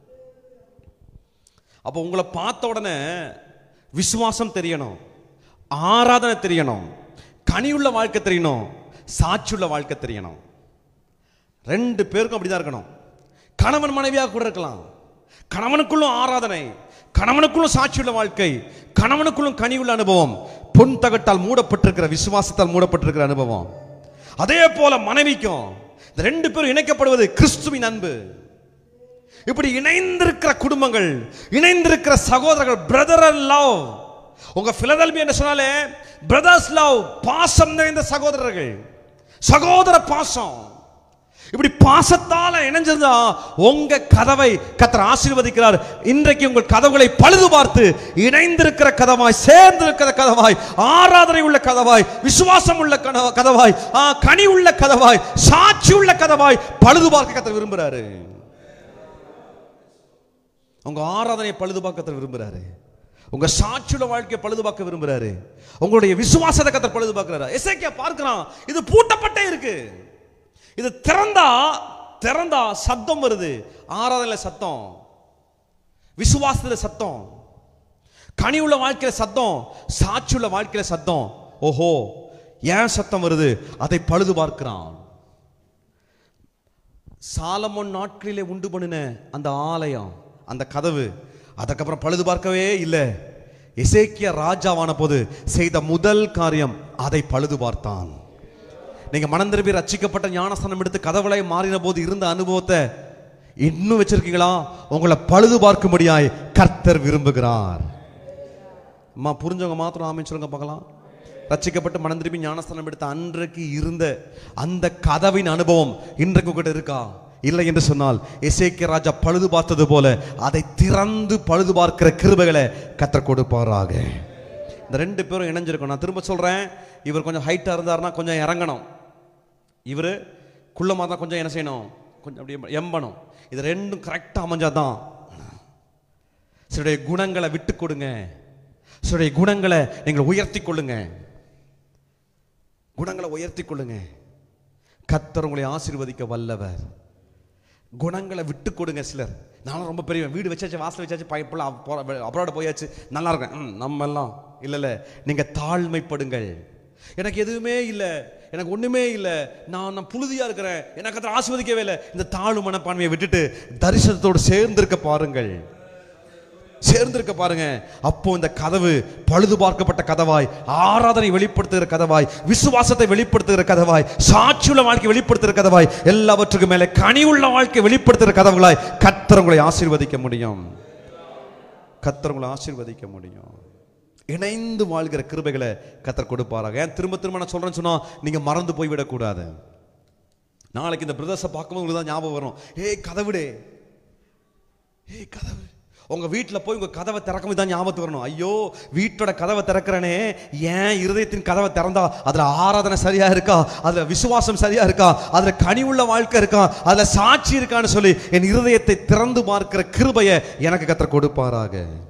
அப்ப உங்களை பார்த்த உடனே விசுவாசம் தெரியணும், ஆராதனை தெரியணும், கனியுள்ள வாழ்க்கை தெரியணும், சாட்சியுள்ள வாழ்க்கை தெரியணும். ரெண்டு பேருக்கும் அப்படிதான் இருக்கணும். கணவன் மனைவியாக கூட இருக்கலாம். கணவனுக்குள்ளும் ஆராதனை, கணவனுக்குள்ளும் சாட்சியுள்ள வாழ்க்கை, கணவனுக்குள்ளும் கனியுள்ள அனுபவம், பொன் தகட்டால் மூடப்பட்டிருக்கிற விசுவாசத்தால் மூடப்பட்டிருக்கிற அனுபவம். அதே போல மனைவிக்கும் இந்த ரெண்டு பேரும் இணைக்கப்படுவது கிறிஸ்துவின் அன்பு. இப்படி இணைந்திருக்கிற குடும்பங்கள், இணைந்திருக்கிற சகோதரர்கள், பிரதர் அண்ட் லவ். உங்க பிலதெல்பியா என்ன சொன்னாலே பிரதர்ஸ் லவ், பாசம் நிறைந்த சகோதரர்கள், சகோதர பாசம். இப்படி பாசத்தால இணைஞ்சிருந்தா உங்க கதவை கர்த்தர் ஆசீர்வதிக்கிறார். இன்றைக்கு உங்கள் கதவுகளை பழுது பார்த்து இணைந்திருக்கிற கதவாய், சேர்ந்திருக்கிற கதவாய், ஆராதனை உள்ள கதவாய், விசுவாசம் உள்ள கதவாய், கனி உள்ள கதவாய், சாட்சி உள்ள கதவாய் பழுது பார்க்க கர்த்தர் விரும்புகிறாரு. உங்க ஆராதனை பழுது பார்க்க கர்த்தர் விரும்புகிறாரு. உங்க சாட்சியுள்ள வாழ்க்கையை பழுது பார்க்க விரும்புகிறாரு. உங்களுடைய விசுவாசத்தை கர்த்தர் பழுது பார்க்கிறாரு. எசேக்கியா பார்க்கிறான், இது பூட்டப்பட்டே இருக்கு. இது திறந்தா சத்தம் வருது. ஆராதனையில சத்தம், விசுவாசத்துல சத்தம், கனியுள்ள வாழ்க்கையில சத்தம், சாட்சியுள்ள வாழ்க்கையில சத்தம். ஓஹோ, ஏன் சத்தம் வருது? அதை பழுது பார்க்கிறான். சாலமோன் நாட்களிலே உண்டு பண்ணின அந்த ஆலயம், அந்த கதவு, அதுக்கப்புறம் பழுது பார்க்கவே இல்லை. எசேக்கியா ராஜாவான போது செய்த முதல் காரியம் அதை பழுது பார்த்தான். நீங்க மனம் திரும்பி ரட்சிக்கப்பட்ட ஞானஸ்தானம் எடுத்து கதவுகளை மாறின போது இருந்த அனுபவத்தை இன்னும் வச்சிருக்கீங்களா? உங்களை பழுது பார்க்கும்படியாய் கர்த்தர் விரும்புகிறார். அம்மா புரிஞ்சவங்க மாத்திரம் ஆமென் சொல்லுங்க பார்க்கலாம். ரட்சிக்கப்பட்டு மனம் திரும்பி ஞானஸ்தானம் எடுத்த அன்றைக்கு இருந்த அந்த கதவின் அனுபவம் இன்றைக்கு கூட இருக்கா? இல்லை என்று சொன்னால் எசேக்கியா ராஜா பழுது பார்த்தது போல அதை திறந்து பழுது பார்க்கிற கிருபைகளை கர்த்தர் கொடுப்பாராக. இந்த ரெண்டு பேரும் இணைஞ்சிருக்கும். நான் திரும்ப சொல்றேன், இவர் கொஞ்சம் ஹைட்டா இருந்தாருன்னா கொஞ்சம் இறங்கணும், இவர் குள்ளமா தான் கொஞ்சம் என்ன செய்யணும், கொஞ்சம் அப்படியே எம்பணும். இது ரெண்டும் கரெக்டா அமைஞ்சாதான். சிலருடைய குணங்களை விட்டு கொடுங்க, சிலருடைய குணங்களை நீங்கள் உயர்த்தி கொள்ளுங்க, குணங்களை உயர்த்தி கொள்ளுங்க. கர்த்தர் உங்களை ஆசீர்வதிக்க வல்லவர். குணங்களை விட்டு கொடுங்க. சிலர் நானும் ரொம்ப பெரிய வீடு வச்சாச்சு, வாசல் வச்சாச்சு, அப்ராட போயாச்சு, நல்லா இருக்கேன், நம்ம எல்லாம் இல்ல. நீங்க தாழ்மைப்படுங்கள். எனக்கு எதுவுமே இல்லை, எனக்கு ஒண்ணுமே இல்லை, நான் புழுதியா இருக்கிறேன், எனக்கு அதை ஆசீர்வதிக்கவே இல்லை. இந்த தாழ்வு மனப்பான்மையை விட்டுட்டு தரிசனத்தோடு சேர்ந்திருக்க பாருங்கள், சேர்ந்திருக்க பாருங்க. அப்போ இந்த கதவு பழுது பார்க்கப்பட்ட கதவாய், ஆராதனை வெளிப்படுத்துகிற கதவாய், விசுவாசத்தை வெளிப்படுத்துகிற கதவாய், சாட்சியுள்ள வாழ்க்கை வெளிப்படுத்துகிற கதவாய், எல்லாவற்றுக்கும் மேலே கனிவுள்ள வாழ்க்கை வெளிப்படுத்துகிற கதவுகளாய் கர்த்தர் உங்களை ஆசீர்வதிக்க முடியும். கர்த்தர் உங்களை ஆசீர்வதிக்க முடியும். இணைந்து வாழ்கிற கிருபைகளை கர்த்தர் கொடுப்பாராக. ஏன் திரும்ப திரும்ப நான் சொல்றேன்னு சொன்னா நீங்க மறந்து போய்விடக்கூடாது. நாளைக்கு இந்த பிரதர்ஸை பார்க்கும்போது உங்களுக்கு தான் ஞாபகம் வரும், ஏய் கதவுடே, ஏய் கதவு. உங்க வீட்டில் போய் உங்க கதவை திறக்கும் தான் ஞாபகத்துக்கு வரணும். ஐயோ வீட்டோட கதவை திறக்கிறனே, ஏன் இருதயத்தின் கதவை திறந்தா அதுல ஆராதனை சரியா இருக்கா, அதுல விசுவாசம் சரியா இருக்கா, அதுல கனிவுள்ள வாழ்க்கை இருக்கா, அதுல சாட்சி இருக்கான்னு சொல்லி என் இருதயத்தை திறந்து பார்க்கிற கிருபையை எனக்கு கர்த்தர் கொடுப்பாராக.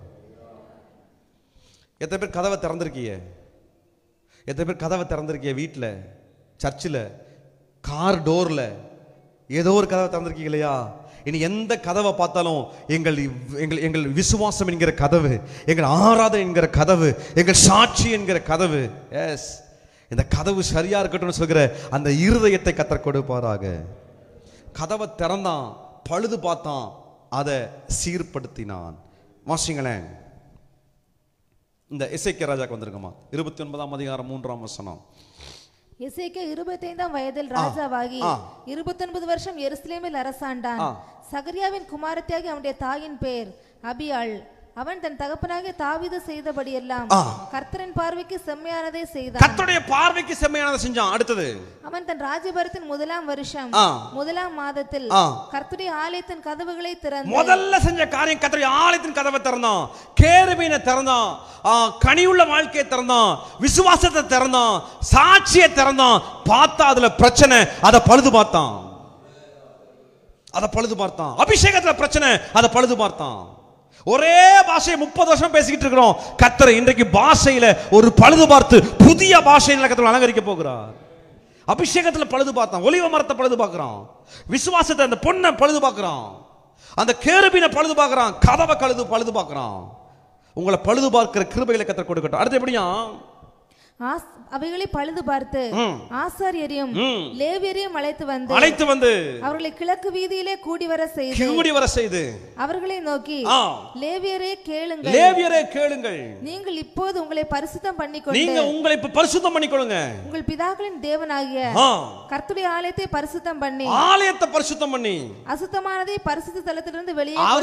எத்தனை பேர் கதவை திறந்திருக்கீங்க? எத்தனை பேர் கதவை திறந்திருக்கீங்க? வீட்டில், சர்ச்சில், கார் டோர்ல, ஏதோ ஒரு கதவை திறந்திருக்கீங்க இல்லையா? இனி எந்த கதவை பார்த்தாலும் எங்கள் விசுவாசம் என்கிற கதவு, எங்கள் ஆராதனை என்கிற கதவு, எங்கள் சாட்சி என்கிற கதவு, எஸ் இந்த கதவு சரியா இருக்கட்டும் சொல்கிற அந்த இருதயத்தை கர்த்தர் கொடுப்பாராக. கதவை திறந்தான், பழுது பார்த்தான், அதை சீர்படுத்தினான். வாசிங்களேன், இந்த எசேக்கியா ராஜாக்கு வந்திருக்கமா 29ஆம் அதிகாரம் 3ஆம் வசனம். எசேக்கியா 25ஆம் வயதில் ராஜாவாகி 29 வருஷம் எருசலேமில் அரசாண்டான். சகரியாவின் குமாரத்தியாகி அவனுடைய தாயின் பெயர் அபியாள். அவன் தன் தகப்பனாகிய தாவீது செய்தபடி எல்லாம் கர்த்தரின் பார்வைக்கு செம்மையானதை செய்தான். கர்த்தருடைய பார்வைக்கு செம்மையானதை செஞ்சான். அடுத்தது, அவன் தன் ராஜ்யபாரத்தின் 1ஆம் வருஷம் 1ஆம் மாதத்தில் கர்த்தருடைய ஆலயத்தின் கதவுகளை திறந்தான். முதல்ல செஞ்ச காரியம் கர்த்தருடைய ஆலயத்தின் கதவை திறந்தான், கேருபீனை திறந்தான், கனியுள்ள வாழ்க்கையை திறந்தான், விசுவாசத்தை திறந்தான், சாட்சியை திறந்தான். பார்த்தா அதுல பிரச்சனை, அதை பழுது பார்த்தான். அதை பழுது பார்த்தான். அபிஷேகத்துல பிரச்சனை, அதை பழுது பார்த்தான். ஒரே பாஷையை 30 வருஷம் பேசிக்கிட்டு இருக்கிறோம். கர்த்தர் இன்றைக்கு பாஷையில ஒரு பழுது பார்த்து புதிய பாஷையில கர்த்தர் அலங்கரிக்க போகிறார். அபிஷேகத்துல பழுது பார்த்தான், ஒலிவ மரத்தை பழுது பார்க்கிறான், விசுவாசத்தை அந்த பொண்ணை பழுது பார்க்கிறான், அந்த கேருபீனை பழுது பார்க்கிறான், கதவை பழுது பார்க்கிறான். உங்களை பழுது பார்க்கிற கிருபைகளை கர்த்தர் கொடுக்கட்டும். அடுத்து எப்படியா அவைகளை பழுது பார்த்து ஆசாரியரையும் லேவியரையும் அழைத்து வந்து அவர்களை கிழக்கு வீதியிலே கூடி வர செய்து அவர்களை நோக்கி, லேவியரே கேளுங்கள், நீங்கள் இப்போது உங்களை பரிசுத்தம் பண்ணிக்கொள்ளுங்க, உங்கள் பிதாக்களின் தேவனாகிய கர்த்தருடைய ஆலயத்தை பரிசுத்தம் பண்ணி அசுத்தமானதை பரிசுத்த ஸ்தலத்திலிருந்து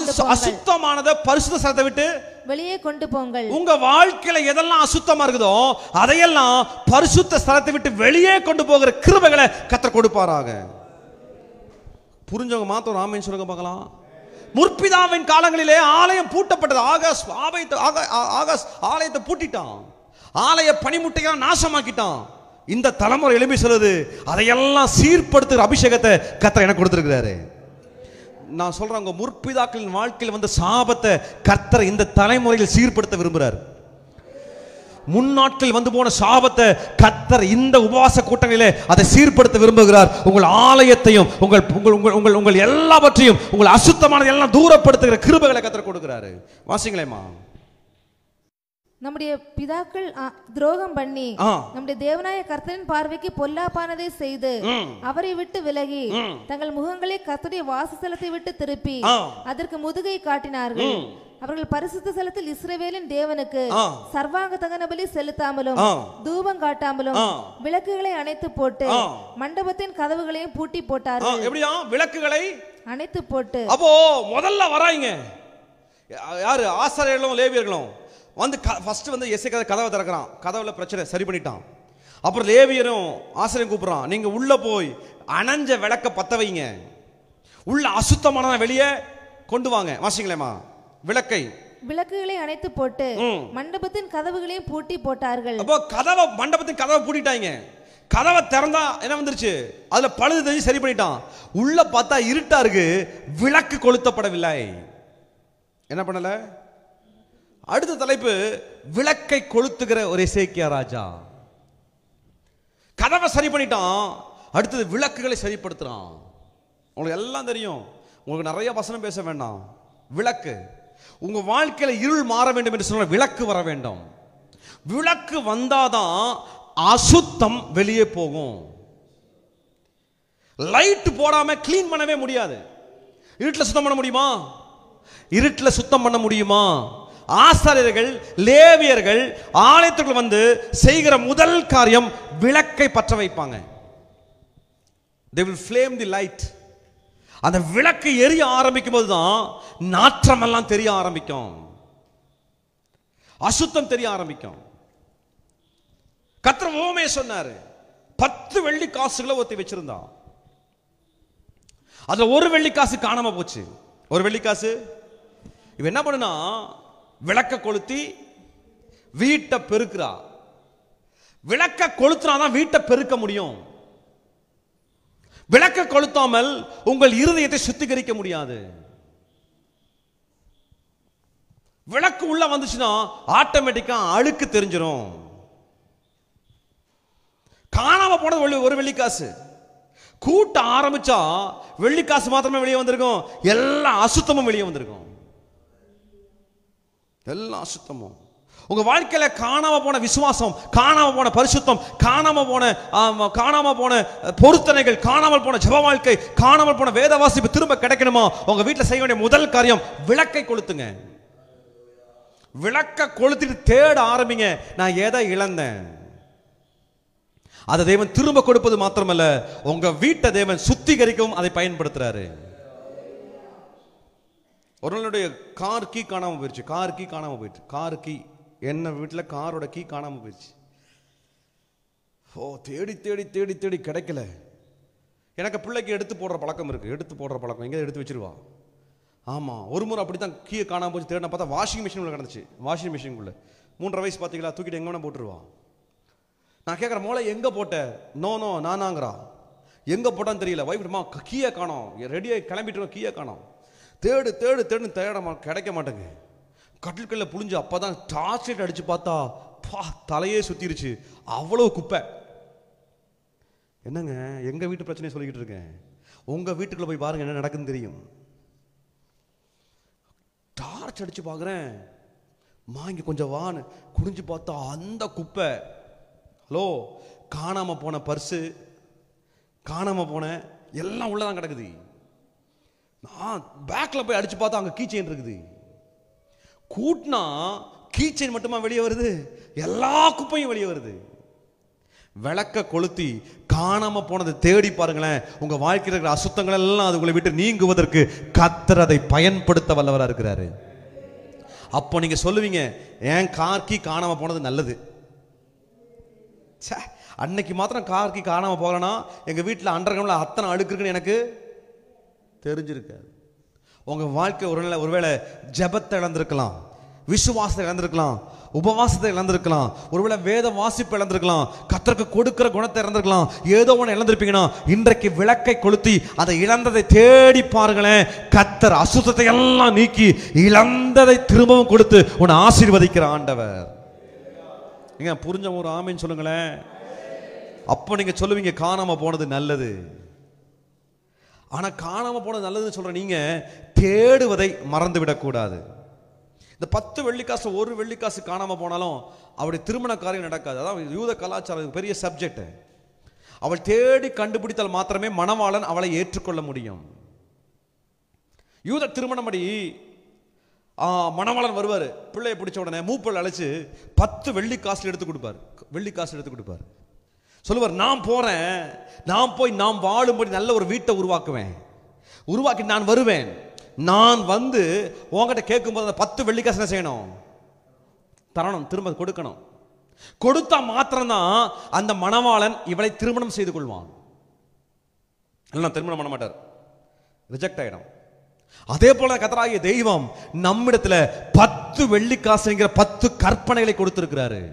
வெளியே கொண்டு போங்கள். உங்க வாழ்க்கையில எதெல்லாம் அசுத்தமா இருக்குதோ அதையெல்லாம் பரிசுத்த ஸ்தலத்தை விட்டு வெளியே கொண்டு போகிற கிருபைகளை கர்த்தர் கொடுப்பாராக. புரிஞ்சவங்க மாத்திரம் ஆமென் சொல்லுங்க பார்க்கலாம். முற்பிதாவின் காலங்களிலே ஆலயம் பூட்டப்பட்டது. ஆகாஸ் ஆலயத்தை பூட்டிட்டான், ஆலய பனிமுட்டையெல்லாம் நாசமாக்கிட்டான். இந்த தலைமுறை எழுப்பி சொல்லுது, அதையெல்லாம் சீர்படுத்துகிற அபிஷேகத்தை கர்த்தர் எனக்கு கொடுத்திருக்கிறாரு. நான் சொல்றேன், உங்க முற்பிதாக்களின் வாழ்க்கையில் வந்த சாபத்தை கர்த்தர் இந்த தலைமுறையில் சீர்படுத்த விரும்புகிறார். முன்னாட்கள் வந்து போன சாபத்தை கர்த்தர் இந்த உபவாச கூட்டங்களிலே அதை சீர்படுத்த விரும்புகிறார். உங்கள் ஆலயத்தையும் உங்கள் எல்லாவற்றையும் உங்கள் அசுத்தமானதை எல்லாம் தூரப்படுத்துகிற கிருபைகளை கர்த்தர் கொடுக்கிறாரு. வாசிங்களேம்மா. நம்முடைய பிதாக்கள் துரோகம் பண்ணி நம்முடைய தேவனாய கர்த்தரின் பார்வைக்கு பொல்லாப்பானதை செய்து அவரை விட்டு விலகி தங்கள் முகங்களை கர்த்தருடைய வாசஸ்தலத்தை விட்டு திருப்பி அதற்கு முதுகை காட்டினார்கள். அவர்கள் பரிசுத்த ஸ்தலத்தில் இஸ்ரவேலின் தேவனுக்கு சர்வாங்க தகன பலி செலுத்தாமலும் தூபம் காட்டாமலும் விளக்குகளை அணைத்து போட்டு மண்டபத்தின் கதவுகளையும் பூட்டி போட்டார்கள். எப்படியா விளக்குகளை அணைத்து போட்டு. அப்போ முதல்ல வராங்க யாரு? ஆசாரியர்களும் லேவியர்களும் வந்து ஃபர்ஸ்ட் வந்து எசேக்கியா கதவை திறக்கிறான். கதவுல பிரச்சனை சரி பண்ணிட்டான். அப்புறம் லேவியரும் ஆசாரியரும் கூப்பிடுறான், நீங்க உள்ள போய் அணைஞ்ச விளக்க பத்த வைங்க, உள்ள அசுத்தமான வெளியே கொண்டு வாங்க. வாசிங்களேம்மா. விளக்குகளை அணைத்து போட்டு மண்டபத்தின் கதவுகளையும் பூட்டி போட்டார்கள். அப்போ மண்டபத்தின் கதவை பூட்டிட்டாங்க. கதவை திறந்தா என்ன வந்துருச்சு? அதுல பழுது தெரிஞ்சு சரி பண்ணிட்டான். உள்ள பார்த்தா இருட்டா இருக்கு, விளக்கு கொளுத்தப்படவில்லை. என்ன பண்ணல? அடுத்த தலைப்பு, விளக்கை கொளுத்துகிற ஒரு எசேக்கியா ராஜா. கதவை சரி பண்ணிட்டான், அடுத்தது விளக்குகளை சரிப்படுத்துறான். உங்களுக்கு எல்லாம் தெரியும், உங்களுக்கு நிறைய வசனம் பேச வேண்டாம். விளக்கு உங்க வாழ்க்கையில இருள் மாற வேண்டும் என்று சொன்ன விளக்கு வர வேண்டும். விளக்கு வந்தாதான் அசுத்தம் வெளியே போகும். லைட் போடாம கிளீன் பண்ணவே முடியாது. இருட்டில் சுத்தம் பண்ண முடியுமா? இருட்டில் சுத்தம் பண்ண முடியுமா? ஆசாரியர்கள் லேவியர்கள் ஆலயத்துக்குள்ள வந்து செய்கிற முதல் காரியம் விளக்கை பற்ற வைப்பாங்க. they will flame the light. அந்த விளக்கு எரிய ஆரம்பிக்கும் போதுதான் நாற்றம் எல்லாம் தெரிய ஆரம்பிக்கும், அசுத்தம் தெரிய ஆரம்பிக்கும். கர்த்தர் ஓமே சொன்னாரு, 10 வெள்ளி காசுகளை ஒத்தி வச்சிருந்தான். அதுல ஒரு வெள்ளி காசு காணாம போச்சு. ஒரு வெள்ளி காசு இவ என்ன பண்ணுனா, விளக்க கொளுத்தி வீட்டை பெருக்கிறா. விளக்க கொளுத்தினாதான் வீட்டை பெருக்க முடியும். விளக்க கொளுத்தாமல் உங்கள் இருதயத்தை சுத்திகரிக்க முடியாது. விளக்கு உள்ள வந்துச்சுன்னா ஆட்டோமேட்டிக்கா அழுக்கு தெரிஞ்சிடும். காணாம போனது ஒரு வெள்ளிக்காசு. கூட்ட ஆரம்பிச்சா வெள்ளிக்காசு மாத்திரமே வெளியே வந்திருக்கும், எல்லா அசுத்தமும் வெளியே வந்திருக்கும். எல்லா அசுத்தமும் உங்க வாழ்க்கையில காணாம போன விசுவாசம், காணாம போன பரிசுத்தம், காணாம போன பொருத்தனைகள், காணாமல் போன ஜெப வாழ்க்கை, காணாமல் போன வேத வாசிப்பு திரும்ப கிடைக்கணுமா? உங்க வீட்டில் செய்ய வேண்டிய முதல் காரியம் விளக்கை கொளுத்துங்க. விளக்க கொளுத்திட்டு தேட ஆரம்பிங்க, நான் எதை இழந்தேன். அதை தேவன் திரும்ப கொடுப்பது மாத்திரமல்ல, உங்க வீட்டை தேவன் சுத்திகரிக்கவும் அதை பயன்படுத்துறாரு. ஒரு நாளுடைய கார் கீ காணாம போயிடுச்சு. கார் கீ என்ன வீட்டில் காரோட கீ காணாம போயிடுச்சு. ஓ, தேடி தேடி தேடி தேடி கிடைக்கல. எனக்கு பிள்ளைக்கு எடுத்து போடுற பழக்கம் இருக்கு. எங்கேயாவது எடுத்து வச்சிருவா. ஆமா, ஒரு முறை அப்படித்தான் கீயை காணாம போச்சு. தேடினா பார்த்தா வாஷிங் மிஷின் கிடந்துச்சு. வாஷிங் மிஷினுக்குள்ள 3.5 வயசு பார்த்தீங்களா, தூக்கிட்டு எங்க வேணா போட்டுருவா. நான் கேட்குறேன், மோளை எங்க போட்ட? நோ நானாங்கிறா. எங்க போட்டான்னு தெரியல. வைஃப்மா கீயை காணோம், ரெடியாக கிளம்பிட்டு கீயை காணோம். தேடு தேடு தேடுன்னு தேட கிடைக்க மாட்டேங்க. கட்டில்கல்ல புளிஞ்சு அப்பதான் டார்ச் லைட் அடிச்சு பார்த்தா தலையே சுத்திருச்சு, அவ்வளவு குப்பை. என்னங்க எங்க வீட்டு பிரச்சனையை சொல்லிக்கிட்டு இருக்கேன், உங்க வீட்டுக்குள்ள போய் பாருங்க என்ன நடக்குன்னு தெரியும். டார்ச் அடிச்சு பார்க்குறேன், இங்க கொஞ்சம் வான்னு குடிஞ்சு பார்த்தா அந்த குப்பை. ஹலோ, காணாம போன பர்ஸு, காணாம போன எல்லாம் உள்ளதான் கிடக்குது. நான் பேக்ல போய் அடிச்சு பார்த்தா அங்க கீ செயின் இருக்குது. கூட்டினா கீ செயின் மட்டுமா வெளியே வருது, எல்லா குப்பையும் வெளியே வருது. விளக்க கொளுத்தி காணாம போனதை தேடி பாருங்களேன், உங்க வாழ்க்கையில் இருக்கிற அசுத்தங்கள் எல்லாம் அது உங்களை விட்டு நீங்குவதற்கு கர்த்தர் அதை பயன்படுத்த வல்லவரா இருக்கிறாரு. அப்போ நீங்க சொல்லுவீங்க, ஏன் கார் கீ காணாம போனது நல்லது. அன்னைக்கு மாத்திரம் கார் கீ காணாம போகலன்னா எங்க வீட்டில் அண்டர் கிரவுண்ட்ல அத்தனை அழுக்கு இருக்குன்னு எனக்கு தெரிஞ்சிருக்காது. உங்க வாழ்க்கை ஒருவேளை ஜெபத்தை இழந்திருக்கலாம், விசுவாசத்தை இழந்திருக்கலாம், உபவாசத்தை இழந்திருக்கலாம், ஒருவேளை வேத வாசிப்பு இழந்திருக்கலாம், கர்த்தருக்கு கொடுக்கிற குணத்தை இழந்திருக்கலாம். ஏதோ ஒன்று இழந்திருப்பீங்கன்னா இன்றைக்கு விளக்கை கொளுத்தி அதை இழந்ததை தேடி பாருங்களேன். கர்த்தர் அசுத்தத்தை எல்லாம் நீக்கி இழந்ததை திரும்பவும் கொடுத்து உன்னை ஆசீர்வதிக்கிற ஆண்டவர். நீங்க புரிஞ்ச ஒரு ஆமீன் சொல்லுங்களேன். அப்போ நீங்க சொல்லுவீங்க காணாம போனது நல்லது. ஆனா காணாம போனது நல்லதுன்னு சொல்ற நீங்க தேடுவதை மறந்து விடக்கூடாது. இந்த 10 வெள்ளிக்காசு, 1 வெள்ளிக்காசு காணாம போனாலும் அவருடைய திருமண காரியம் நடக்காது. அதான் யூத கலாச்சாரம் பெரிய சப்ஜெக்ட். அவள் தேடி கண்டுபிடித்தால் மாத்திரமே மணவாளன் அவளை ஏற்றுக்கொள்ள முடியும். யூத திருமணம் படி மணவாளன் வருவார், பிள்ளையை பிடிச்ச உடனே மூப்பல் அழைச்சு 10 வெள்ளிக்காசு எடுத்து கொடுப்பார். சொல்லுவார், நான் போறேன், நான் போய் நாம் வாழும்படி நல்ல ஒரு வீட்டை உருவாக்கி நான் வருவேன். நான் வந்து உங்ககிட்ட கேட்கும்போது அந்த 10 வெள்ளிக்காசு என்ன செய்யணும்? தரணும், திரும்ப கொடுக்கணும். கொடுத்தா மாத்திரம்தான் அந்த மணவாளன் இவளை திருமணம் செய்து கொள்வான். இல்லைன்னா திருமணம் பண்ண மாட்டார், ரிஜெக்ட் ஆயிடும். அதே போல கர்த்தராகிய தெய்வம் நம்மிடத்துல 10 வெள்ளிக்காசுங்கிற 10 கற்பனைகளை கொடுத்திருக்கிறாரு.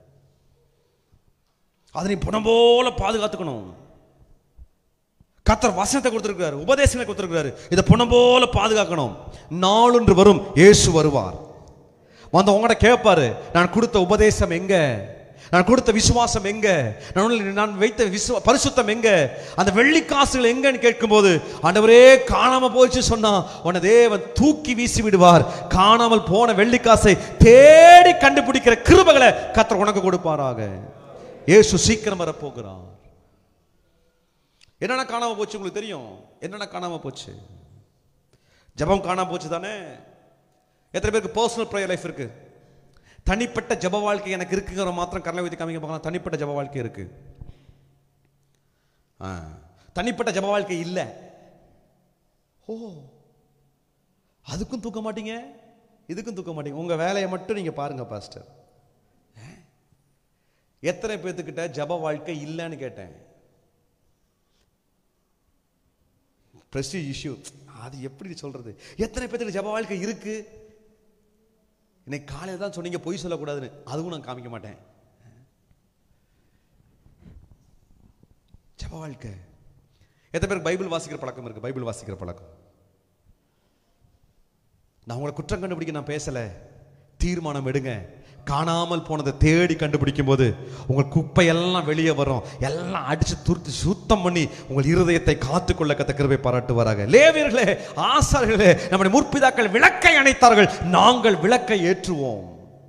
அதனை பணம் போல பாதுகாத்துக்கணும். கர்த்தர் வசனத்தை கொடுத்திருக்கிறாரு, உபதேசங்களை கொடுத்திருக்கிறாரு, இதை பணம் போல பாதுகாக்கணும். நாளொன்று வரும், இயேசு வருவார். வந்து உங்கள்கிட்ட கேட்பாரு, நான் கொடுத்த உபதேசம் எங்க, நான் கொடுத்த விசுவாசம் எங்க, நான் வைத்த பரிசுத்தம் எங்க, அந்த வெள்ளிக்காசுகள் எங்கன்னு கேட்கும்போது ஆண்டவரே காணாம போச்சு சொன்னா உன்னை தேவன் தூக்கி வீசி விடுவார். காணாமல் போன வெள்ளிக்காசை தேடி கண்டுபிடிக்கிற கிருபைகளை கர்த்தர் உனக்கு கொடுப்பாராக. இயேசு சீக்கிரம் வரப்போகிறார். என்னென்ன காணாம போச்சு உங்களுக்கு தெரியும்? என்னென்ன காணாம போச்சு? ஜெபம் காணாம போச்சு தானே. எத்தனை பேருக்கு பர்சனல் ப்ரேயர் லைஃப் இருக்கு? தனிப்பட்ட ஜெப வாழ்க்கை எனக்கு இருக்குங்கிற மாத்திரம் கரலை வைத்து காமிக்க பார்க்கலாம். தனிப்பட்ட ஜெப வாழ்க்கை இருக்கு, தனிப்பட்ட ஜெப வாழ்க்கை இல்லை. அதுக்கும் தூக்க மாட்டீங்க, இதுக்கும் தூக்க மாட்டீங்க. உங்க வேலையை மட்டும் நீங்க பாருங்க பாஸ்டர். எத்தனை பேர்த்துக்கிட்ட ஜெப வாழ்க்கை இல்லைன்னு கேட்டேன். பிரஸ்டீஜ் இஷ்யூ, அது எப்படி சொல்றது? எத்தனை பேருக்கு ஜெப வாழ்க்கை இருக்கு? இன்னைக்கு காலையில் தான் சொன்னீங்க பொய் சொல்லக்கூடாதுன்னு, அதுவும் நான் காமிக்க மாட்டேன். ஜெப வாழ்க்கை. எத்தனை பேருக்கு பைபிள் வாசிக்கிற பழக்கம் இருக்கு? பைபிள் வாசிக்கிற பழக்கம். நான் உங்களை குற்றம் கண்டுபிடிக்க நான் பேசல, தீர்மானம் எடுங்க. காணாமல் போனதை தேடி கண்டுபிடிக்கும் போது உங்கள் குப்பையெல்லாம் வெளியே வரும். எல்லாம் அடிச்சு துருத்தி சுத்தம் பண்ணி உங்கள் இருதயத்தை காத்துக்கொள்ள கர்த்தர் கிருபை பாராட்டுவாராக. லேவியர்களே, ஆசாரியர்களே, நம்முடைய முற்பிதாக்கள் விளக்கை அணைத்தார்கள், நாங்கள் விளக்கை ஏற்றுவோம்.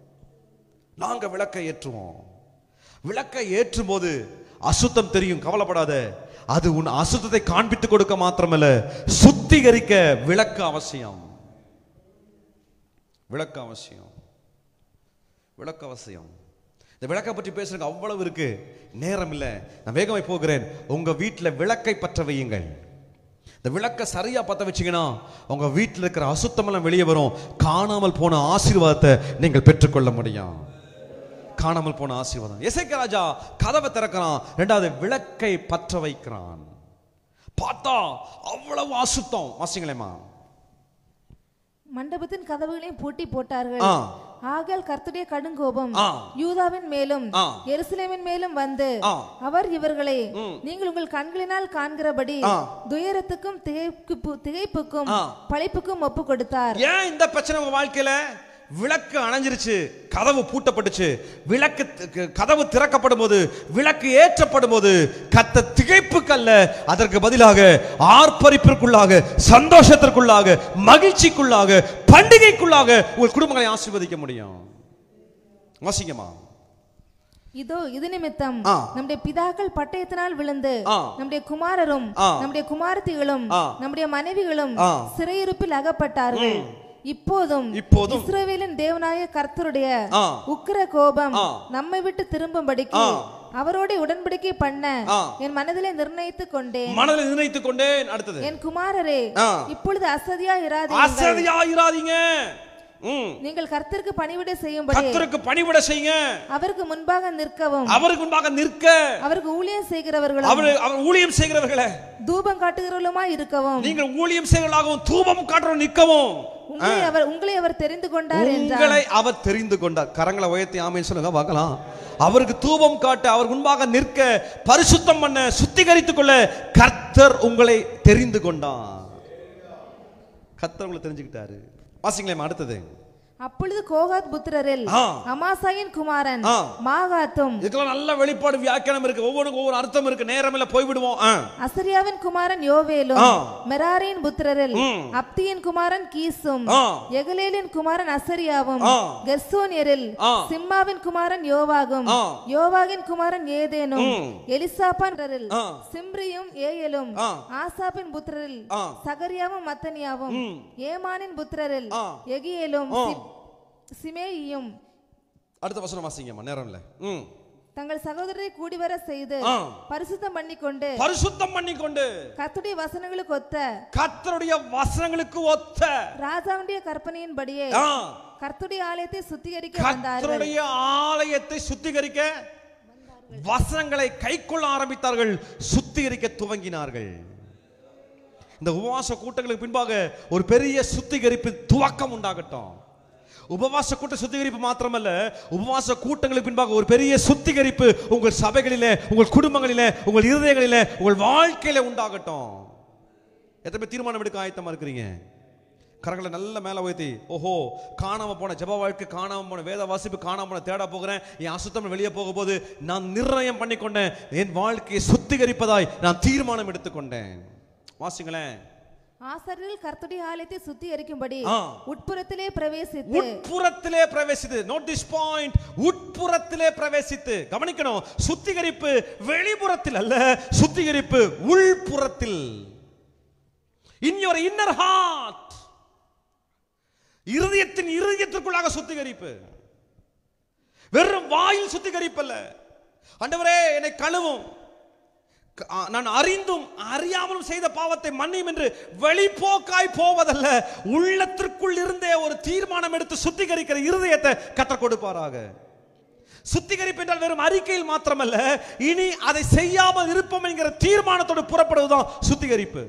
விளக்கை ஏற்றும் போது அசுத்தம் தெரியும், கவலைப்படாத. அது உன் அசுத்தத்தை காண்பித்து கொடுக்க மாத்திரமல்ல, சுத்திகரிக்க விளக்கு அவசியம். இந்த விளக்கை பற்றி பேசுறதுக்கு அவ்வளவு இருக்கு, நேரம் இல்லை, நான் வேகமாய் போகிறேன். உங்க வீட்டில் விளக்கை பற்ற வையுங்கள். இந்த விளக்கை சரியா பற்ற வச்சீங்கன்னா உங்க வீட்டில் இருக்கிற அசுத்தமெல்லாம் வெளியே வரும். காணாமல் போன ஆசீர்வாதத்தை நீங்கள் பெற்றுக்கொள்ள முடியும். காணாமல் போன ஆசீர்வாதம். எசேக்கியா ராஜா கதவை திறக்கிறான், இரண்டாவது விளக்கை பற்ற வைக்கிறான். பார்த்தா அவ்வளவு அசுத்தம். வாசிங்களேமா. மண்டபத்தின் கதவுகளையும் பூட்டி போட்டார்கள். ஆகையால் கர்த்தருடைய கடுங்கோபம் யூதாவின் மேலும் எருசலேமின் மேலும் வந்து அவர் இவர்களை நீங்கள் உங்கள் கண்களினால் காண்கிறபடி துயரத்துக்கும் திகைப்புக்கும் பழிப்புக்கும் ஒப்பு கொடுத்தார். ஏன் இந்த பிரச்சனை உங்க வாழ்க்கையில? விளக்கு அணைஞ்சிருச்சு, கதவு பூட்டப்பட்டுச்சு. விளக்கு கதவு திறக்கப்படும் போது, விளக்கு ஏற்றப்படும் போது கர்த்தர் திகைப்புக்கல்ல, அதற்கு பதிலாக ஆர்ப்பரிப்பிற்குள்ளாக, சந்தோஷத்திற்குள்ளாக, மகிழ்ச்சிக்குள்ளாக, பண்டிகைக்குள்ளாக உங்கள் குடும்பங்களை ஆசீர்வதிக்க முடியும். வாசிங்கம்மா. இதோ இது நிமித்தம் நம்முடைய பிதாக்கள் பட்டயத்தினால் விழுந்து நம்முடைய குமாரரும் நம்முடைய குமாரத்திகளும் நம்முடைய மனைவிகளும் சிறையிருப்பில் அகப்பட்டார்கள். இப்போதும் இஸ்ரவேலின் தேவனாய கர்த்தருடைய உக்கிர கோபம் நம்மை விட்டு திரும்பும்படிக்கு அவரோட உடன்படிக்கை பண்ண என் மனதிலே நிர்ணயித்துக் கொண்டேன். அடுத்தது, என் குமாரரே, இப்பொழுது அசதியா இராதீங்க. நீங்கள் கர்த்தருக்கு பணிவிடை செய்யும்படி கர்த்தருக்கு பணிவிடை செய்யுங்க. அவருக்கு முன்பாக நிற்கவும், அவருக்கு ஊழியம் செய்கிறவர்களும், அவர் ஊழியம் செய்கிறவர்களே தூபம் காட்டுகிறவர்களுமாய் இருக்கவும், நீங்கள் ஊழியம் செய்கிறவர்களாகவும் தூபம் காட்டுறவங்க நிற்கவும் உங்களை அவர் தெரிந்து கொண்டார் என்றார். உங்களை அவர் தெரிந்து கொண்டார். கரங்களை உயர்த்தி ஆமென் சொல்லுங்க பார்க்கலாம். அவருக்கு தூபம் காட்ட, அவர் முன்பாக நிற்க, பரிசுத்தம் பண்ண, சுத்திகரித்துக் கொள்ள கர்த்தர் உங்களை தெரிந்து கொண்டார். கர்த்தர் உங்களை தெரிஞ்சுக்கிட்டாரு. வாசிங்களேன் அடுத்தது. அப்பொழுது கோகாத் புத்திரரில் அமாசாயின் குமாரன் மாகாத்தும், இதுக்கெல்லாம் நல்ல வெளிப்பாடு வியாக்கியானம் இருக்கு, ஒவ்வொன்றுக்கும் ஒவ்வொரு அர்த்தம் இருக்கு, நேரம் இல்ல போய்விடுவோம். அசரியாவின் குமாரன் யோவேலும், மெராரியின் புத்திரரில் அப்தியின் குமாரன் கீசும், எகலேலின் குமாரன் அசரியாவும், கெர்சோனியரில் சிம்மாவின் குமாரன் யோவாகும், யோவாகின் குமாரன் ஏதேனும், எலிசாபான் சிம்ரியும் ஏயலும், ஆசாப்பின் புத்திரரில் சகரியாவும் மத்தனியாவும், ஏமானின் புத்திரரில் எகியேலும் சிமேயியும். அடுத்த வசனம் வாசிங்கம்மா, நேரம் இல்ல. தங்கள் சகோதரரை கூடி வர செய்து பரிசுத்தம் பண்ணிக்கொண்டு கர்த்தருடைய வசனங்களுக்கு ஒத்த ராஜாவுடைய கற்பனையின்படியே கர்த்தருடைய ஆலயத்தை சுத்திகரிக்க வந்தார்கள். கர்த்தருடைய ஆலயத்தை சுத்திகரிக்க வசனங்களை கைக்கொள்ள ஆரம்பித்தார்கள், சுத்திகரிக்க துவங்கினார்கள். இந்த உபவாச கூட்டங்களுக்கு பின்பாக ஒரு பெரிய சுத்திகரிப்பு துவக்கம் உண்டாகட்டும். உபவாச கூட்ட சுத்திகரிப்பு மாத்திரமல்ல, உபவாச கூட்டங்களுக்கு பின்பாக ஒரு பெரிய சுத்திகரிப்பு உங்கள் சபைகளிலே, உங்கள் குடும்பங்களிலே, உங்கள் இருதயங்களிலே, உங்கள் வாழ்க்கையில உண்டாகட்டும். எத்தனை பேர் தீர்மானம் எடுக்க ஆயத்தமா இருக்கிறீங்க? கரங்களை நல்ல மேல உயர்த்தி, ஓஹோ, காணாம போன ஜெப வாழ்க்கை, காணாம போன வேத வாசிப்பு, காணாம போன தேட போகிறேன், என் அசுத்தம் வெளியே போக போது நான் நிர்ணயம் பண்ணிக்கொண்டேன், என் வாழ்க்கையை சுத்திகரிப்பதாய் நான் தீர்மானம் எடுத்துக்கொண்டேன். வாசிங்களேன். ஆசாரியர்கள் கர்த்தருடைய ஆலயத்தை சுத்திகரிக்கும்படி உட்புறத்திலே பிரவேசித்து, நோட் திஸ் பாயிண்ட், உட்புறத்திலே பிரவேசித்து. கவனிக்கணும், சுத்திகரிப்பு வெளிப்புறத்தில் அல்ல, சுத்திகரிப்பு உள்புறத்தில். இன் யுவர் இன்னர் ஹார்ட், இருதயத்திற்குள்ளாக சுத்திகரிப்பு. வெறும் வாயில் சுத்திகரிப்பு அல்ல. ஆண்டவரே என்னை கழுவும், நான் அறிந்தும் அறியாமலும் செய்த பாவத்தை மன்னியும் என்று வெளிப்போக்காய் போவதல்ல, உள்ளத்திற்குள் இருந்தே ஒரு தீர்மானம் எடுத்து சுத்திகரிக்கிற இருதயத்தை கர்த்தர் கொடுப்பாராக. சுத்திகரிப்பு என்றால் வெறும் அறிக்கையில் மாத்திரமல்ல, இனி அதை செய்யாமல் இருப்போம் என்கிற தீர்மானத்தோடு புறப்படுவதுதான் சுத்திகரிப்பு.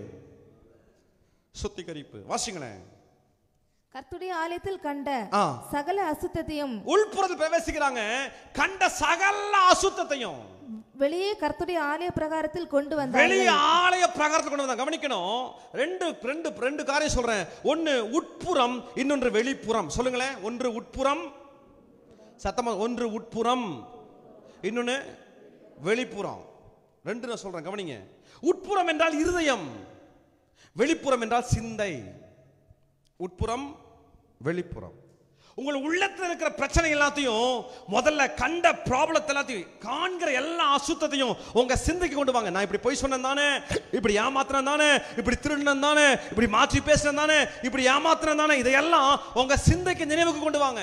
வாசிங்களேன். கர்த்தருடைய ஆலயத்தில் கண்ட சகல அசுத்தத்தையும், உள்புறத்தில் பிரவேசிக்கிறாங்க, கண்ட சகல அசுத்தத்தையும் வெளியே கர்த்தருடைய ஆலய பிரகாரத்தில் கொண்டு வந்தார்கள். வெளியே ஆலய பிரகாரத்தில் கொண்டு வந்தாங்க. கவனிக்கணும், ரெண்டு காரியம் சொல்றேன். ஒன்னு உட்புறம், இன்னொன்று வெளிப்புறம். சொல்லுங்களேன். ஒன்று உட்புறம், சத்தமா, ஒன்று உட்புறம், இன்னொன்னு வெளிப்புறம். ரெண்டு நான் சொல்றேன், கவனிங்க. உட்புறம் என்றால் இருதயம், வெளிப்புறம் என்றால் சிந்தை. உட்புறம், வெளிப்புறம். உங்கள் உள்ளத்தில் இருக்கிற பிரச்சனை எல்லாத்தையும், முதல்ல கண்ட ப்ராப்ளத்தை எல்லாத்தையும், காண்கிற எல்லா அசுத்தத்தையும் உங்க சிந்தைக்கு கொண்டு வாங்க. நான் இப்படி பொய் சொன்னேன் தானே, இப்படி ஏமாத்தினேன் தானே, இப்படி திருடினேன் தானே, இப்படி மாற்றி பேசினேன் தானே, இப்படி ஏமாத்தினேன் தானே, இதையெல்லாம் உங்க சிந்தைக்கு நினைவுக்கு கொண்டு வாங்க.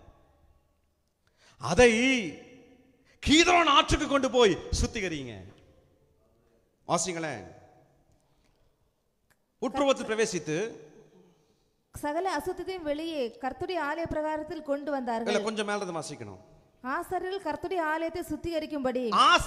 அதை கீதரோன் ஆற்றுக்கு கொண்டு போய் சுத்திகரிங்க. வாசிங்களேன். உட்புறத்தில் பிரவேசித்து சகல அசுத்தத்தையும் வெளியே கர்த்தருடைய ஆலய பிரகாரத்தில் கொண்டு வந்தார்கள். கொஞ்சம் மேல இருந்து வாசிக்கணும். ஆசாரியர்கள் கர்த்தருடைய ஆலயத்தை சுத்திகரிக்கும்படி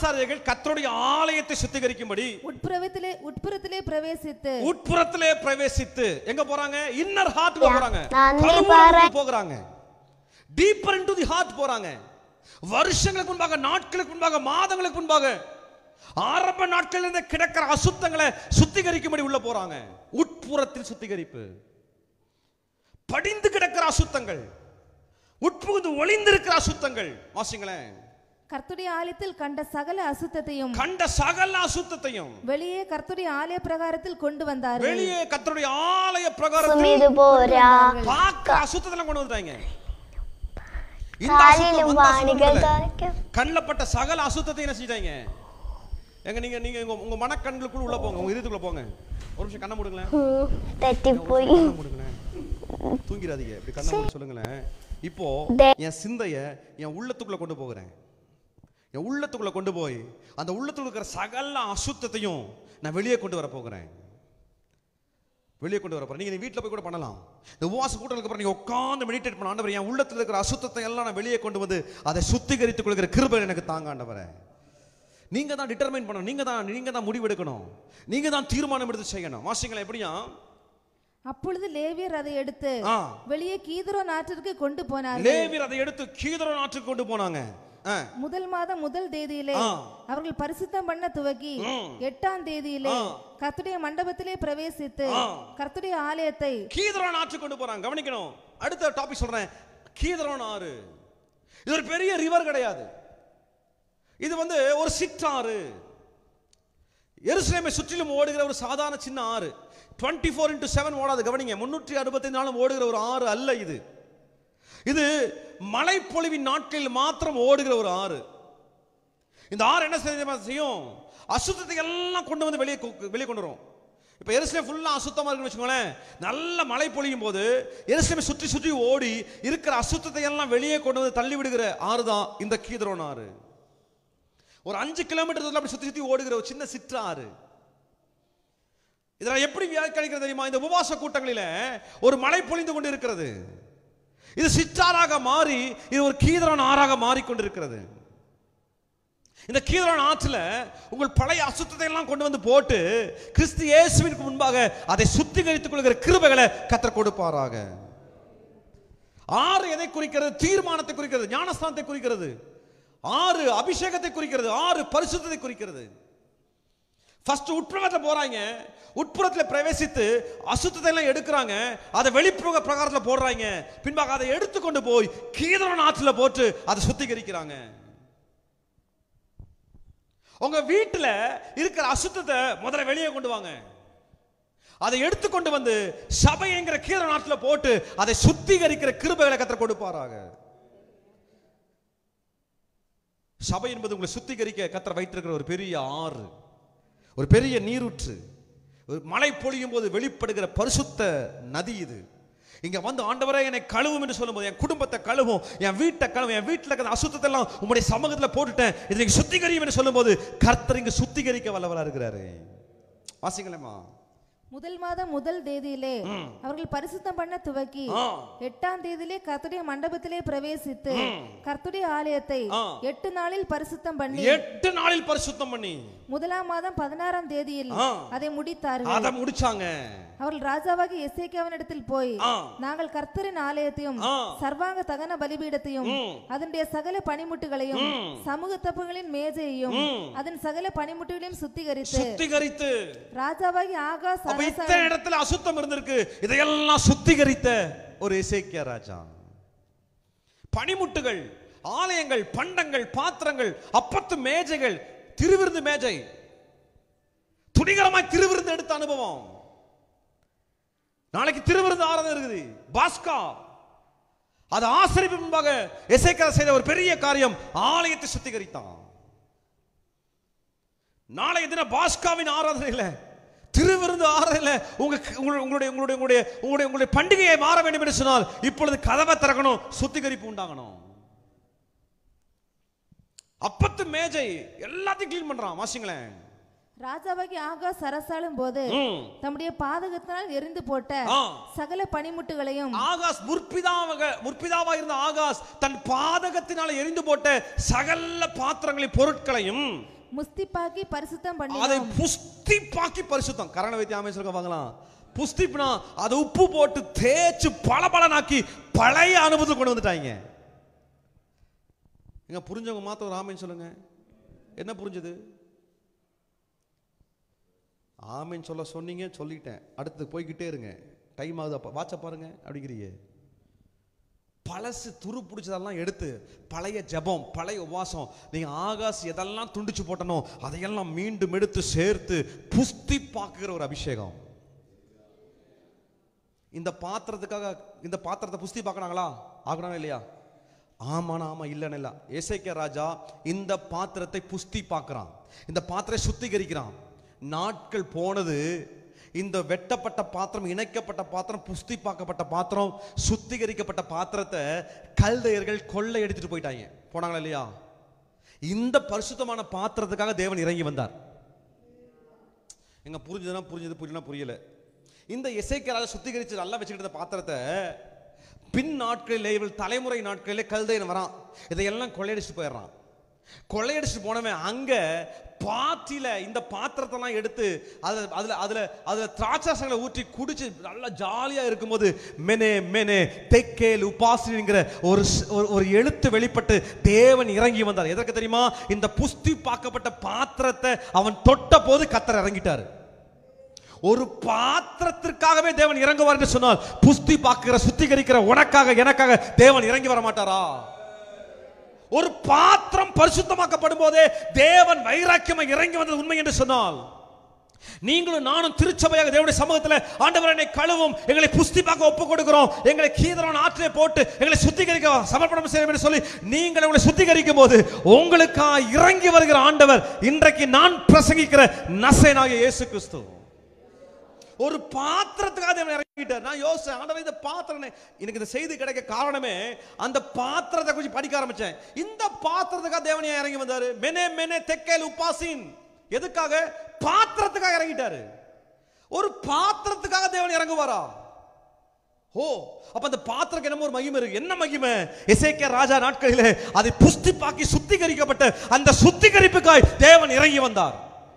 உட்புறத்திலே பிரவேசித்து எங்க போறாங்க? இன்னர் ஹார்ட்ல போறாங்க, போறாங்க, டீப்பர் இன்டு தி ஹார்ட் போறாங்க. வருஷங்களுக்கு முன்பாக, நாட்களுக்கு முன்பாக, மாதங்களுக்கு முன்பாக, ஆரம்ப நாட்களில் இருந்து கிடக்கிற அசுத்தங்களை சுத்திகரிக்கும்படி உள்ள போறாங்க. உட்புறத்தில் சுத்திகரிப்பு. படிந்து கிடக்கிற அசுத்தங்கள், உட்புகுந்து ஒளிந்திருக்கிற அசுத்தங்கள். வாசிங்களேன். கர்த்தருடைய ஆலயத்தில் கண்ட சகல அசுத்தத்தையும் வெளியே கர்த்தருடைய ஆலய பிரகாரத்தில் கொண்டு வந்தார்கள். வெளியே கர்த்தருடைய ஆலய பிரகாரத்தில் பார்க்க அசுத்தத்தெல்லாம் கொண்டு வந்தாங்க. கண்ணப்பட்ட சகல அசுத்தத்தை என்ன செஞ்சாங்க? எங்க நீங்க நீங்க உங்க மனக்கண்களுக்குள்ள உள்ள போங்க, உங்க இதயத்துக்குள்ள போங்க. ஒரு நிமிஷம் கண்ணை மூடுங்களேன். தூங்கிராதீங்க, இப்படி கண்ணை மூடி சொல்லுங்களேன். இப்போ என் சிந்தைய என் உள்ளத்துக்குள்ள கொண்டு போகிறேன். என் உள்ளத்துக்குள்ள கொண்டு போய் அந்த உள்ளத்துக்குள்ள இருக்கிற சகல அசுத்தத்தையும் நான் வெளியே கொண்டு வர போகிறேன். வெளியே கொண்டு வர போறேன். நீங்க வீட்டில் போய் கூட பண்ணலாம். இந்த உபவாச கூட்டத்துக்கு அப்புறம் நீங்க உட்கார்ந்து மெடிடேட் பண்ண, ஆண்டவரே என் உள்ளத்துல இருக்கிற அசுத்தத்தை எல்லாம் நான் வெளியே கொண்டு வந்து அதை சுத்திகரித்துக் கொள்கிற கிருபை எனக்கு தாங்க ஆண்டவரே. நீங்க தான் டிட்டர்மைன் பண்ணணும், நீங்க தான் முடிவெடுக்கணும், நீங்க தான் தீர்மானம் எடுத்து செய்யணும். வாசிங்களா எப்படியா? அப்பொழுது லேவியர் அதை எடுத்து வெளியே கீதரோன் ஆற்றிற்கு கொண்டு போனார்கள். லேவியர் அதை எடுத்து கீதரோன் ஆற்றுக்கு கொண்டு போனாங்க. முதல் மாதம் முதல் தேதியிலே அவர்கள் பரிசுத்தம் பண்ண துவக்கி 8ஆம் தேதியிலே கர்த்தருடைய மண்டபத்திலே பிரவேசித்து கர்த்தருடைய ஆலயத்தை கீதரோன் ஆற்றுக்கு கொண்டு போறாங்க. கவனிக்கணும். அடுத்த டாபிக் சொல்றேன். கீதரோன் ஆறு இது ஒரு பெரிய ரிவர் கிடையாது. இது ஒரு சிற்றாறு. எருசலேமை சுற்றிலும் ஓடுகிற ஒரு சாதாரண சின்ன ஆறு. 24x7 ஓடாது. கவனிங்க, 365 நாளும் ஓடுகிற ஒரு ஆறு அல்ல இது. இது மழைப்பொழிவின் நாட்களில் மாத்திரம் ஓடுகிற ஒரு ஆறு. இந்த ஆறு என்ன செய்யும்? அசுத்தத்தை எல்லாம் கொண்டு வந்து வெளியே கொண்டு வரும். இப்ப எருசலேம் ஃபுல்லா அசுத்தமா இருக்குன்னு வச்சுக்கோங்களேன். நல்ல மழை பொழியும் போது எருசலேமை சுற்றி சுற்றி ஓடி இருக்கிற அசுத்தத்தை எல்லாம் வெளியே கொண்டு வந்து தள்ளி விடுகிற ஆறு தான் இந்த கீதரோன் ஆறு. ஒரு 5 கிலோமீட்டர் அப்படி சுத்தி சுத்தி ஓடுகிற ஒரு சின்ன சிற்றாறு. இதெல்லாம் எப்படி வியாக்கியானிக்கிறது தெரியுமா? இந்த உபவாச கூட்டங்களில ஒரு மழை பொழிந்து கொண்டு இருக்கிறது. இது சிற்றாறாக மாறி இது ஒரு கீதரோன் ஆறாக மாறிக்கொண்டிருக்கிறது. இந்த கீதரோன் ஆற்றுல உங்கள் பழைய அசுத்தத்தை எல்லாம் கொண்டு வந்து போட்டு கிறிஸ்து இயேசுவிற்கு முன்பாக அதை சுத்திகரித்துக் கொள்கிற கிருபைகளை கர்த்தர் கொடுப்பாராக. ஆறு எதை குறிக்கிறது? தீர்மானத்தை குறிக்கிறது, ஞானஸ்தானத்தை குறிக்கிறது. ஆறு அபிஷேகத்தை குறிக்கிறது, ஆறு பரிசுத்தத்தை குறிக்கிறது. ஃபர்ஸ்ட் உட்புறத்தில் போறாங்க, உட்புறத்தில் பிரவேசித்து அசுத்தத்தை எல்லாம் எடுக்கிறாங்க, அதை வெளிப்புற பிரகாரத்தில் போடுறாங்க. பின்பாக அதை எடுத்துக்கொண்டு போய் கீதரோன் ஆற்றுல போட்டு அதை சுத்திகரிக்கிறாங்க. உங்க வீட்டுல இருக்கிற அசுத்தத்தை முதல்ல வெளியே கொண்டு வாங்க. அதை எடுத்துக்கொண்டு வந்து சபை என்கிற கீதரோன் ஆற்றுல போட்டு அதை சுத்திகரிக்கிற கிருபைகளை கர்த்தர் கொடுப்பாராக. சபை என்பது உங்களை சுத்திகரிக்க கர்த்தர் வைத்திருக்கிற ஒரு பெரிய ஆறு, ஒரு பெரிய நீரூற்று. ஒரு மழை பொழியும் போது வெளிப்படுகிற பரிசுத்த நதி இது. இங்க வந்து ஆண்டவரே என்னை கழுவும் என்று சொல்லும்போது, என் குடும்பத்தை கழுவும், என் வீட்டை கழுவும், என் வீட்டில் இருக்கிற அசுத்தத்தை எல்லாம் உங்களுடைய சமூகத்தில் போட்டுட்டேன், இதை நீங்க சுத்திகரியும் என்று சொல்லும்போது கர்த்தர் இங்கு சுத்திகரிக்க வல்லவரா இருக்கிறாரு. வாசிங்களேம்மா. முதல் மாதம் முதல் தேதியிலே அவர்கள் பரிசுத்தம் பண்ண துவக்கி 8ஆம் தேதியிலே கர்த்தருடைய மண்டபத்திலே பிரவேசித்து கர்த்தருடைய ஆலயத்தை 8 நாளில் பரிசுத்தம் பண்ணி முதலாம் மாதம் 16ஆம் தேதியில் அதை முடித்தார்கள். அதை முடிச்சாங்க. அவர்கள் ராஜாவாகிய எசேக்கியாவினிடத்தில் போய், நாங்கள் கர்த்தரின் ஆலயத்தையும் சர்வாங்க தகன பலிபீடத்தையும் அதனுடைய சகல பணிமுட்டுகளையும் சமூக தப்புகளின் மேஜையையும் அதன் சகல பணிமுட்டுகளையும் சுத்திகரித்து ராஜாவாகிய ஆகாஸ் இடத்துல அசுத்தம் இருந்திருக்கு, இதையெல்லாம் சுத்திகரித்த ஒரு எசேக்கியா ராஜா. பணிமுட்டுகள், ஆலயங்கள், பண்டங்கள், பாத்திரங்கள், அப்பத்து மேஜைகள், திருவிருந்து மேஜை, துணிகரமாய் திருவிருந்து எடுத்த அனுபவம். நாளைக்கு திருவிருந்து ஆராதனை இருக்குது, பாஸ்கா. அது ஆசரிப்பு முன்பாக எசேக்கியா செய்த ஒரு பெரிய காரியம், ஆலயத்தை சுத்திகரித்தான். நாளைய தினம் பாஸ்காவின் ஆராதனை இல்ல, திருவிருந்து ஆராதனை. உங்களுடைய பண்டிகையை மாற வேண்டும் என்று சொன்னால் இப்பொழுது கதவை திறக்கணும், சுத்திகரிப்பு உண்டாகணும். அப்பத்து மேஜை எல்லாத்தையும் கிளீன் பண்றான். வாசிங்களேன். ராஜாவாகி ஆகாஸ் அரசாளும் போது தம்முடைய பாதகத்தினால் எரிந்து போட்ட சகல பனிமுட்டுகளையும் ஆகாஸ் முற்பிதாவா இருந்த ஆகாஸ் தன் பாதகத்தினால் எரிந்து போட்ட சகல பாத்திரங்களையும் பொருட்களையும் முஸ்திப்பாக்கி பரிசுத்தம் பண்ணி, அதை புஸ்திப்பாக்கி பரிசுத்தம். கரண வைத்திய ஆமேஸ்வரங்க வாங்கலாம். புஸ்திப்னா அதை உப்பு போட்டு தேய்ச்சு பளபளனாக்கி பழைய அனுபவத்தை கொண்டு வந்துட்டாங்க. எங்க புரிஞ்சவங்க மாத்த ஒரு ஆமேன் சொல்லுங்க. என்ன புரிஞ்சது? ஆமேன் சொல்ல சொன்னீங்க, சொல்லிட்டேன். அடுத்து போய்கிட்டே இருங்க. டைம் ஆகுது. அப்ப வாட்ச பாருங்க அப்படிங்கிறீங்க. பழசு துரு பிடிச்சதெல்லாம் எடுத்து பழைய ஜபம், பழைய உபவாசம், நீங்க ஆகாஸ் எதெல்லாம் துண்டிச்சு போட்டனோ அதையெல்லாம் மீண்டும் எடுத்து சேர்த்து புஸ்தி பாக்குற ஒரு அபிஷேகம். இந்த பாத்திரத்துக்காக இந்த பாத்திரத்தை புஸ்தி பார்க்கறாங்களா? ஆகணும் இல்லையா? ஆமானா ஆமா, இல்லைன்னு இல்லை. எசேக்கியா ராஜா இந்த பாத்திரத்தை புஸ்தி பார்க்கிறான், இந்த பாத்திரத்தை சுத்திகரிக்கிறான். நாட்கள் போனது. இந்த வெட்டப்பட்ட பாத்திரம், இணைக்கப்பட்ட பாத்திரம், புஸ்தி பார்க்கப்பட்ட பாத்திரம், சுத்திகரிக்கப்பட்ட பாத்திரத்தை கல்தையர்கள் கொள்ளை எடுத்துட்டு போயிட்டாங்க. போனாங்களா இல்லையா? இந்த பரிசுத்தமான பாத்திரத்துக்காக தேவன் இறங்கி வந்தார். எங்க புரிஞ்சதுன்னா புரிஞ்சது, புரியலனா புரியல. இந்த எசேக்கியா ராஜா சுத்திகரிச்சு நல்லா வச்சுக்கிட்ட பாத்திரத்தை பின் நாட்களிலே, தலைமுறை நாட்களிலே கல்தையன் வரான், இதையெல்லாம் கொள்ளையடிச்சு போயிடுறான். கொள்ளையடிச்சு போனவன் அங்க பாத்தில இந்த பாத்திரத்தெல்லாம் எடுத்து அதுல திராட்சரசங்களை ஊற்றி குடிச்சு நல்லா ஜாலியா இருக்கும்போது மெனே மெனே தெக்கேல் உபாசினிங்கிற ஒரு எழுத்து வெளிப்பட்டு தேவன் இறங்கி வந்தார். எதற்கு தெரியுமா? இந்த புஸ்தி பார்க்கப்பட்ட பாத்திரத்தை அவன் தொட்ட போது கர்த்தர் இறங்கிட்டாரு. ஒரு பாத்திரத்திற்காகவே தேவன் இறங்குவார் என்று சொன்னால், புஸ்தி பார்க்கிற சுத்திகரிக்கிற உனக்காக எனக்காக தேவன் இறங்கி வர மாட்டாரா? ஒரு பாத்திரம் பரிசுத்தமாக்கப்படும் போதே தேவன் வைராக்கியமாக இறங்கி வந்தது உண்மை என்று சொன்னால், நீங்களும் நானும் திருச்சபையாக தேவனுடைய சமூகத்தில் ஆண்டவர் என்னை கழுவும், எங்களை புஸ்தி பார்க்க ஒப்பு கொடுக்கிறோம், எங்களை கீதரான ஆற்றிலே போட்டு எங்களை சுத்திகரிக்க சமர்ப்பணம் செய்ய என்று சொல்லி நீங்கள் உங்களை சுத்திகரிக்கும் போது உங்களுக்காக இறங்கி வருகிற ஆண்டவர் இன்றைக்கு நான் பிரசங்கிக்கிற நசரேயனாகிய இயேசு கிறிஸ்து. ஒரு பாத்திரத்துக்காக தேவன் இறங்கிட்டார். நான் யோசிச்சேன், ஆண்டவர் இந்த பாத்திரம், எனக்கு இந்த செய்தி கிடைக்க காரணமே அந்த பாத்திரத்தை கொஞ்சம் படிக்க ஆரம்பிச்சேன். இந்த பாத்திரத்துக்காக தேவன் இறங்கி வந்தாரு. மெனே மெனே தெக்கேல் உபாசின். எதுக்காக? பாத்திரத்துக்காக இறங்கிட்டாரு. ஒரு பாத்திரத்துக்காக தேவன் இறங்குவாரா? ஓ, அப்ப அந்த பாத்திரக்கு என்னமோ ஒரு மகிமை இருக்கு. என்ன மகிமை? எசேக்கியா ராஜா நாட்களிலே அதை புஸ்தி பாக்கி சுத்திகரிக்கப்பட்ட அந்த சுத்திகரிப்புக்காய் தேவன் இறங்கி வந்தார்.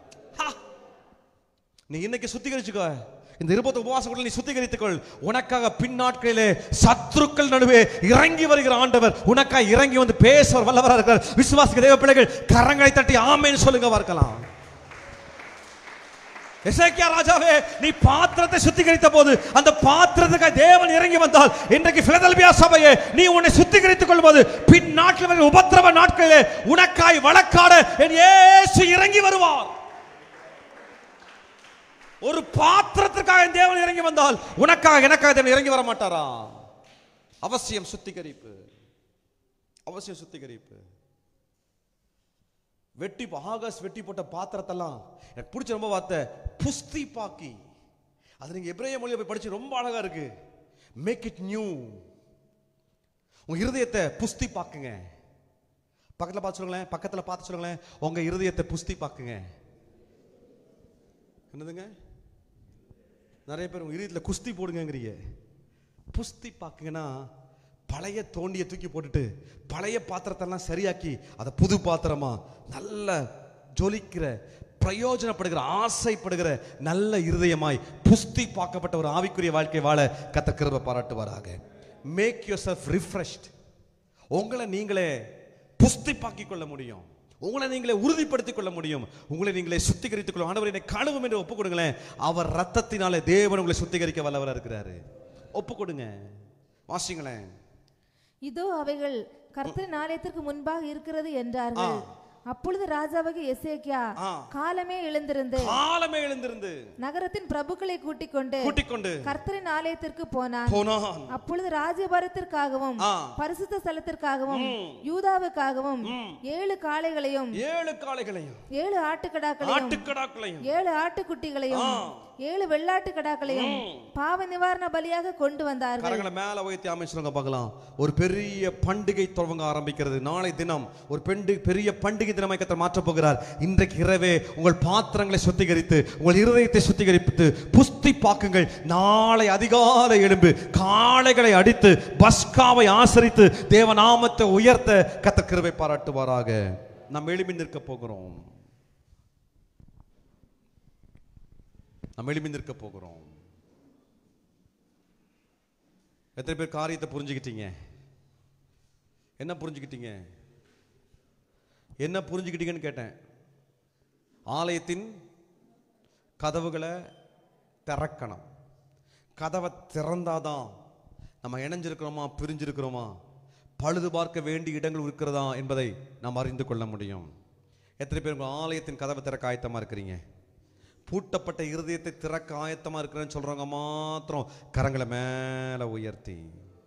நீ இன்னைக்கு சுத்திகரிச்சுக்கோ. இந்த 20 உபவாசங்களை நீ சுத்திகரித்துக்கொள். உனக்காக பின் நாட்களிலே சத்துருக்கள் நடுவே இறங்கி வருகிற ஆண்டவர் உனக்காக இறங்கி வந்து பேசுவர் வல்லவராக இருக்கிறார். விசுவாசிக்க தேவ பிள்ளைகள் கரங்களை தட்டி ஆமென் சொல்லுங்க பார்க்கலாம். எசேக்கியா ராஜாவே, நீ பாத்திரத்தை சுத்திகரித்த போது அந்த பாத்திரத்துக்காக தேவன் இறங்கி வந்தால், இன்றைக்கு பிலதெல்பியா சபையே நீ உன்னை சுத்திகரித்துக் கொள்ளும்போது பின் நாட்களில் வருகிற உபத்திரவ நாட்களிலே உனக்காய் வழக்காட என் இயேசு இறங்கி வருவார். ஒரு பாத்திரத்திற்காக தேவன் இறங்கி வந்தால் உனக்காக எனக்காக தேவன் இறங்கி வர மாட்டாரா? அவசியம் சுத்திகரிப்பு, அவசியம் சுத்திகரிப்பு. ஆகாஸ் வெட்டி போட்ட பாத்திரத்தெல்லாம் எனக்கு பிடிச்ச ரொம்ப வார்த்தை புஸ்தி பாக்கி. அது நீங்க எபிரேய மொழியை போய் படிச்சு ரொம்ப அழகா இருக்கு. Make it new. உங்க இருதயத்தை புஸ்தி பாக்குங்க. பக்கத்துல பார்த்து சொல்லுங்களேன், பக்கத்துல பார்த்து சொல்லுங்களேன், உங்க இருதயத்தை புஸ்தி பாக்குங்க. என்னதுங்க? நிறைய பேர் உங்க இருதயத்தில் குஸ்தி போடுங்கிறீங்க. புஸ்தி பாக்குங்கன்னா பழைய தோண்டிய தூக்கி போட்டுட்டு பழைய பாத்திரத்தெல்லாம் சரியாக்கி அதை புது பாத்திரமா நல்ல ஜொலிக்கிற, பிரயோஜனப்படுகிற, ஆசைப்படுகிற நல்ல இருதயமாய் புஸ்தி பார்க்கப்பட்ட ஒரு ஆவிக்குரிய வாழ்க்கை வாழ கர்த்தர் கிருபை பாராட்டுவாராக. Make yourself refreshed. உங்களை நீங்களே புஸ்தி பாக்கிக் கொள்ள முடியும். உங்களை நீங்களே உறுதிப்படுத்திக் கொள்ள முடியும். உங்களை நீங்களே சுத்திகரித்துக் கொள்ள. ஆண்டவர் என்னை கழுவும் என்று ஒப்புக் கொடுங்களேன். அவர் ரத்தத்தினாலே தேவன் உங்களை சுத்திகரிக்க வல்லவராக இருக்கிறாரு. ஒப்புக் கொடுங்க. வாசிங்களேன். இதோ அவைகள் கர்த்தரின் ஆலயத்திற்கு முன்பாக இருக்கிறது என்றார்கள். அப்பொழுது ராஜாவாகிய எசேக்கியா காலமே எழுந்திருந்து நகரத்தின் பிரபுக்களை கூட்டிக் கொண்டு கர்த்தரின் ஆலயத்திற்கு போனான். அப்பொழுது ராஜபாரத்திற்காகவும் பரிசுத்த ஸ்தலத்திற்காகவும் யூதாவுக்காகவும் 7 காளைகளையும் 7 ஆட்டுக்கடாக்களையும் 7 ஆட்டுக்குட்டிகளையும் 7 வெள்ளாட்டு கடாக்களையும் பாவ நிவாரண பலியாக கொண்டு வந்தார்கள். கரங்களை மேல உயர்த்தி அமைச்சவங்க பார்க்கலாம். ஒரு பெரிய பண்டிகை துவங்க ஆரம்பிக்கிறது. நாளை தினம் ஒரு பெரிய பண்டிகை தினமாய் கர்த்தர் மாற்றப் போகிறார். இன்றைக்கு இரவே உங்கள் பாத்திரங்களை சுத்திகரித்து உங்கள் இருதயத்தை சுத்திகரித்து புஸ்தி பாக்குங்கள். நாளை அதிகாலை எழும்பு காளைகளை அடித்து பஸ்காவை ஆசரித்து தேவநாமத்தை உயர்த்த கர்த்தர் கிருபை பாராட்டுவாராக. நாம் எழும்பி நிற்க போகிறோம். எத்தனை பேர் காரியத்தை புரிஞ்சுக்கிட்டீங்க? என்ன புரிஞ்சுக்கிட்டீங்கன்னு கேட்டேன். ஆலயத்தின் கதவுகளை திறக்கணும். கதவை திறந்தாதான் நம்ம இணைஞ்சிருக்கிறோமா பிரிஞ்சிருக்கிறோமா பழுது பார்க்க வேண்டிய இடங்கள் இருக்கிறதா என்பதை நாம் அறிந்து கொள்ள முடியும். எத்தனை பேர் உங்கள் ஆலயத்தின் கதவை திறக்க ஆயத்தமா இருக்கிறீங்க? பூட்டப்பட்ட இருதயத்தை திறக்க ஆயத்தமா இருக்கிறேன்னு சொல்றவங்க மாத்திரம் கரங்களை மேல உயர்த்தி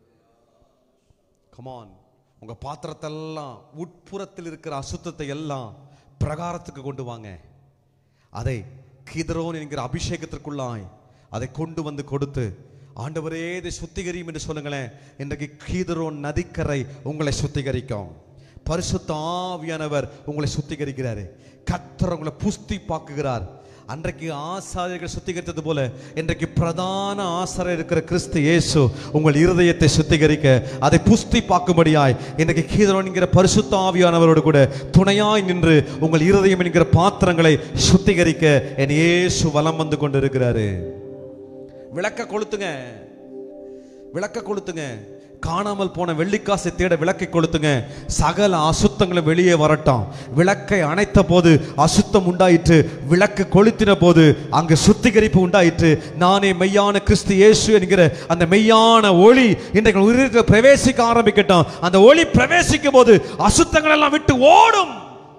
கமான். உங்க பாத்திரத்தெல்லாம் உட்புறத்தில் இருக்கிற அசுத்தத்தை எல்லாம் பிரகாரத்துக்கு கொண்டு வாங்க. அதை கீதரோன் என்கிற அபிஷேகத்திற்குள்ளாய் அதை கொண்டு வந்து கொடுத்து ஆண்டவரே இதை சுத்திகரியும் என்று சொல்லுங்களேன். இன்றைக்கு கீதரோன் நதிக்கரை உங்களை சுத்திகரிக்கும். பரிசுத்த ஆவியானவர் உங்களை சுத்திகரிக்கிறாரு. கர்த்தர் உங்களை புஸ்தி பாக்குகிறார். அன்றைக்கு ஆசாரியர்கள் சுத்திகரித்தது போல இன்றைக்கு பிரதான ஆசாரியர் இருக்கிற கிறிஸ்து இயேசு உங்கள் இருதயத்தை சுத்திகரிக்க அதை புஸ்தி பார்க்கும்படியாய் இன்றைக்கு கீதரோன் என்கிற பரிசுத்த ஆவியானவரோடு கூட துணையாய் நின்று உங்கள் இருதயம் என்கிற பாத்திரங்களை சுத்திகரிக்க என் இயேசு வலம் வந்து கொண்டு இருக்கிறாரு. விளக்க கொளுத்துங்க. காணாமல் போன வெள்ளிக்காசை தேட விளக்கை கொளுத்துங்க. சகல அசுத்தங்களும் வெளியே வரட்டும். விளக்கை அணைத்த போது அசுத்தம் உண்டாயிற்று. விளக்கு கொளுத்தின போது அங்கு சுத்திகரிப்பு உண்டாயிற்று. நானே மெய்யான கிறிஸ்து இயேசு என்கிற அந்த மெய்யான ஒளி இன்றைக்கு உயிரில் பிரவேசிக்க ஆரம்பிக்கட்டும். அந்த ஒளி பிரவேசிக்கும் போது அசுத்தங்கள் எல்லாம் விட்டு ஓடும்.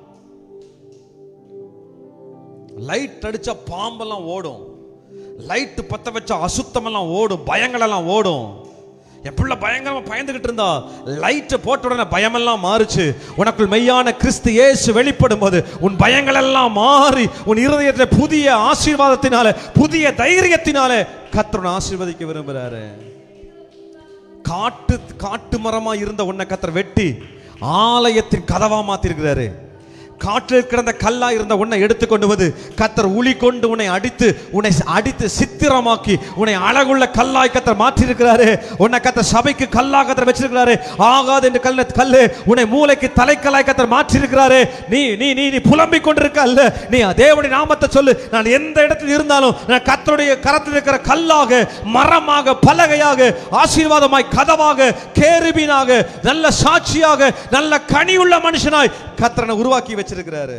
லைட் அடிச்சா பாம்பெல்லாம் ஓடும். லைட் பத்த வச்சா அசுத்தம் எல்லாம் ஓடும். பயங்கள் எல்லாம் ஓடும். என் பிள்ளை பயங்கரமா பயந்துகிட்டு இருந்தா லைட் போட்ட உடனே பயமெல்லாம் மாறுச்சு. உனக்குள் மெய்யான கிறிஸ்து இயேசு வெளிப்படும் போது உன் பயங்கள் எல்லாம் மாறி உன் இருதயத்தில் புதிய ஆசீர்வாதத்தினால புதிய தைரியத்தினால கர்த்தர் ஆசீர்வதிக்க விரும்புறாரு. காட்டு மரமா இருந்த உன்னை கர்த்தர் வெட்டி ஆலயத்தின் கதவா மாத்திருக்கிறாரு. காற்றில் கிடந்த கல்லா இருந்த உன்னை எடுத்துக்கொண்டு வந்து கர்த்தர் உளி கொண்டு உன்னை அடித்து சித்திரமாக்கி உன்னை அழகுள்ள கல்லாய் கர்த்தர் மாற்றி இருக்கிறாரு. உன்னை கர்த்தர் சபைக்கு கல்லா கர்த்தர் வச்சிருக்கிறாரு. ஆகாது என்று கல்லு உன்னை மூளைக்கு தலைக்கல்லாய் கர்த்தர் மாற்றி இருக்கிறாரு. நீ நீ நீ நீ புலம்பிக் கொண்டிருக்க அல்ல. நீ தேவனுடைய நாமத்தை சொல்லு. நான் எந்த இடத்தில் இருந்தாலும் நான் கர்த்தருடைய கரத்தில் இருக்கிற கல்லாக மரமாக பலகையாக ஆசீர்வாதமாய் கதவாக கேருபீனாக நல்ல சாட்சியாக நல்ல கனியுள்ள மனுஷனாய் கர்த்தரை உருவாக்கி வச்சிருக்கிறாரு.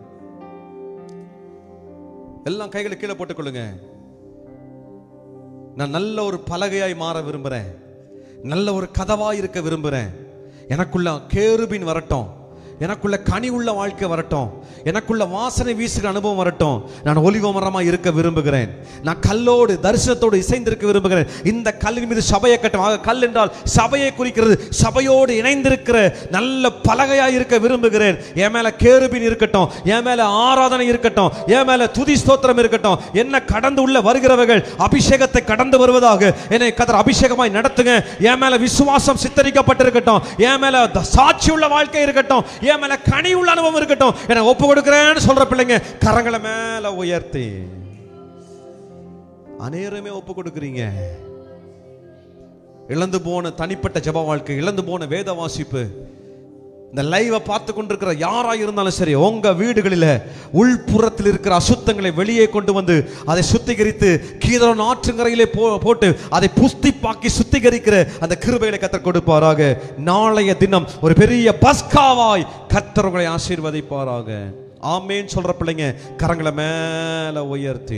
எல்லாம் கைகளை கீழே போட்டுக் கொள்ளுங்க. நான் நல்ல ஒரு பலகையாய் மாற விரும்புறேன். நல்ல ஒரு கதவாய் இருக்க விரும்புறேன். எனக்குள்ள கேருபீன் வரட்டும். எனக்குள்ள கனி உள்ள வாழ்க்கை வரட்டும். எனக்குள்ள வாசனை வீசுகிற அனுபவம் வரட்டும். நான் ஒலிவ மரமா இருக்க விரும்புகிறேன். நான் கல்லோடு தரிசனத்தோடு இசைந்திருக்க விரும்புகிறேன். இந்த கல்லின் மீது சபையை கட்டும். கல் என்றால் சபையை குறிக்கிறது. சபையோடு இணைந்திருக்கிற நல்ல பலகையா இருக்க விரும்புகிறேன். என் மேல கேருபீன் இருக்கட்டும். என் மேல ஆராதனை இருக்கட்டும். என் மேல துதி ஸ்தோத்திரம் இருக்கட்டும். என்ன கடந்து உள்ள வருகிறவர்கள் அபிஷேகத்தை கடந்து வருவதாக என்னை கர்த்தர் அபிஷேகமாய் நடத்துங்க. என் மேல விசுவாசம் சித்தரிக்கப்பட்டிருக்கட்டும். என் மேல சாட்சி உள்ள வாழ்க்கை இருக்கட்டும். என் மேல கனி உள்ள அனுபவம் இருக்கட்டும். என ஒப்பு கொடுக்கிறேன்னு சொல்ற பிள்ளைங்க கரங்களை மேல உயர்த்தி அநேகமே ஒப்பு கொடுக்கிறீங்க. இழந்து போன தனிப்பட்ட ஜெப வாழ்க்கை, இழந்து போன வேத வாசிப்பு, இந்த லைவை பார்த்து கொண்டிருக்கிற யாராக இருந்தாலும் சரி, உங்க வீடுகளில் உள்புறத்தில் இருக்கிற அசுத்தங்களை வெளியே கொண்டு வந்து அதை சுத்திகரித்து கீதரோன் ஆற்றங்கரையிலே போட்டு அதை புஸ்திப்பாக்கி சுத்திகரிக்கிற அந்த கிருபைகளை கர்த்தர் கொடுப்பாராக. நாளைய தினம் ஒரு பெரிய பஸ்காவாய் கர்த்தர் உங்களை ஆசீர்வதிப்பாராக. ஆமேன் சொல்ற பிள்ளைங்க கரங்களை மேல உயர்த்தி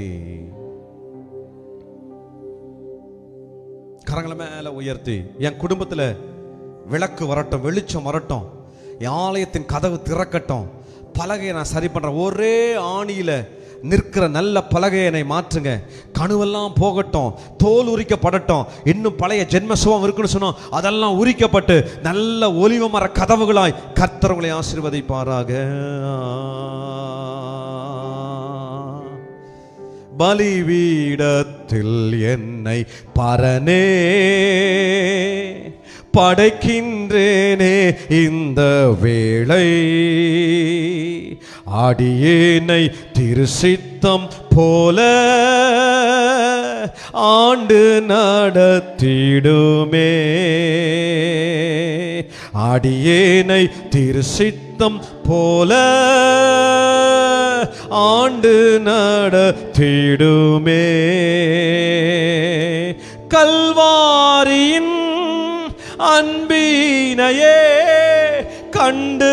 என் குடும்பத்துல விளக்கு வரட்டும், வெளிச்சம் வரட்டும், என் ஆலயத்தின் கதவு திறக்கட்டும், பலகையை நான் சரி பண்றேன். ஒரே ஆணியில நிற்கிற நல்ல பலகையை என்னை மாற்றுங்க. கணுவெல்லாம் போகட்டும், தோல் உரிக்கப்படட்டும். இன்னும் பழைய ஜென்ம சுகம் இருக்குன்னு சொன்னோம், அதெல்லாம் உரிக்கப்பட்டு நல்ல ஒலிவ மர கதவுகளாய் கர்த்தர் உங்களை ஆசீர்வதிப்பாராக. பலிபீடத்தில் என்னை பரனே படைக்கின்றேனே இந்த வேளை. அடியேனை திருசித்தம் போல ஆண்டு நடத்திடுமே. அடியேனை திருசித்தம் போல ஆண்டு நடத்திடுமே. கல்வாரியின் அன்பினையே கண்டு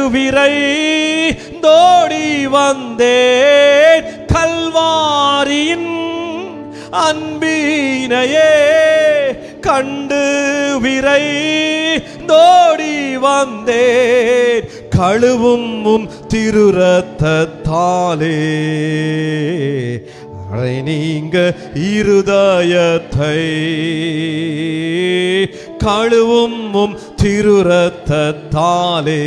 விரைந்தோடி வந்தேன். கல்வாரியின் அன்பினையே கண்டு விரைந்தோடி வந்தேன். கழுவும் திருரத்தத்தாலே அறை நீங்க இருதயத்தை. கழுவும் திருரத்தத்தாலே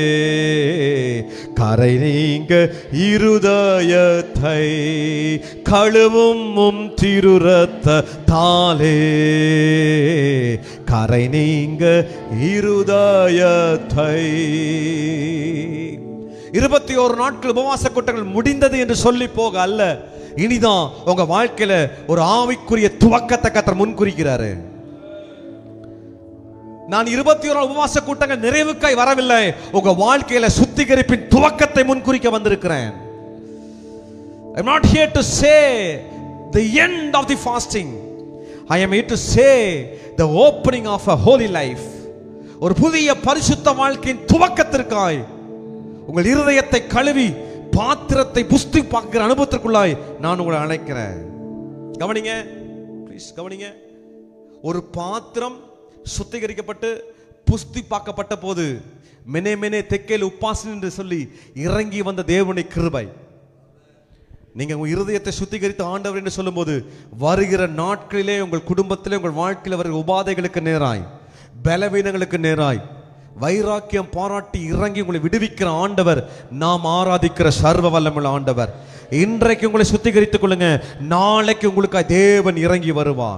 கரை நீங்க இருதயத்தை. கழுவும் திருரத்தத்தாலே கரை நீங்க இருதயத்தை. 21 நாட்கள் உபவாச கூட்டங்கள் முடிந்தது என்று சொல்லி போக அல்ல, இனிதான் உங்க வாழ்க்கையில ஒரு ஆவிக்குரிய துவக்கத்தை கர்த்தர் முன்குறிக்கிறாரு. நான் 21 உபவாச கூட்டங்கள் நிறைவுக்காய் வரவில்லை, உங்க வாழ்க்கையில சுத்திகரிப்பின் துவக்கத்தை முன்குறிக்க வந்திருக்கிறேன். I'm not here to say the end of the fasting. I am here to say the opening of a holy life. ஒரு புதிய பரிசுத்த வாழ்க்கையின் துவக்கத்திற்காய் உங்கள் இருதயத்தை கழுவி பாத்திரத்தை புஸ்தி பார்க்கிற அனுபவத்திற்குள்ளாய் நான் உங்களை அழைக்கிறேன். கவனிங்க, ப்ளீஸ் கவனிங்க. ஒரு பாத்திரம் சுத்திகரிக்கப்பட்டு புஸ்தி பார்க்கப்பட்ட போது மெனே மெனே தெக்கேல் உப்பாசன் என்று சொல்லி இறங்கி வந்த தேவனுடைய கிருபை. நீங்க உங்க இருதயத்தை சுத்திகரித்து ஆண்டவர் என்று சொல்லும் போது வருகிற நாட்களிலே உங்கள் குடும்பத்திலே உங்கள் வாழ்க்கையில் வருகிற உபாதைகளுக்கு நேராய், பலவீனங்களுக்கு நேராய் வைராக்கியம் பாராட்டி இறங்கி உங்களை விடுவிக்கிற ஆண்டவர் நாம் ஆராதிக்கிற சர்வ வல்லமுள்ள ஆண்டவர். இன்றைக்கு உங்களை சுத்திகரித்துக் கொள்ளுங்க, நாளைக்கு உங்களுக்கு தேவன் இறங்கி வருவார்.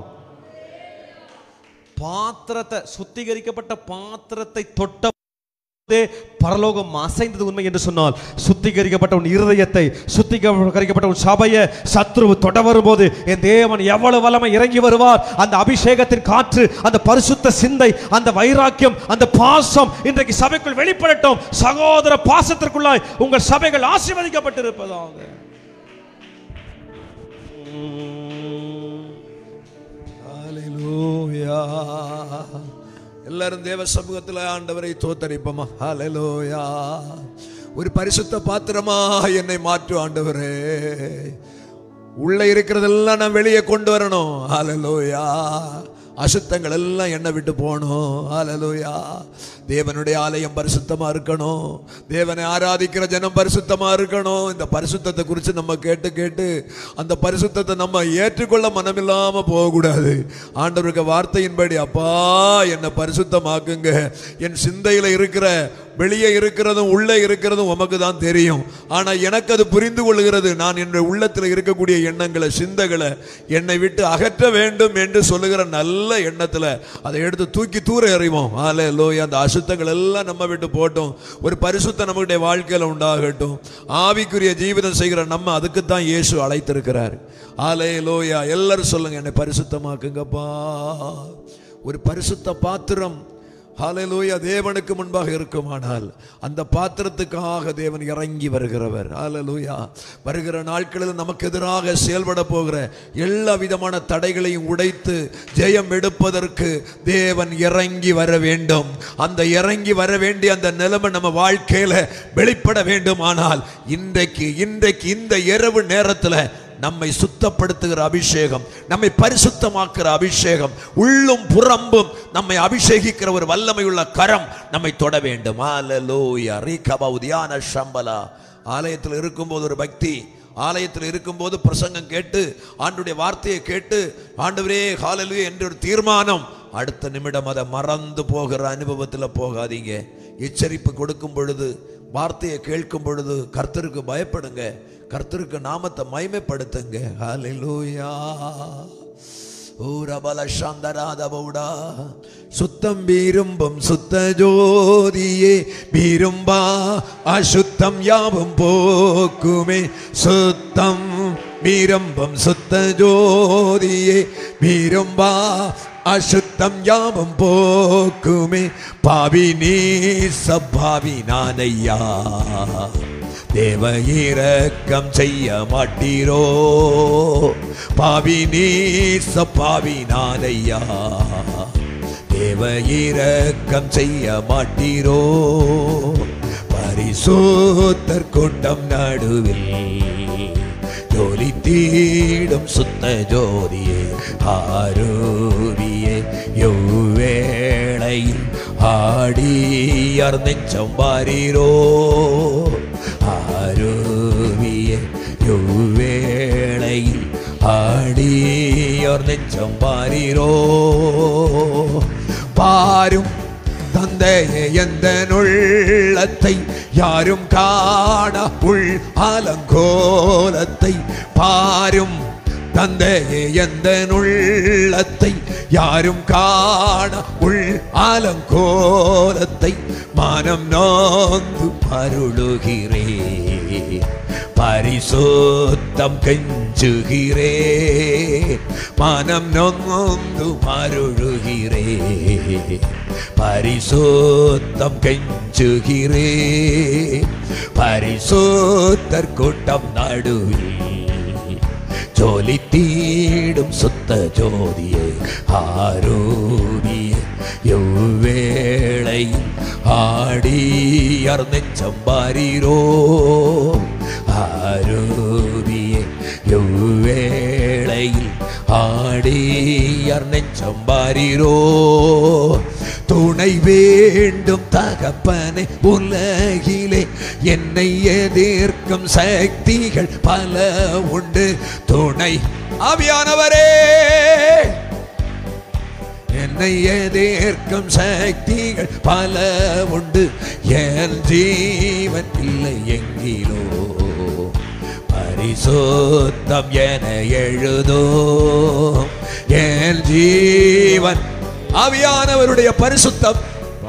பாத்திரத்தை, சுத்திகரிக்கப்பட்ட பாத்திரத்தை தொட்ட பரலோகம் அசைந்தது உண்மை என்று சொன்னால், சுத்திகரிக்கப்பட்ட உன் இருதயத்தை, சுத்திகரிக்கப்பட்ட உன் சபையை சத்ருவு தொட வரும்போது என் தேவன் எவ்வளவு வல்லமை இறங்கி வருவார். அந்த அபிஷேகத்தின் காற்று, அந்த பரிசுத்த சிந்தை, அந்த வைராக்கியம், அந்த பாசம் இன்றைக்கு சபைக்குள் வெளிப்படட்டும். சகோதர பாசத்திற்குள்ளாய் உங்கள் சபைகள் ஆசீர்வதிக்கப்பட்டிருப்பதாக. ஹல்லேலூயா. எல்லாரும் தேவ சமூகத்தில் ஆண்டவரை தோத்தரிப்போமா. ஹல்லேலூயா. ஒரு பரிசுத்த பாத்திரமா என்னை மாற்று ஆண்டவரே. உள்ள இருக்கிறதெல்லாம் நான் வெளியே கொண்டு வரணும். ஹல்லேலூயா. அசுத்தங்கள் எல்லாம் என்னை விட்டு போகணும். ஹல்லேலூயா. தேவனுடைய ஆலயம் பரிசுத்தமா இருக்கணும். தேவனை ஆராதிக்கிற ஜனம் பரிசுத்தமா இருக்கணும். இந்த பரிசுத்தத்தை குறித்து நம்ம கேட்டு கேட்டு அந்த பரிசுத்தத்தை நம்ம ஏற்றுக்கொள்ள மனமில்லாம போகக்கூடாது. ஆண்டவருக்கு வார்த்தையின்படி, அப்பா என்னை பரிசுத்தமாக்குங்க. என் சிந்தையில இருக்கிற, வெளியே இருக்கிறதும் உள்ளே இருக்கிறதும் உமக்கு தான் தெரியும். ஆனா எனக்கு அது புரிந்து கொள்கிறது. நான் என்னுடைய உள்ளத்தில் இருக்கக்கூடிய எண்ணங்களை, சிந்தைகளை என்னை விட்டு அகற்ற வேண்டும் என்று சொல்லுகிற நல்ல எண்ணத்துல அதை எடுத்து தூக்கி தூர எறிவோம். ஹல்லேலூயா. அந்த அசுத்தங்கள் எல்லாம் நம்ம விட்டு போட்டோம். ஒரு பரிசுத்தம் நம்முடைய வாழ்க்கையில உண்டாகட்டும். ஆவிக்குரிய ஜீவிதம் செய்கிற நம்ம அதுக்கு தான் இயேசு அழைத்திருக்கிறார். ஹல்லேலூயா. எல்லாரும் சொல்லுங்க, என்னை பரிசுத்தமாக்குங்கப்பா. ஒரு பரிசுத்த பாத்திரம் ஹல்லேலூயா தேவனுக்கு முன்பாக இருக்குமானால் அந்த பாத்திரத்துக்காக தேவன் இறங்கி வருகிறவர். ஹல்லேலூயா. வருகிற நாட்களில் நமக்கு எதிராக செயல்பட போகிற எல்லா விதமான தடைகளையும் உடைத்து ஜெயம் எடுப்பதற்கு தேவன் இறங்கி வர வேண்டும். அந்த இறங்கி வர வேண்டிய அந்த நிலைமை நம்ம வாழ்க்கையில வெளிப்பட வேண்டுமானால் இன்றைக்கு இந்த இரவு நேரத்தில் நம்மை சுத்தப்படுத்துகிற அபிஷேகம், நம்மை பரிசுத்தமாக்குற அபிஷேகம், உள்ளும் புறம்பும் நம்மை அபிஷேகிக்கிற ஒரு வல்லமையுள்ள கரம் நம்மை தொட வேண்டும். ஹல்லேலூயா. ரீகபௌதியான ஷம்பலா. ஆலயத்தில் இருக்கும்போது ஒரு பக்தி, ஆலயத்தில் இருக்கும்போது பிரசங்கம் கேட்டு ஆண்டுடைய வார்த்தையை கேட்டு ஆண்டவரே ஹல்லேலூயா என்ற ஒரு தீர்மானம், அடுத்த நிமிடம் அதை மறந்து போகிற அனுபவத்தில் போகாதீங்க. எச்சரிப்பு கொடுக்கும் பொழுது, வார்த்தையை கேட்கும் பொழுது கர்த்தருக்கு பயப்படுங்க. கர்த்தருக்கு நாமத்தை மகிமைப்படுத்துங்க. ஹல்லேலூயா. ஊரபல சாந்தராதபௌடா. சுத்தம் விரும்பும் சுத்த ஜோதியே, விரும்பா அசுத்தம் யாவும் போக்குமே. சுத்தம் விரும்பும் சுத்த ஜோதியே, விரும்பா அசுத்தம் யாவும் போக்குமே. பாவி நீசப்பாவி நானையா, தேவ இரக்கம் செய்ய மாட்டீரோ. பாவி நீசப்பாவி நானையா, தேவ இரக்கம் செய்ய மாட்டீரோ. பரிசுத்தர் கூட்டம் நடுவில் ஜோலி தீடும் சுத்த ஜோதியே, ஆரூவியே யௌவேளையில் ஆடியார் நெஞ்சம் வாரீரோ. ஆரூவியே யௌவேளையில் ஆடியார் நெஞ்சம் வாரீரோ. பாரும் தந்தையே எந்த உள்ளத்தை யாரும் காண உள் அலங்கோலத்தை. பாரும் தந்தையே எந்த உள்ளத்தை யாரும் காண உள் அலங்கோலத்தை. மனம் நோந்து அருளுகிறே, பரிசுத்தம் கெஞ்சுகிறே. மனம் நொந்து அருளுகிறே, பரிசுத்தம் கெஞ்சுகிறே. பரிசுத்தர் கூட்டம் நடுவில் ஜோலி தீடும் சுத்த ஜோதியே, ஆரூபியே யௌவேளையில் ஆடியார் நெஞ்சம் வாரீரோ. ஆரூபியே யௌவேளையில் ஆடியார் நெஞ்சம் வாரீரோ. துணை வேண்டும் தகப்பனே உலகிலே, என்னை எதிர்க்கும் சக்திகள் பல உண்டு. துணை ஆவியானவரே, என்னை எதிர்க்கும் சக்திகள் பல உண்டு. என் ஜீவன் இல்லை எங்கிலோ, பரிசுத்தம் என எழுதோ. என் ஜீவன் ஆவியானவருடைய பரிசுத்தம்.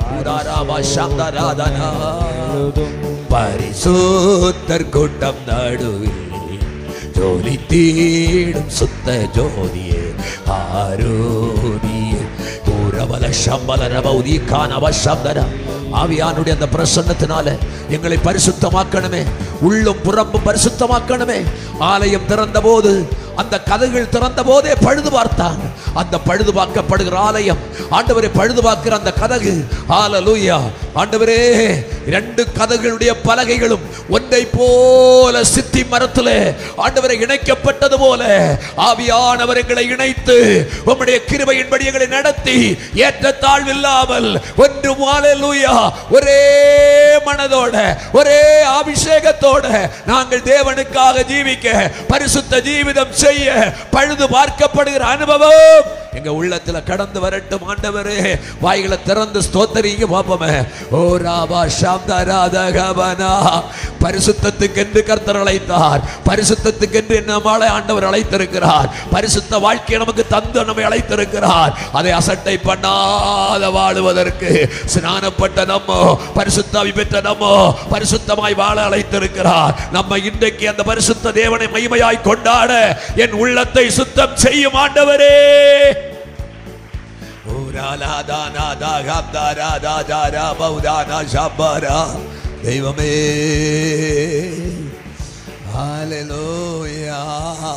பரிசுத்தர் கூட்டம் நடுவில் ஜோலி தீடும் சுத்த ஜோதியே, ஆரோதியே பூரபல சம்பல ரபௌதி கானவ சப்தர. ஆவியானுடைய அந்த பிரசன்னத்தினால எங்களை பரிசுத்தமாக்கணுமே, உள்ளும் புறம்பும் பரிசுத்தமாக்கணுமே. ஆலயம் திறந்த போது, அந்த கதவுகள் திறந்த போதே பழுது பார்த்தான். அந்த பழுது பார்க்கப்படுகிற ஆலயம், ஆண்டவரே பழுது பார்க்கிற அந்த கதகு, ஹல்லேலூயா. ஆண்டவரே, இரண்டு கதகுகளுடைய பலகைகளும் ஒன்றை போல சித்தி மரத்திலே ஆண்டவரை இணைக்கப்பட்டது போல ஆவியானவர் எங்களை இணைத்து உம்முடைய கிருபையின்படி எங்களை நடத்தி ஏற்றத்தாழ்வில்லாமல் ஒன்றும் ஹல்லேலூயா ஒரே மனதோட ஒரே அபிஷேகத்தோட நாங்கள் தேவனுக்காக ஜீவிக்க, பரிசுத்த ஜீவிதம் செய்ய பழுது பார்க்கப்படுகிற அனுபவம் எங்க உள்ளத்துல கடந்து வரட்டும். ஆண்டவரே, வாய்களை திறந்து ஸ்தோத்திரிங்க பாப்போமே. ஓ ராபா சாம்தராதகபனா. பரிசுத்தத்துக்கென்று கர்த்தர் அழைத்தார், பரிசுத்தத்துக்கென்று நம்மளை ஆண்டவர் அழைத்திருக்கிறார். பரிசுத்த வாழ்க்கையை நமக்கு தந்து நம்மை அழைத்திருக்கிறார். அதை அசட்டை பண்ணாத வாழுவதற்கு ஸ்நானப்பட்ட நம்மோ, பரிசுத்தாவி பெற்ற நம்மோ பரிசுத்தமாய் வாழ அழைத்திருக்கிறார். நம்ம இன்றைக்கு அந்த பரிசுத்த தேவனை மகிமையாய் கொண்டாட என் உள்ளத்தை சுத்தம் செய்யும் ஆண்டவரே. தெய்வமே, ஹல்லேலூயா.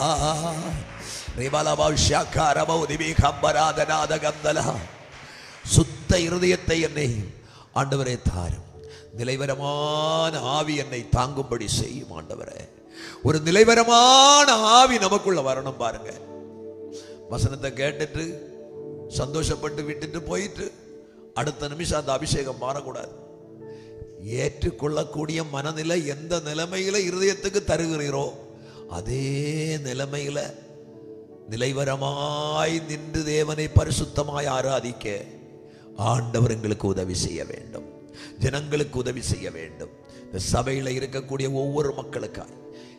சுத்த இருதயத்தை என்னை ஆண்டவரே தாரும். நிலைவரமான ஆவி என்னை தாங்கும்படி செய்யும் ஆண்டவரே. ஒரு நிலைவரமான ஆவி நமக்குள்ள வரணும் பாருங்க. வசனத்தை கேட்டுட்டு சந்தோஷப்பட்டு விட்டுட்டு போயிட்டு அடுத்த நிமிஷம் அந்த அபிஷேகம் மாறக்கூடாது. ஏற்றுக்கொள்ளக்கூடிய மனநிலை எந்த நிலைமையில இருதயத்துக்கு தருகிறீரோ அதே நிலைமையில நிலைவரமாய் நின்று தேவனை பரிசுத்தமாய் ஆராதிக்க ஆண்டவர் எங்களுக்கு உதவி செய்ய வேண்டும், ஜனங்களுக்கு உதவி செய்ய வேண்டும். இந்த சபையில் இருக்கக்கூடிய ஒவ்வொரு மக்களுக்காய்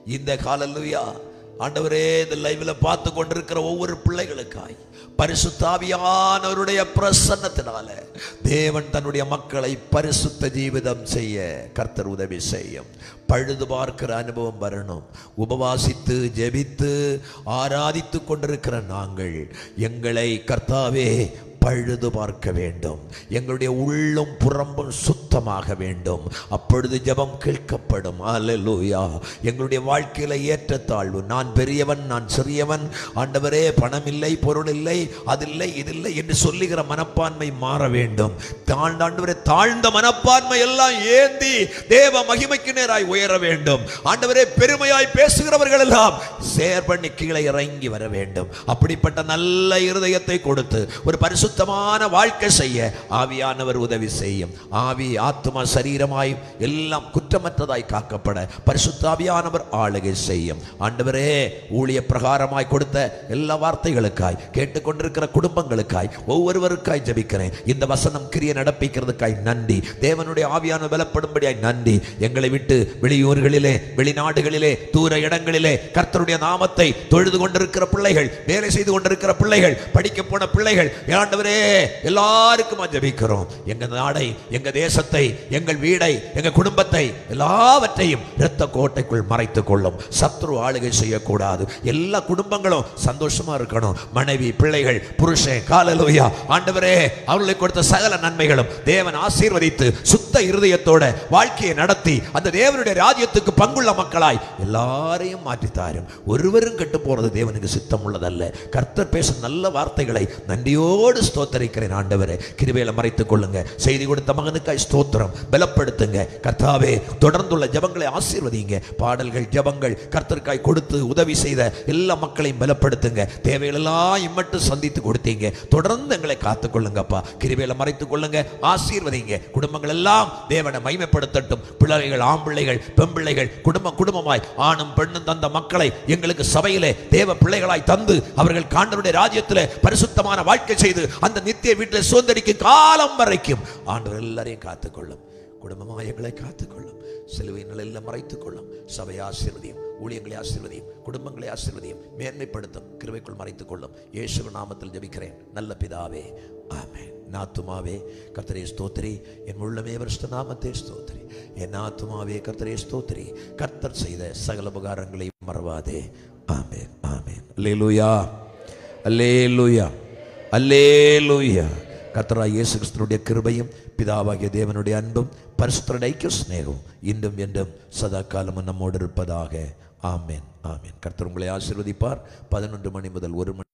இந்த ஹல்லேலூயா ஆண்டவரே, இந்த லைவ்ல பார்த்து கொண்டிருக்கிற ஒவ்வொரு பிள்ளைகளுக்காய் பரிசுத்த ஆவியானவருடைய பிரசன்னத்தினால தேவன் தன்னுடைய மக்களை பரிசுத்த ஜீவிதம் செய்ய கர்த்தர் உதவி செய்யும். பழுது பார்க்கிற அனுபவம் வரணும். உபவாசித்து ஜெபித்து ஆராதித்து கொண்டிருக்கிற நாங்கள் எங்களை கர்த்தாவே பழுது பார்க்க வேண்டும். எங்களுடைய உள்ளும் புறம்பும் சுத்தமாக வேண்டும். அப்பொழுது ஜெபம் கேட்கப்படும். அல்லேலூயா. எங்களுடைய வாழ்க்கையில ஏற்றத்தாழ்வு, நான் பெரியவன் நான் சிறியவன், ஆண்டவரே பணம் இல்லை பொருள் இல்லை அதில்லை இதில்லை என்று சொல்லுகிற மனப்பான்மை மாற வேண்டும். ஆண்டவரே தாழ்ந்த மனப்பான்மை எல்லாம் ஏந்தி தேவ மகிமைக்கு நேராய் உயர வேண்டும். ஆண்டவரே பெருமையாய் பேசுகிறவர்கள் எல்லாம் சேர் பண்ணி கீழே இறங்கி வர வேண்டும். அப்படிப்பட்ட நல்ல இருதயத்தை கொடுத்து ஒரு பரிசுத்தமான வாழ்க்கை செய்ய ஆவியானவர் உதவி செய்யும். ஆவி ஆத்மா சரீரமாய் எல்லாம் குற்றமற்றதாய் காக்கப்பட பரிசுத்த ஆவியானவர் ஆளுகை செய்யும். ஆண்டவரே ஊழிய பிரகாரமாய் கொடுத்த எல்லா வார்த்தைகளுக்காய் கேட்டுக்கொண்டிருக்கிற குடும்பங்களுக்காய் ஒவ்வொருவருக்காய் ஜெபிக்கிறேன். இந்த வசனம் கிரியை நடப்பிக்கிறதுக்காய் நன்றி. தேவனுடைய ஆவியானவர் பலப்படும்படியாய் நன்றி. எங்களை விட்டு வெளியூர்களிலே வெளிநாடுகளிலே தூர இடங்களிலே கர்த்தருடைய நாமத்தை தொழுது கொண்டிருக்கிற பிள்ளைகள், வேலை செய்து கொண்டிருக்கிற பிள்ளைகள், படிக்க போன பிள்ளைகள், ஆண்டவரே எல்லாருக்கும் ஜெபிக்கிறோம். எங்க நாடை, எங்க தேசத்தை, எங்கள் வீடை, எங்க குடும்பத்தை எல்லாவற்றையும் இரத்த கோட்டைக்குள் மறைத்துக் கொள்ளும். சத்ரு ஆளுகை செய்யக்கூடாது. எல்லா குடும்பங்களும் சந்தோஷமா இருக்கணும். மனைவி, பிள்ளைகள், புருஷன், ஹல்லேலூயா ஆண்டவரே அவர்களை கொடுத்த சகல நன்மைகளும் தேவன் ஆசீர்வதித்து சுத்த இருதயத்தோட வாழ்க்கையை நடத்தி அந்த தேவனுடைய ராஜ்யத்துக்கு பங்குள்ள மக்களாய் எல்லாரையும் மாற்றித்தாரும். ஒருவரும் கெட்டு போறது தேவனுக்கு சித்தம் உள்ளதல்ல. கர்த்தர் பேசும் நல்ல வார்த்தைகளை நன்றியோடு ஸ்தோத்தரிக்கிறேன். ஆண்டவரே கிருபையில மறைத்துக் கொள்ளுங்க. செய்தி கொடுத்த மகனுக்காய் ஸ்தோத்திரம். பலப்படுத்துங்க கர்த்தாவே. தொடர்ந்துள்ள ஜெபங்களை ஆசீர்வதிங்க. பாடல்கள் ஜெபங்கள் கர்த்தருக்காய் கொடுத்து உதவி செய்த எல்லா மக்களையும் பலப்படுத்துங்க. தேவைகளெல்லாம் இம்மட்டும் சந்தித்து கொடுத்தீங்க. தொடர்ந்து எங்களை காத்துக் கொள்ளுங்கப்பா. கிருபையில மறைத்துக் கொள்ளுங்க. ஆசீர்வதிங்க. குடும்பங்கள் எல்லாம் தேவனை மகிமைப்படுத்தட்டும். பிள்ளைகள், ஆம்பிள்ளைகள், பெண்பிள்ளைகள், குடும்பமாய் ஆணும் பெண்ணும் தந்த மக்களை எங்களுக்கு சபையிலே தேவ பிள்ளைகளாய் தந்து அவர்கள் ஆண்டவருடைய ராஜ்யத்திலே பரிசுத்தமான வாழ்க்கை செய்து அந்த நித்திய வீட்டில் சுதந்திரிக்கும் காலம் வரைக்கும் ஆண்டவர் எல்லாரையும் காத்துக்கொள்ளும். குடும்பமாக எங்களை காத்துக்கொள்ளும். சிலுவை நிலையில் மறைத்துக் கொள்ளும். சபை ஆசீர்வதியும், ஊழியங்களை ஆசீர்வதியும், குடும்பங்களை ஆசீர்வதியும், மேன்மைப்படுத்தும். கிருபைக்குள் மறைத்துக் கொள்ளும். இயேசுவின் நாமத்தில் ஜெபிக்கிறேன் நல்ல பிதாவே, ஆமென். ஆத்துமாவே கர்த்தரே ஸ்தோத்திரி, என் உள்ளமே பரிசுத்த நாமத்தை ஸ்தோத்திரி. என் ஆத்துமாவே கர்த்தரே ஸ்தோத்திரி, கர்த்தர் செய்த சகல உபகாரங்களை மறவாதே. ஆமென், ஆமென். அல்லேலூயா, அல்லேலூயா, அல்லேலூயா. கர்த்தராகிய இயேசு கிறிஸ்துவினுடைய கிருபையும் பிதாவாகிய தேவனுடைய அன்பும் பரிசுத்தருடைய ஐக்கிய சிநேகமும் இன்றும் என்றும் சதா காலமும் நம்மோடு இருப்பதாக. ஆமென், ஆமென். கர்த்தர் உங்களை ஆசீர்வதிப்பார். 11 மணி முதல் 1 மணி